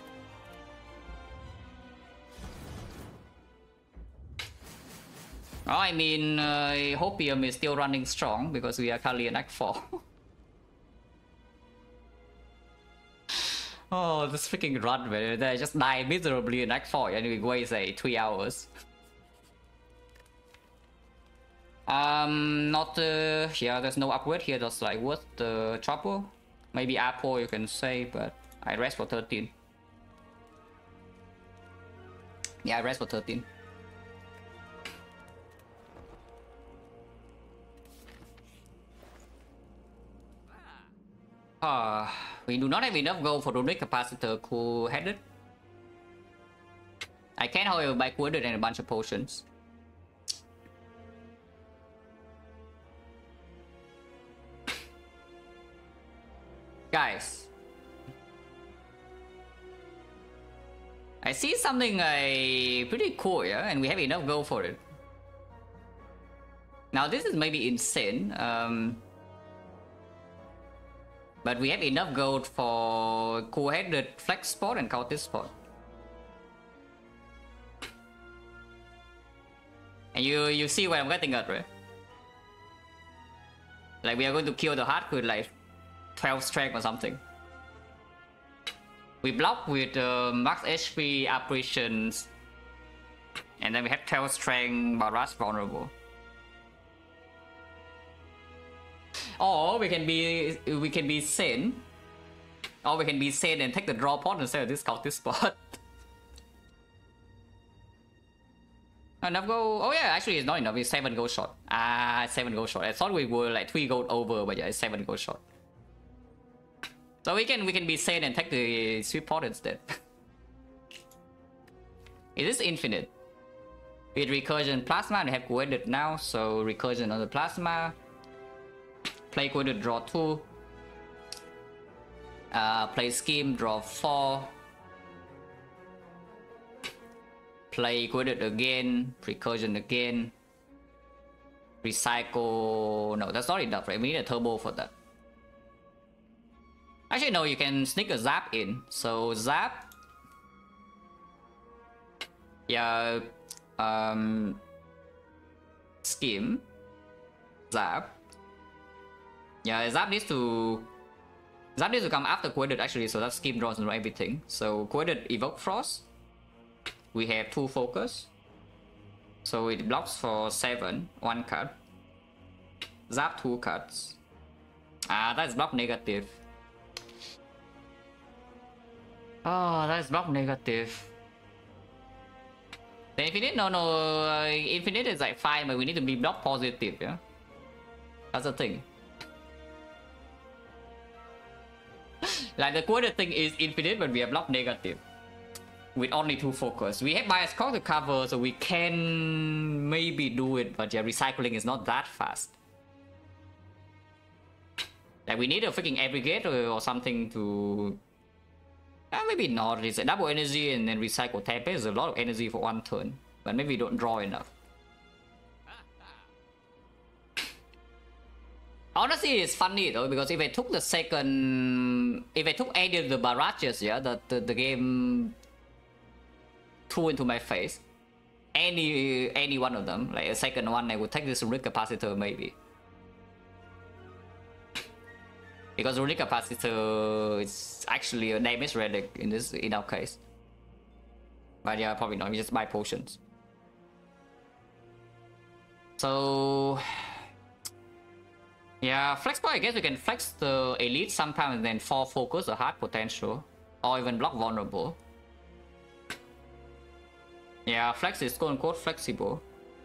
Oh, I mean, Hopium is still running strong because we are currently in Act 4. Oh, this freaking run, man. They just die miserably in Act 4 and we waste like 3 hours. Not yeah, there's no upgrade here, that's like worth the trouble. Maybe Apple you can say, but I rest for 13. Yeah, I rest for 13. We do not have enough gold for runic capacitor cool-headed. I can, however, buy cool-headed and a bunch of potions. Guys, I see something pretty cool, yeah, and we have enough gold for it. Now this is maybe insane, but we have enough gold for cool-headed flex spot and cultist spot. And you see what I'm getting at, right? Like we are going to kill the heart with like 12 strength or something. We block with max HP apparitions, and then we have 12 strength barrage vulnerable. Or we can be sane. Or we can be sane and take the draw pot instead of this cultist spot. Enough gold. Oh yeah, actually it's not enough. It's 7 gold short. 7 gold short. I thought we were like 3 gold over, but yeah, it's 7 gold short. So we can be sane and take the sweet pot instead. Is this infinite? With recursion plasma, and have coordinate now, so recursion on the plasma. Play coordinate, draw 2. Play scheme, draw 4. Play coordinate again, recursion again. Recycle. No, that's not enough, right? We need a turbo for that. Actually, no, you can sneak a zap in. So zap. Yeah. Scheme. Zap. Yeah, zap needs to come after coordinate actually, so that scheme draws into everything. So coordinate evoke frost. We have 2 focus. So it blocks for 7, 1 card. Zap 2 cards. That's block negative. Oh, that's block negative. The infinite? No, infinite is like fine, but we need to be block positive, yeah? That's the thing. Like the coordinate thing is infinite, but we are block negative. With only 2 focus. We have bias call to cover, so we can maybe do it, but yeah, recycling is not that fast. Like we need a freaking aggregate or something to... maybe not. It's a double energy and then recycle tape is a lot of energy for 1 turn. But maybe we don't draw enough. Honestly, it's funny though, because if I took the second... If I took any of the barrages, yeah, the game threw into my face. any one of them. Like a second one, I would take this runic capacitor maybe. Because runic capacitor is actually a damage relic in our case. But yeah, probably not. We just buy potions. So yeah, flex point. I guess we can flex the elite sometimes and then fall focus or hard potential, or even block vulnerable. Yeah, flex is quote unquote flexible.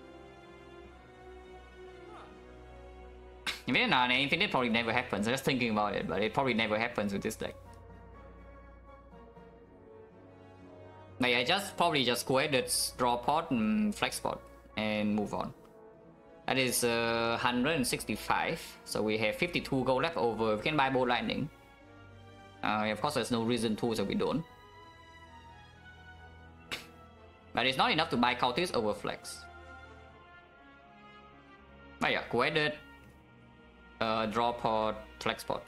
Even now, infinite probably never happens. I'm just thinking about it, but it probably never happens with this deck. But yeah, probably just go ahead, let's draw pot and flex pot and move on. That is 165. So we have 52 gold left over. We can buy bolt lightning. Of course, there's no reason to, so we don't. But it's not enough to buy cultists over flex. But yeah, go ahead, draw pot, flex pot.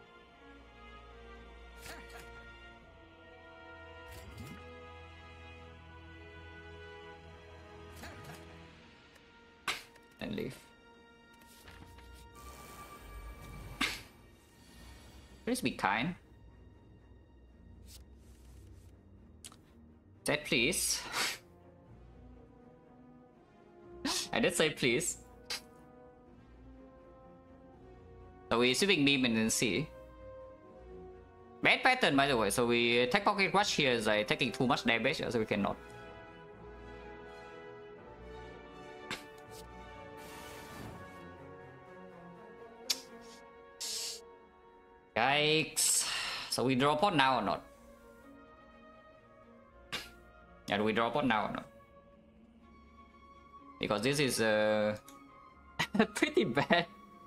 And leave. Please be kind. Said please. I did say please. So we're sweeping beam and then see. Bad pattern by the way, so we take pocket rush here is like taking too much damage, so we cannot. Yikes. So we draw pot now or not? Yeah, do we draw pot now or not? Because this is pretty bad.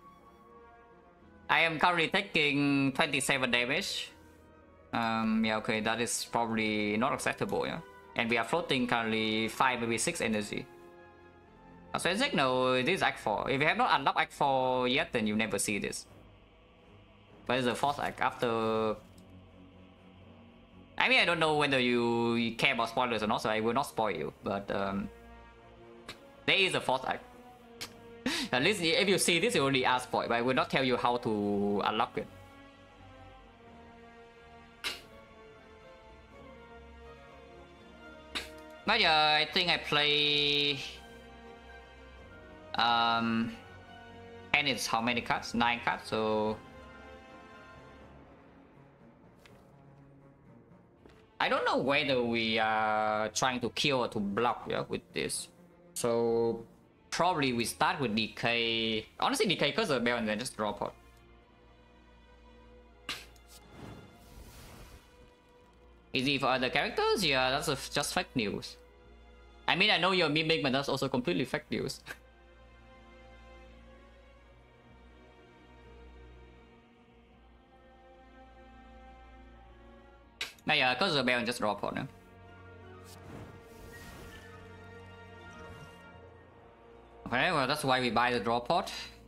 I am currently taking 27 damage. Yeah, okay, that is probably not acceptable, yeah. And we are floating currently 5, maybe 6 energy. So XecnaR, this is Act 4. If you have not unlocked Act 4 yet, then you never see this. But it's the 4th Act after... I mean, I don't know whether you care about spoilers or not, so I will not spoil you. But there is a 4th Act. At least if you see this, you only ask for it, but I will not tell you how to unlock it. But yeah, I think I play... and it's how many cards? 9 cards, so... I don't know whether we are trying to kill or to block, yeah, with this. So... probably we start with DK. Honestly, DK because of the bell and then just draw pot. Easy for other characters? Yeah, that's just fake news. I mean, I know you're miming, but that's also completely fake news. But yeah, because of the bell and just draw pot now. Okay, well that's why we buy the draw pot.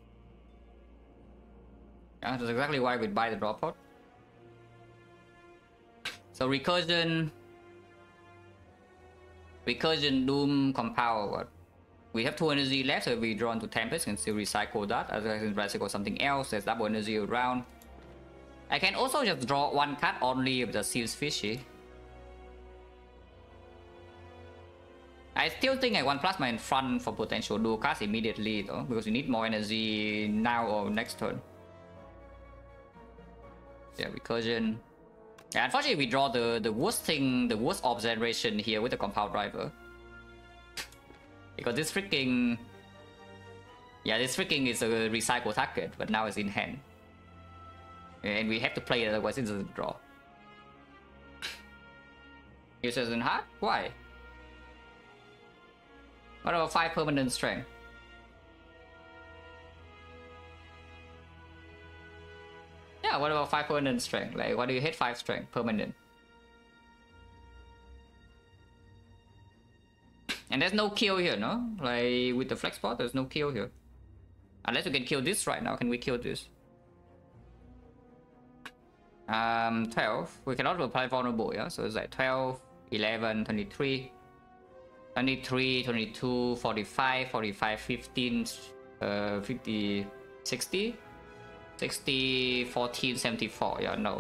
Yeah, that's exactly why we buy the draw pot. So recursion, doom, compound. What? We have 2 energy left, so if we draw into Tempest, can still recycle that. Otherwise, I can recycle something else. There's double energy around. I can also just draw 1 card only if that seems fishy. I still think I want plasma in front for potential dual cast immediately though, because you need more energy now or next turn. Yeah, recursion. Yeah, unfortunately we draw the worst thing, the worst observation here with the compound driver. Because this freaking... yeah, this freaking is a recycle target, but now it's in hand. And we have to play it, otherwise it doesn't draw. Users in hard? Why? What about 5 permanent strength? Yeah, what about 5 permanent strength? Like, why do you hit 5 strength permanent? And there's no kill here, no? Like, with the flex pot, there's no kill here. Unless we can kill this right now. Can we kill this? 12. We cannot apply vulnerable, yeah? So it's like 12, 11, 23. 23, 22, 45, 45, 15, 50, 60, 60, 14, 74. Yeah, no.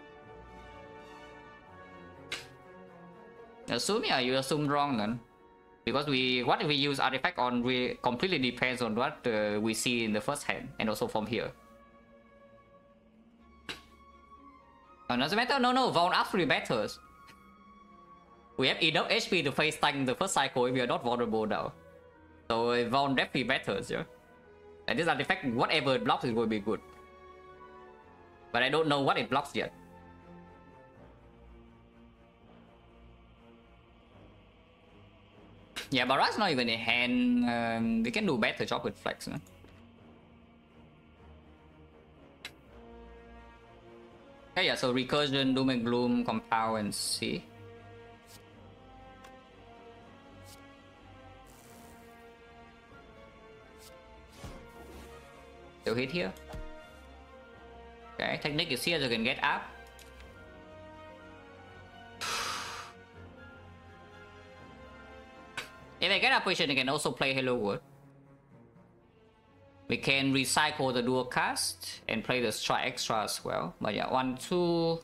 Assume, yeah, you assume wrong then. Because what we use artifact on completely depends on what we see in the first hand and also from here. Doesn't matter? No, Vaughn absolutely matters. We have enough HP to face tank the first cycle if we are not vulnerable now. So Vaughn definitely matters, yeah. And this artifact, whatever it blocks is going to be good. But I don't know what it blocks yet. Yeah, but Barat's not even in hand. We can do better job with Flex. No? Okay, yeah, so Recursion, Doom and Gloom, Compound, and C. Still hit here. Okay, Technique is here so you can get up. If I get a position, I can also play Hello World. We can recycle the dual cast and play the Strike Extra as well. But yeah, 1, 2.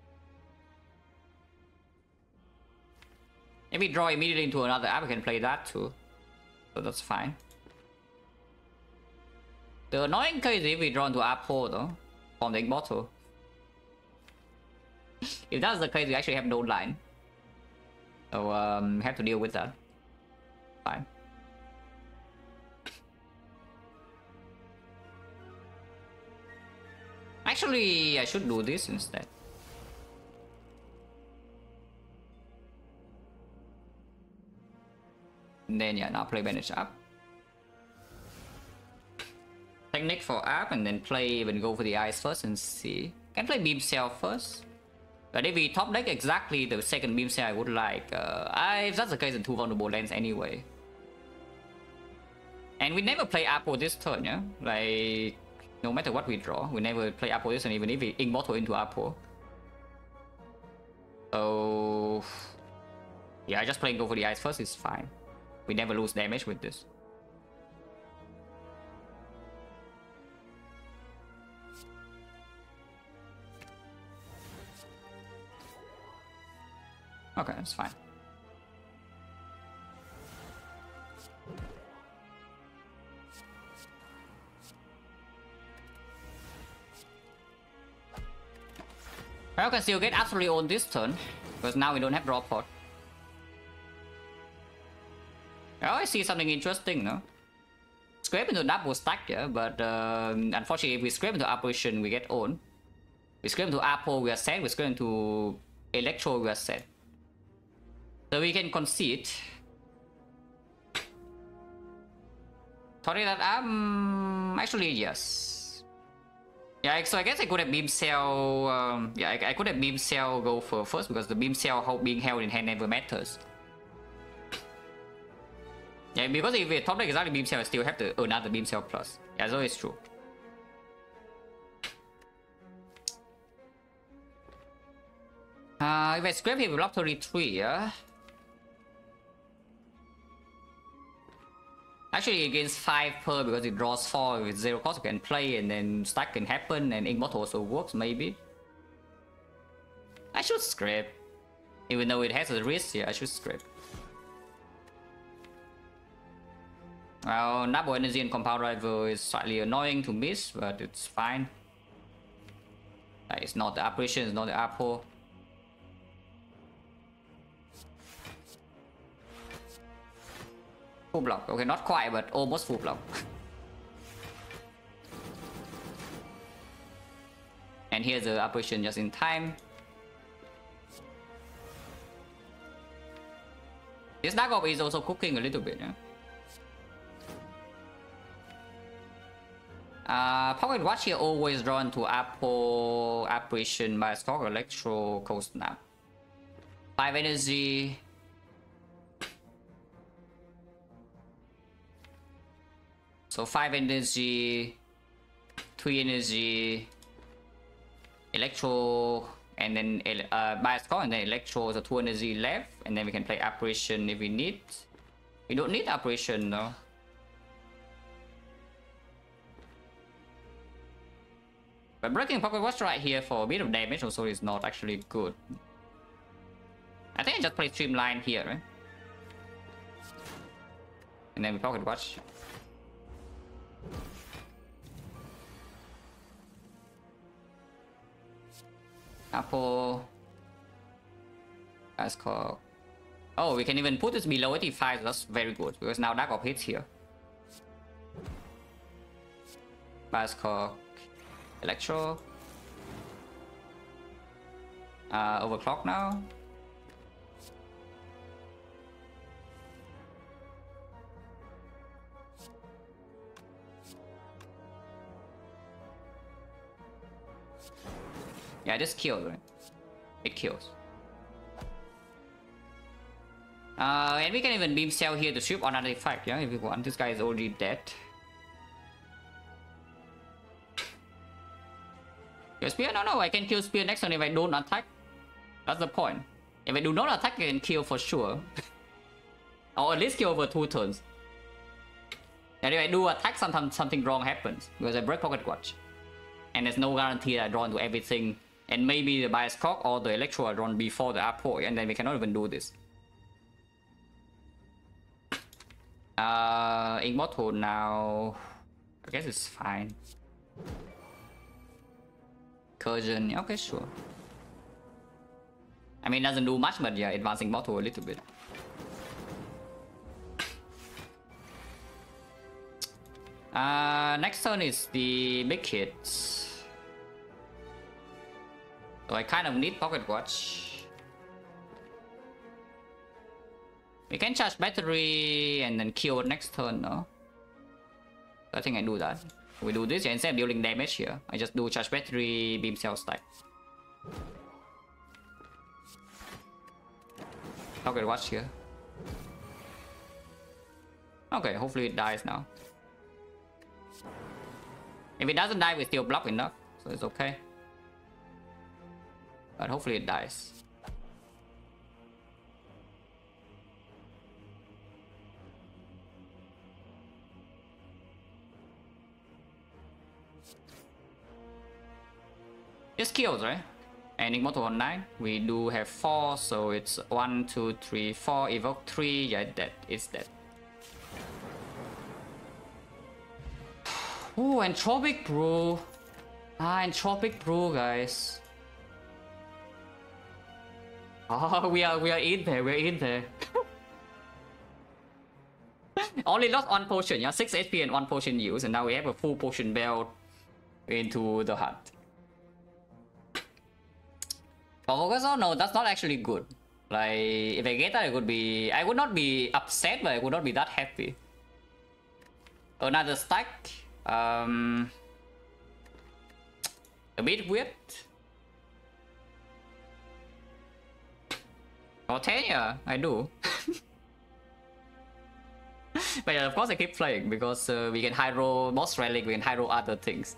If we draw immediately into another app, we can play that too. So that's fine. The annoying case is if we draw into Apple though, from the ink bottle. If that's the case, we actually have no line. So have to deal with that. Fine. Actually, I should do this instead. And then yeah, now play Banish up. Technique for up and then play even go for the eyes first and see. Can play Beam Cell first. But if we top deck exactly the second Beam Cell I would like, if that's the case, then 2 vulnerable lands anyway. And we never play Apple this turn, yeah? Like, no matter what we draw, we never play Apple this turn, even if we Immortal into Apple. So... yeah, just playing go for the eyes first is fine. We never lose damage with this. Okay, that's fine. I can still get absolutely on this turn, because now we don't have drop pod. I see something interesting, no? Scrape into double stack, yeah, but unfortunately if we scrape into Apparition, we get owned. We scrape into Apple, we are set. We scrape into Electro, we are set. So we can concede. Sorry that actually yes. Yeah, so I guess I could have Beam Cell. Yeah, I could have Beam Cell go for first because the Beam Cell being held in hand never matters. Yeah, because if we top deck exactly Beam Cell, I still have to another Beam Cell plus. Yeah, so it's true. If I scrape here, we block 33, yeah. Actually, against 5 per because it draws 4 with 0 cost, you can play and then stack can happen and Immortal also works, maybe. I should scrape. Even though it has a risk, yeah, I should scrape. Well, Double Energy and Compound Rival is slightly annoying to miss, but it's fine. It's not the Apparition, it's not the Apple. Full block. Okay, not quite, but almost full block. And here's the Apparition just in time. This Dark Orb is also cooking a little bit, yeah. Pocket Watch here always drawn to Apple, Apparition, Bioscope, Electro, Cold Snap. 5 energy. So 5 energy, 3 energy, Electro, and then Bioscope, and then Electro, so 2 energy left, and then we can play Apparition if we need. We don't need operation though. But breaking Pocket Watch right here for a bit of damage also is not actually good. I think I just play Streamline here, right? And then we Pocket Watch. Apple. That's called. Oh, we can even put this below 85, so that's very good, because now Dark Orb hits here. Bioscock, Electro. Overclock now. Yeah, this kills, right? It kills. And we can even beam cell here to strip on another effect, yeah, if we want. This guy is already dead. Your spear? No, I can kill spear next turn if I don't attack. That's the point. If I do not attack, I can kill for sure. Or at least kill over 2 turns. And if I do attack, sometimes something wrong happens, because I break Pocket Watch. And there's no guarantee that I draw into everything. And maybe the Bioscock or the Electro are drawn before the Apo, and then we cannot even do this. Immortal now. I guess it's fine. Incursion, okay, sure. I mean, it doesn't do much, but yeah, advancing Immortal a little bit. Next turn is the big hits. So I kind of need Pocket Watch. We can charge battery and then kill next turn, no? I think I do that. We do this, and instead of dealing damage here, I just do charge battery, beam cell stack. Pocket Watch here. Okay, hopefully it dies now. If it doesn't die, we still block enough, so it's okay. But hopefully it dies. This kills, right? And Immortal on 9. We do have 4, so it's 1, 2, 3, 4. Evoke 3. Yeah, that is dead. Oh, Entropic Brew. Entropic Brew, guys. Oh, we are in there. We're in there. Only lost 1 potion, yeah, 6 HP and 1 potion use, and now we have a full potion belt into the hut. Focus on? No, that's not actually good. Like, if I get that, it would be... I would not be upset, but I would not be that happy. Another stack. A bit weird. Oh, 10, yeah, I do. But yeah, of course I keep playing, because we can high roll boss relic, we can high roll other things.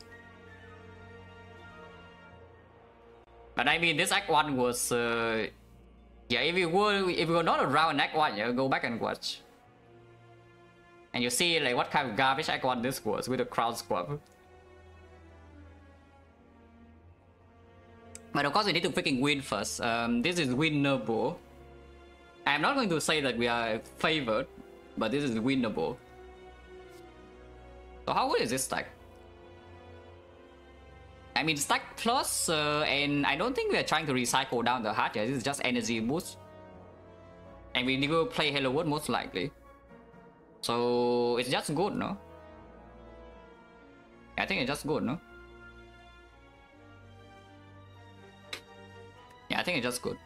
But I mean, this Act 1 was... yeah, if you were not around in Act 1, yeah, go back and watch. And you see like what kind of garbage Act 1 this was with the crowd squab. But of course we need to freaking win first. This is winnable. I'm not going to say that we are favored, but this is winnable. So how good is this stack? I mean, stack plus, and I don't think we are trying to recycle down the heart. Yeah, this is just energy boost. And we will play Hello World most likely. So it's just good, no? I think it's just good, no? Yeah, I think it's just good.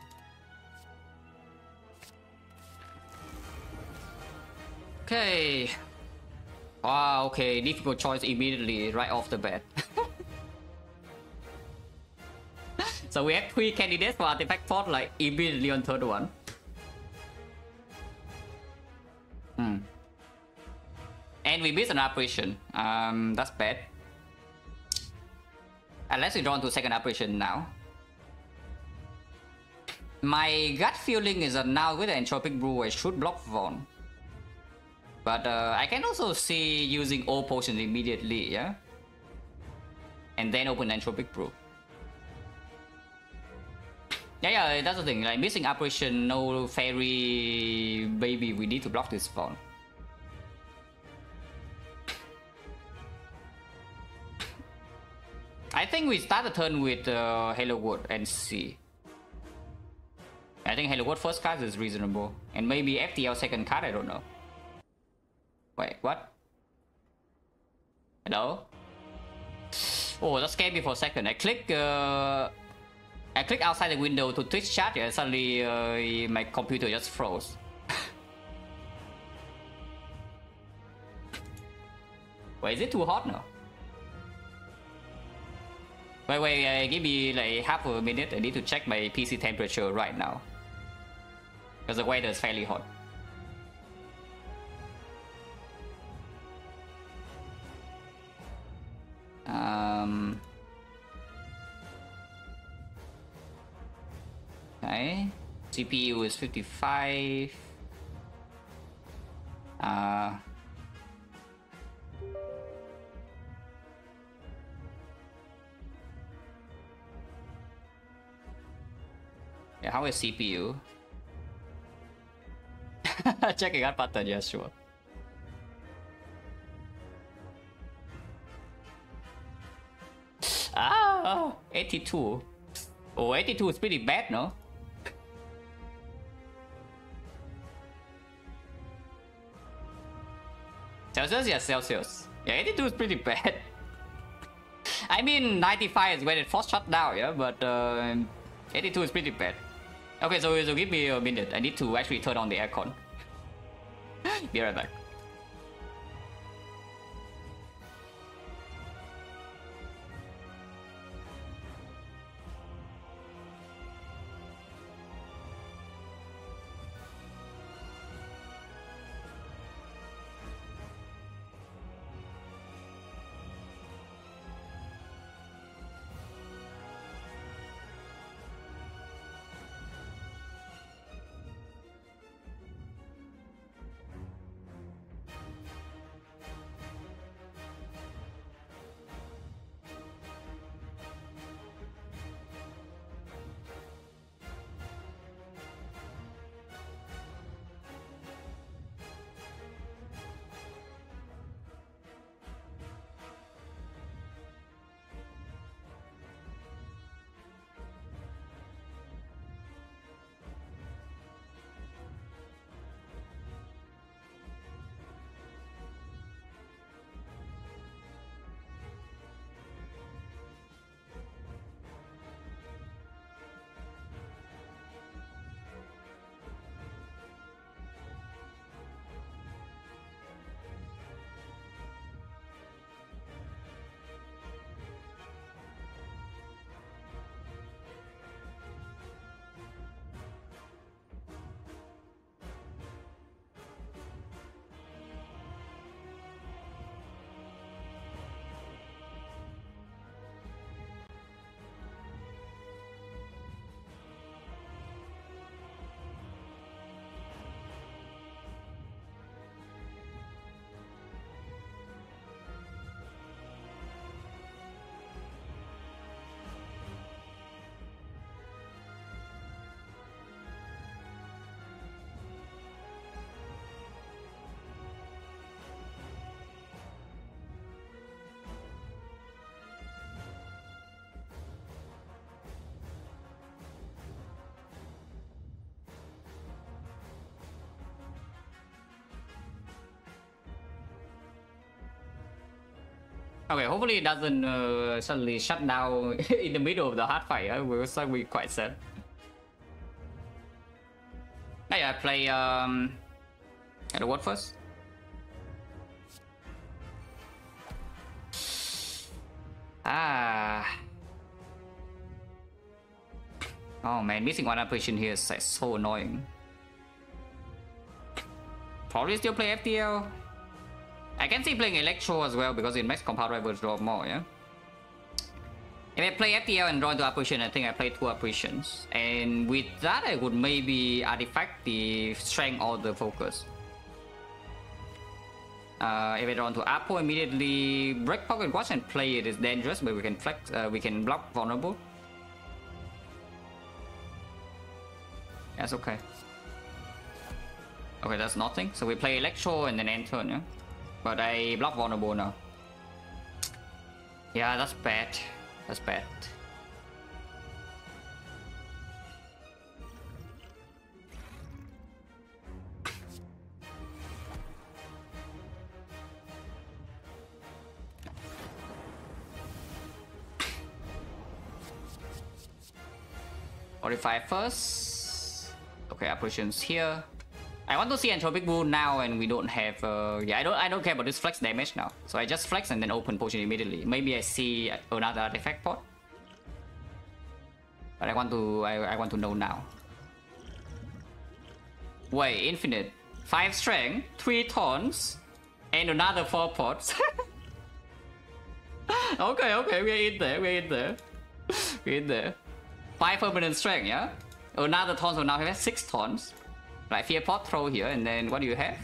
Okay. Wow, okay, difficult choice immediately right off the bat. So we have 3 candidates for artifact port like immediately on third one. And we missed an operation. That's bad. Unless we draw into second operation now. My gut feeling is that now with the Entropic Brew I should block Vaughn. But I can also see using all potions immediately, yeah? And then open Entropic Brew. Yeah, that's the thing. Like missing apparition, no fairy baby. We need to block this spawn. I think we start the turn with Halo Wood and see. I think Halo Wood first card is reasonable, and maybe FTL second card. I don't know. Wait, what? Hello? Oh, that scared me for a second. I click outside the window to Twitch chat, and suddenly my computer just froze. Wait, is it too hot now? Wait, give me like half a minute. I need to check my PC temperature right now. Because the weather is fairly hot. Okay. CPU is 55. Yeah, how is CPU? Checking out button, yeah, sure. Ah, 82. Oh, 82 is pretty bad, no? Celsius? Yeah, Celsius. Yeah, 82 is pretty bad. I mean, 95 is when it first shut down, yeah, but 82 is pretty bad. Okay, so give me a minute. I need to actually turn on the aircon. Be right back. Okay, hopefully it doesn't suddenly shut down in the middle of the hard fight. We'll be quite sad. Hey, I play at the what first? Oh man, missing one operation here is like, so annoying. Probably still play FTL. I can see playing Electro as well because it makes compound rivals draw more, yeah? If I play FTL and draw into apparition, I think I play 2 apparitions. And with that, I would maybe artifact the strength or the focus. If it on to Apple immediately break Pocket Watch and play it is dangerous, but we can flex. We can block vulnerable. That's okay. Okay, that's nothing. So we play Electro and then end turn, yeah? But I block vulnerable now. Yeah, that's bad. That's bad. Modify first. Okay, operations here. I want to see Entropic Bull now, and we don't have. Yeah, I don't care about this flex damage now. So I just flex and then open potion immediately. Maybe I see another artifact pot. But I want to know now. Wait, infinite. 5 strength, 3 tons, and another 4 pots. Okay, we're in there, we're in there. We're in there. 5 permanent strength, yeah? Another tons, so now we have 6 tons. Right, fear pot throw here, and then what do you have?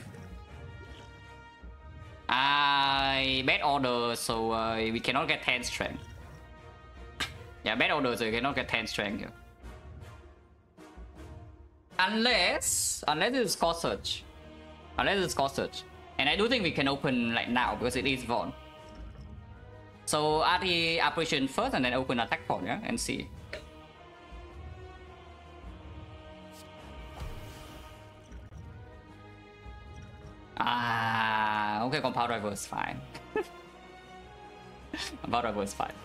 Bad order, so we cannot get 10 strength. Yeah, bad order, so you cannot get 10 strength here. Unless it's cost search. Unless it's cost search. And I do think we can open like now because it is Von. So RT operation first and then open attack pot, yeah, and see. Okay, compound driver is fine. Compound driver is fine.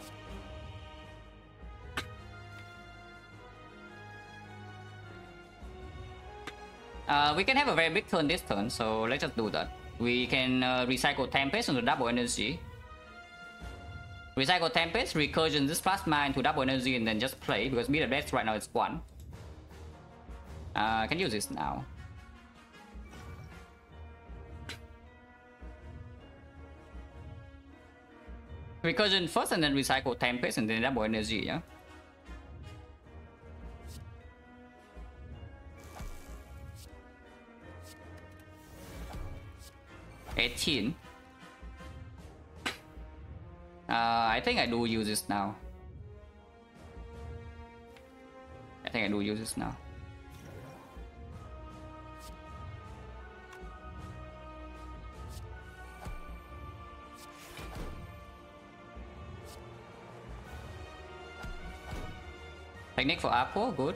We can have a very big turn this turn, so let's just do that. We can recycle Tempest into double energy. Recycle Tempest, recursion this plasma into double energy, and then just play because meter best right now is 1. I can use this now. Recursion first and then recycle Tempest and then double energy, yeah? $18. I think I do use this now. Technique for Apple, good.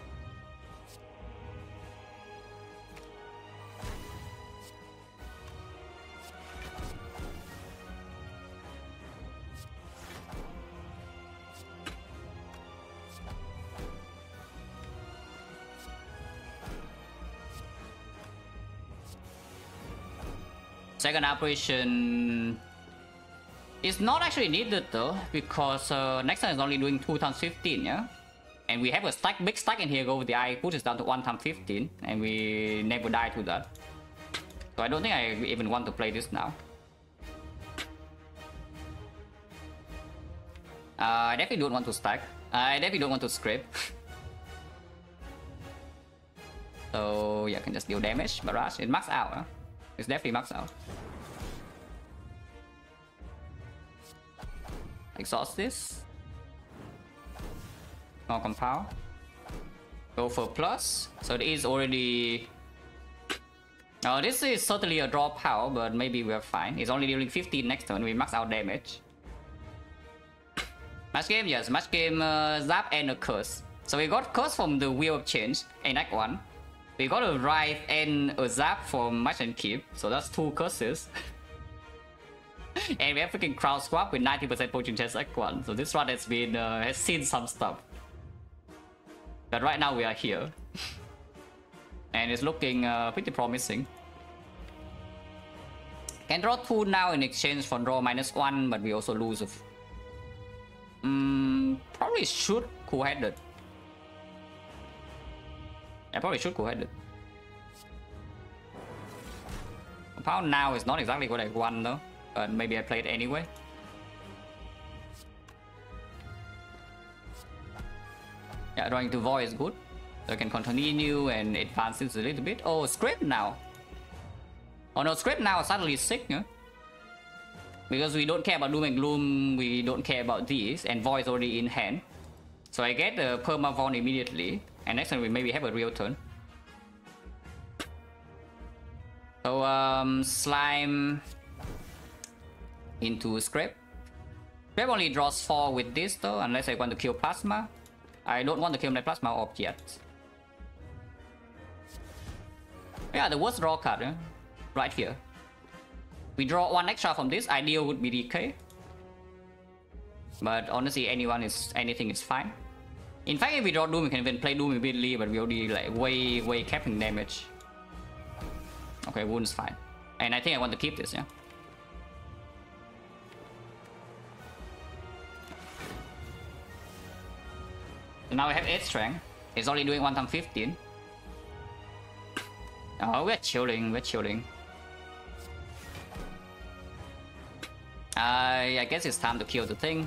Second operation is not actually needed though, because next time is only doing 2 times 15, yeah? And we have a stack, big stack in here, go with the eye, push it down to 1 times 15, and we never die to that. So I don't think I even want to play this now. I definitely don't want to stack. I definitely don't want to scrape. So yeah, I can just deal damage, barrage. It max out, huh? It's definitely max out. Exhaust this. More compound. Go for plus. So it is already... this is certainly a draw power, but maybe we're fine. It's only dealing 15 next turn. We max out damage. Match game, yes. Match game, Zap and a curse. So we got curse from the Wheel of Change in Act 1. We got a Wraith and a Zap from Match and Keep. So that's 2 curses. And we have freaking crowd swap with 90% potion chest Act 1. So this run has been has seen some stuff. But right now we are here. And it's looking pretty promising. Can draw 2 now in exchange for draw -1, but we also lose. Probably should cool-headed. I probably should cool-headed. Compound now is not exactly what I want though. But maybe I play it anyway. Yeah, drawing to void is good. So I can continue and advance this a little bit. Oh, scrape now. Oh no, script now is suddenly sick, yeah? Because we don't care about Doom and Gloom, we don't care about these, and Void is already in hand. So I get the Permavon immediately, and next time we maybe have a real turn. So Slime into Scrap. Scrap only draws 4 with this though, unless I want to kill Plasma. I don't want to kill my Plasma Orb yet. Yeah, the worst draw card, right here. We draw 1 extra from this, ideal would be DK. But honestly, anything is fine. In fact, if we draw Doom, we can even play Doom immediately, but we already like way capping damage. Okay, Wound's fine. And I think I want to keep this, yeah. So now we have 8 strength. It's only doing 1 times 15. Oh, we're chilling, we're chilling. I guess it's time to kill the thing.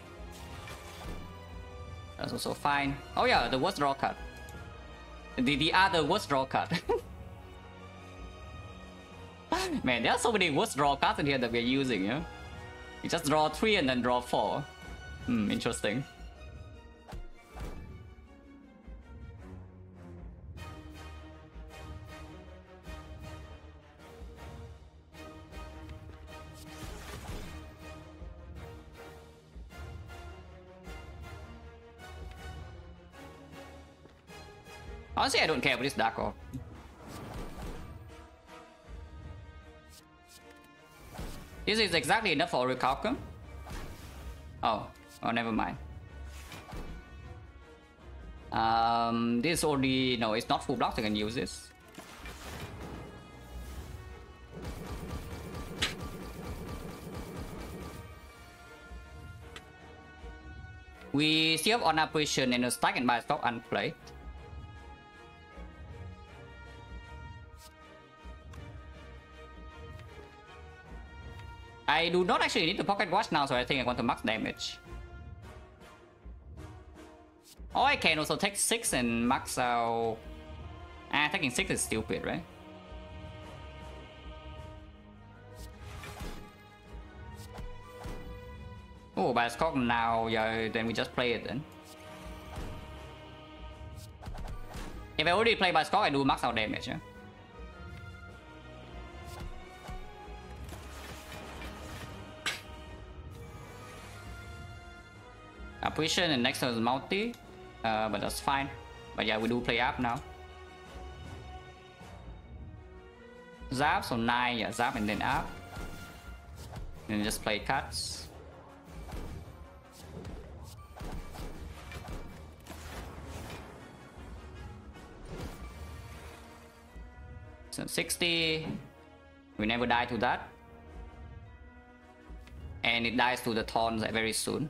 That's also fine. Oh yeah, the worst draw card. The other worst draw card. Man, there are so many worst draw cards in here that we're using, yeah? You just draw 3 and then draw 4. Interesting. Honestly, I don't care about this Dark Orb. This is exactly enough for Orichalcum. Oh, never mind. This already... No, it's not full block, so I can use this. We still have on operation and a stack and buy stock unplayed. I do not actually need the pocket watch now, so I think I want to max damage. Or I can also take 6 and max out... taking 6 is stupid, right? Oh, by Scott now, yeah, then we just play it then. If I already play by Scott, I do max out damage, yeah? Appreciation and next turn is multi, but that's fine. But yeah, we do play up now. Zap, so 9, yeah, zap and then up. And just play cuts. So 60, we never die to that. And it dies to the Thorns very soon.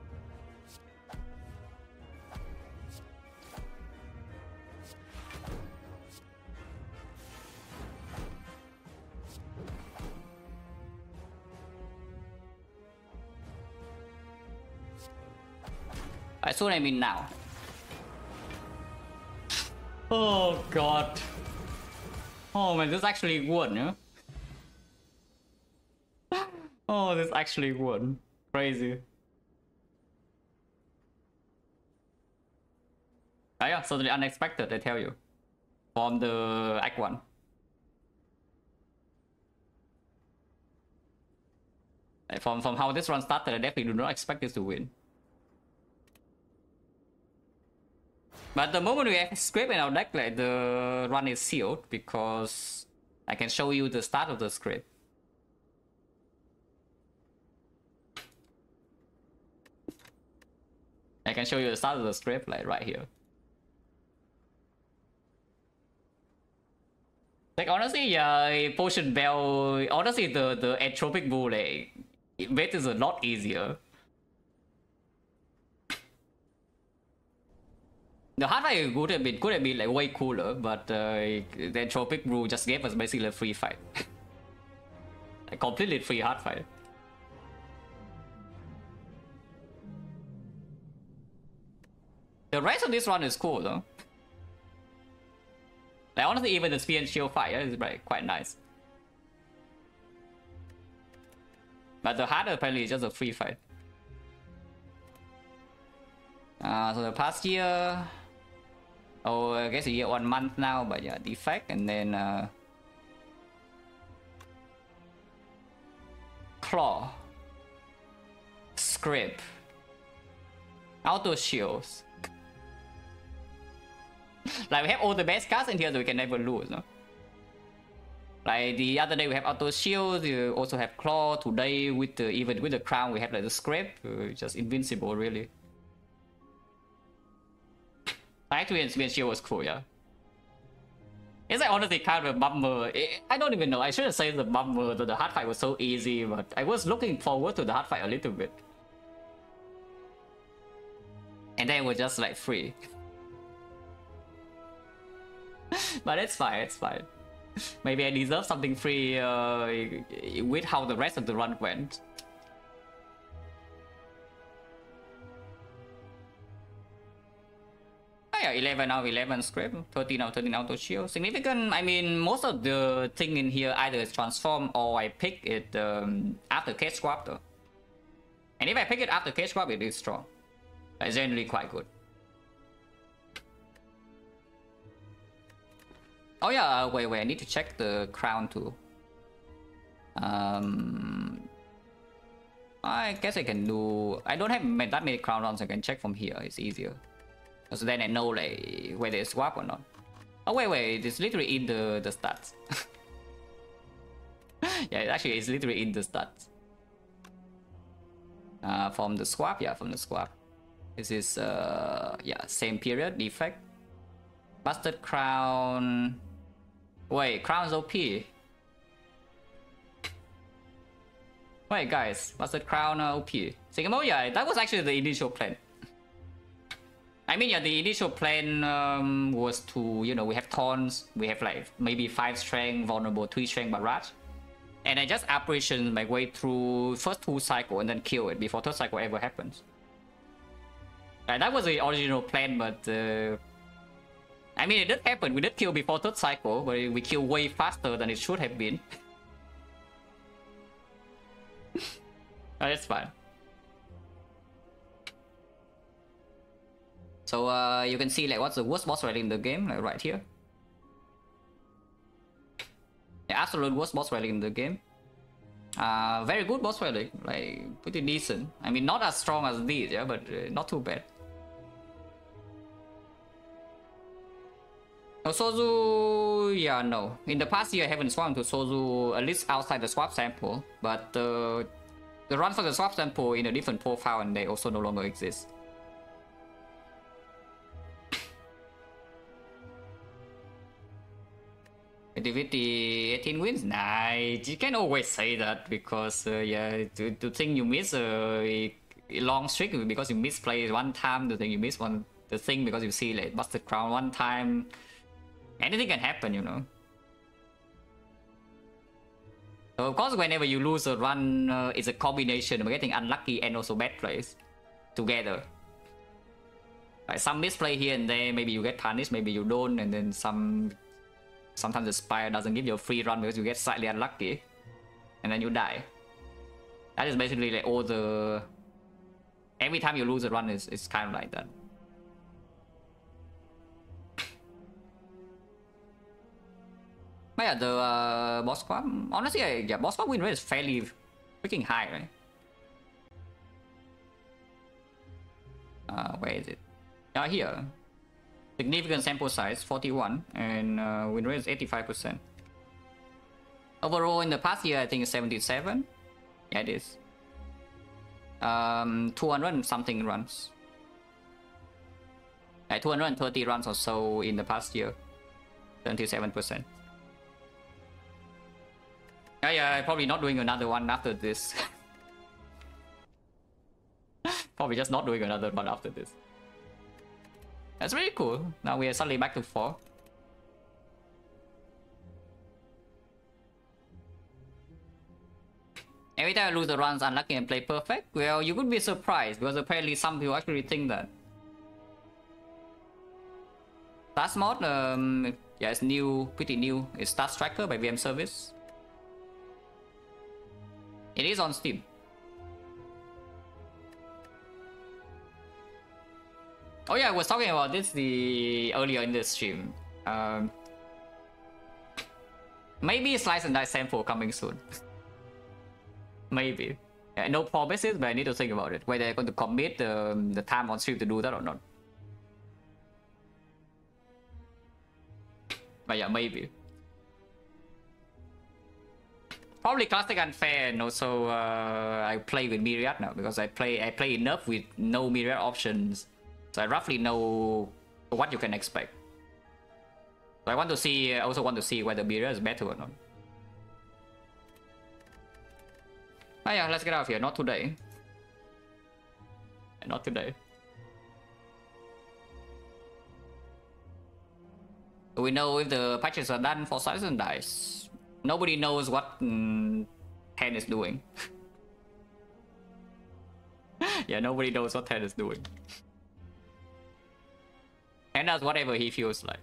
By soon I mean now. Oh god. Oh man, this actually won, yeah? Oh, this actually won. Crazy. Ah, yeah, totally unexpected, I tell you. From the Act 1. From how this run started, I definitely do not expect this to win. But the moment we have script in our deck, like, the run is sealed because I can show you the start of the script. I can show you the start of the script, like right here. Like honestly, yeah, Potion Bell. Honestly, the Entropic Bull, like, it is a lot easier. The hardfire could have been like way cooler, but the Entropic Brew just gave us basically a free fight. A completely free hardfire. The rest of this one is cool though. Like honestly, even the Spear and Shield fire is quite nice. But the harder apparently is just a free fight. So the past year, oh, I guess a year, 1 month now, but yeah, defect, and then claw, scrape, auto shields. Like we have all the best cards in here, so we can never lose, no? Like the other day we have auto shield, you also have claw. Today with the even with the crown we have like the scrape, just invincible really. Actually, shield was cool, yeah. It's like honestly kind of a bummer. I don't even know. I shouldn't say the bummer that the hard fight was so easy, but I was looking forward to the hard fight a little bit. And then it was just like free. But it's fine, it's fine. Maybe I deserve something free with how the rest of the run went. Oh yeah, 11 out of 11 script, 13 out of 13 auto shield. Significant, I mean, most of the thing in here either is transform or I pick it after case swap though. And if I pick it after case swap, it is strong. It's generally quite good. Oh yeah, wait, I need to check the crown too. I guess I can do... I don't have that many crown runs, I can check from here, it's easier. So then I know like whether it's swap or not. Oh wait, it's literally in the stats. Yeah, actually it's literally in the stats. From the swap, yeah, from the swap. This is, yeah, same period, defect. Busted crown... Wait, crown's OP. Wait guys, busted crown OP. Oh yeah, that was actually the initial plan. I mean, yeah, the initial plan was to, you know, we have taunts, we have like maybe 5 strength, vulnerable, 3 strength barrage. And I just apparition my way through first 2 cycles and then kill it before 3rd cycle ever happens. That was the original plan, but I mean, it did happen. We did kill before 3rd cycle, but we kill way faster than it should have been. That's fine. So you can see like what's the worst boss rally in the game, like right here. The absolute worst boss rally in the game. Very good boss rally, like pretty decent. I mean, not as strong as these, yeah, but not too bad. No, Sozu, yeah, no. In the past year, I haven't swapped to Sozu, at least outside the swap sample. But the run for the swap sample in a different profile, and they also no longer exist. Activity 18 wins? Nice. You can always say that because, yeah, to think you miss a long streak because you misplay 1 time, the thing you miss the thing because you see like busted crown 1 time. Anything can happen, you know. So of course, whenever you lose a run, it's a combination of getting unlucky and also bad plays together. Like some misplay here and there, maybe you get punished, maybe you don't, and then sometimes the Spire doesn't give you a free run because you get slightly unlucky, and then you die. That is basically like all the... Every time you lose a run, it's kind of like that. But yeah, the boss squad, honestly, yeah, boss squad win rate is fairly freaking high, right? Where is it? Here. Significant sample size, 41, and win rate is 85%. Overall, in the past year, I think it's 77. Yeah, it is. 200 and something runs. Like 230 runs or so in the past year. 77%. Yeah, I'm probably not doing another one after this. Probably just not doing another one after this. That's really cool. Now we are suddenly back to 4. Every time I lose the runs unlucky and play perfect, well, you could be surprised because apparently some people actually think that. Stats mod, yeah, it's new, pretty new. It's Stats Tracker by VM Service. It is on Steam. Oh yeah, I was talking about this earlier in the stream. Maybe slice and dice sample coming soon. Maybe. Yeah, no promises, but I need to think about it. Whether I'm going to commit the time on stream to do that or not. But yeah, maybe. Probably classic unfair, and also I play with myriad now because I play enough with no myriad options, so I roughly know what you can expect. So I want to see, also want to see whether myriad is better or not. Oh yeah, let's get out of here. Not today. Not today. We know if the patches are done for slice and dice. Nobody knows what 10 is doing. Yeah, nobody knows what 10 is doing. 10 does whatever he feels like.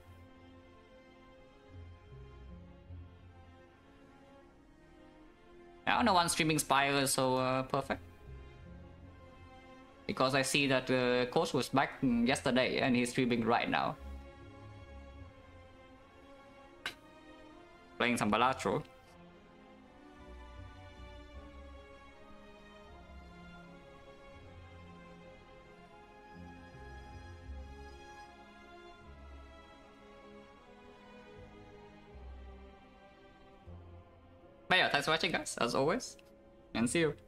I don't know, one streaming Spire is so perfect. Because I see that Coach was back yesterday and he's streaming right now. Playing some Balatro. But yeah, thanks for watching guys, as always. And see you.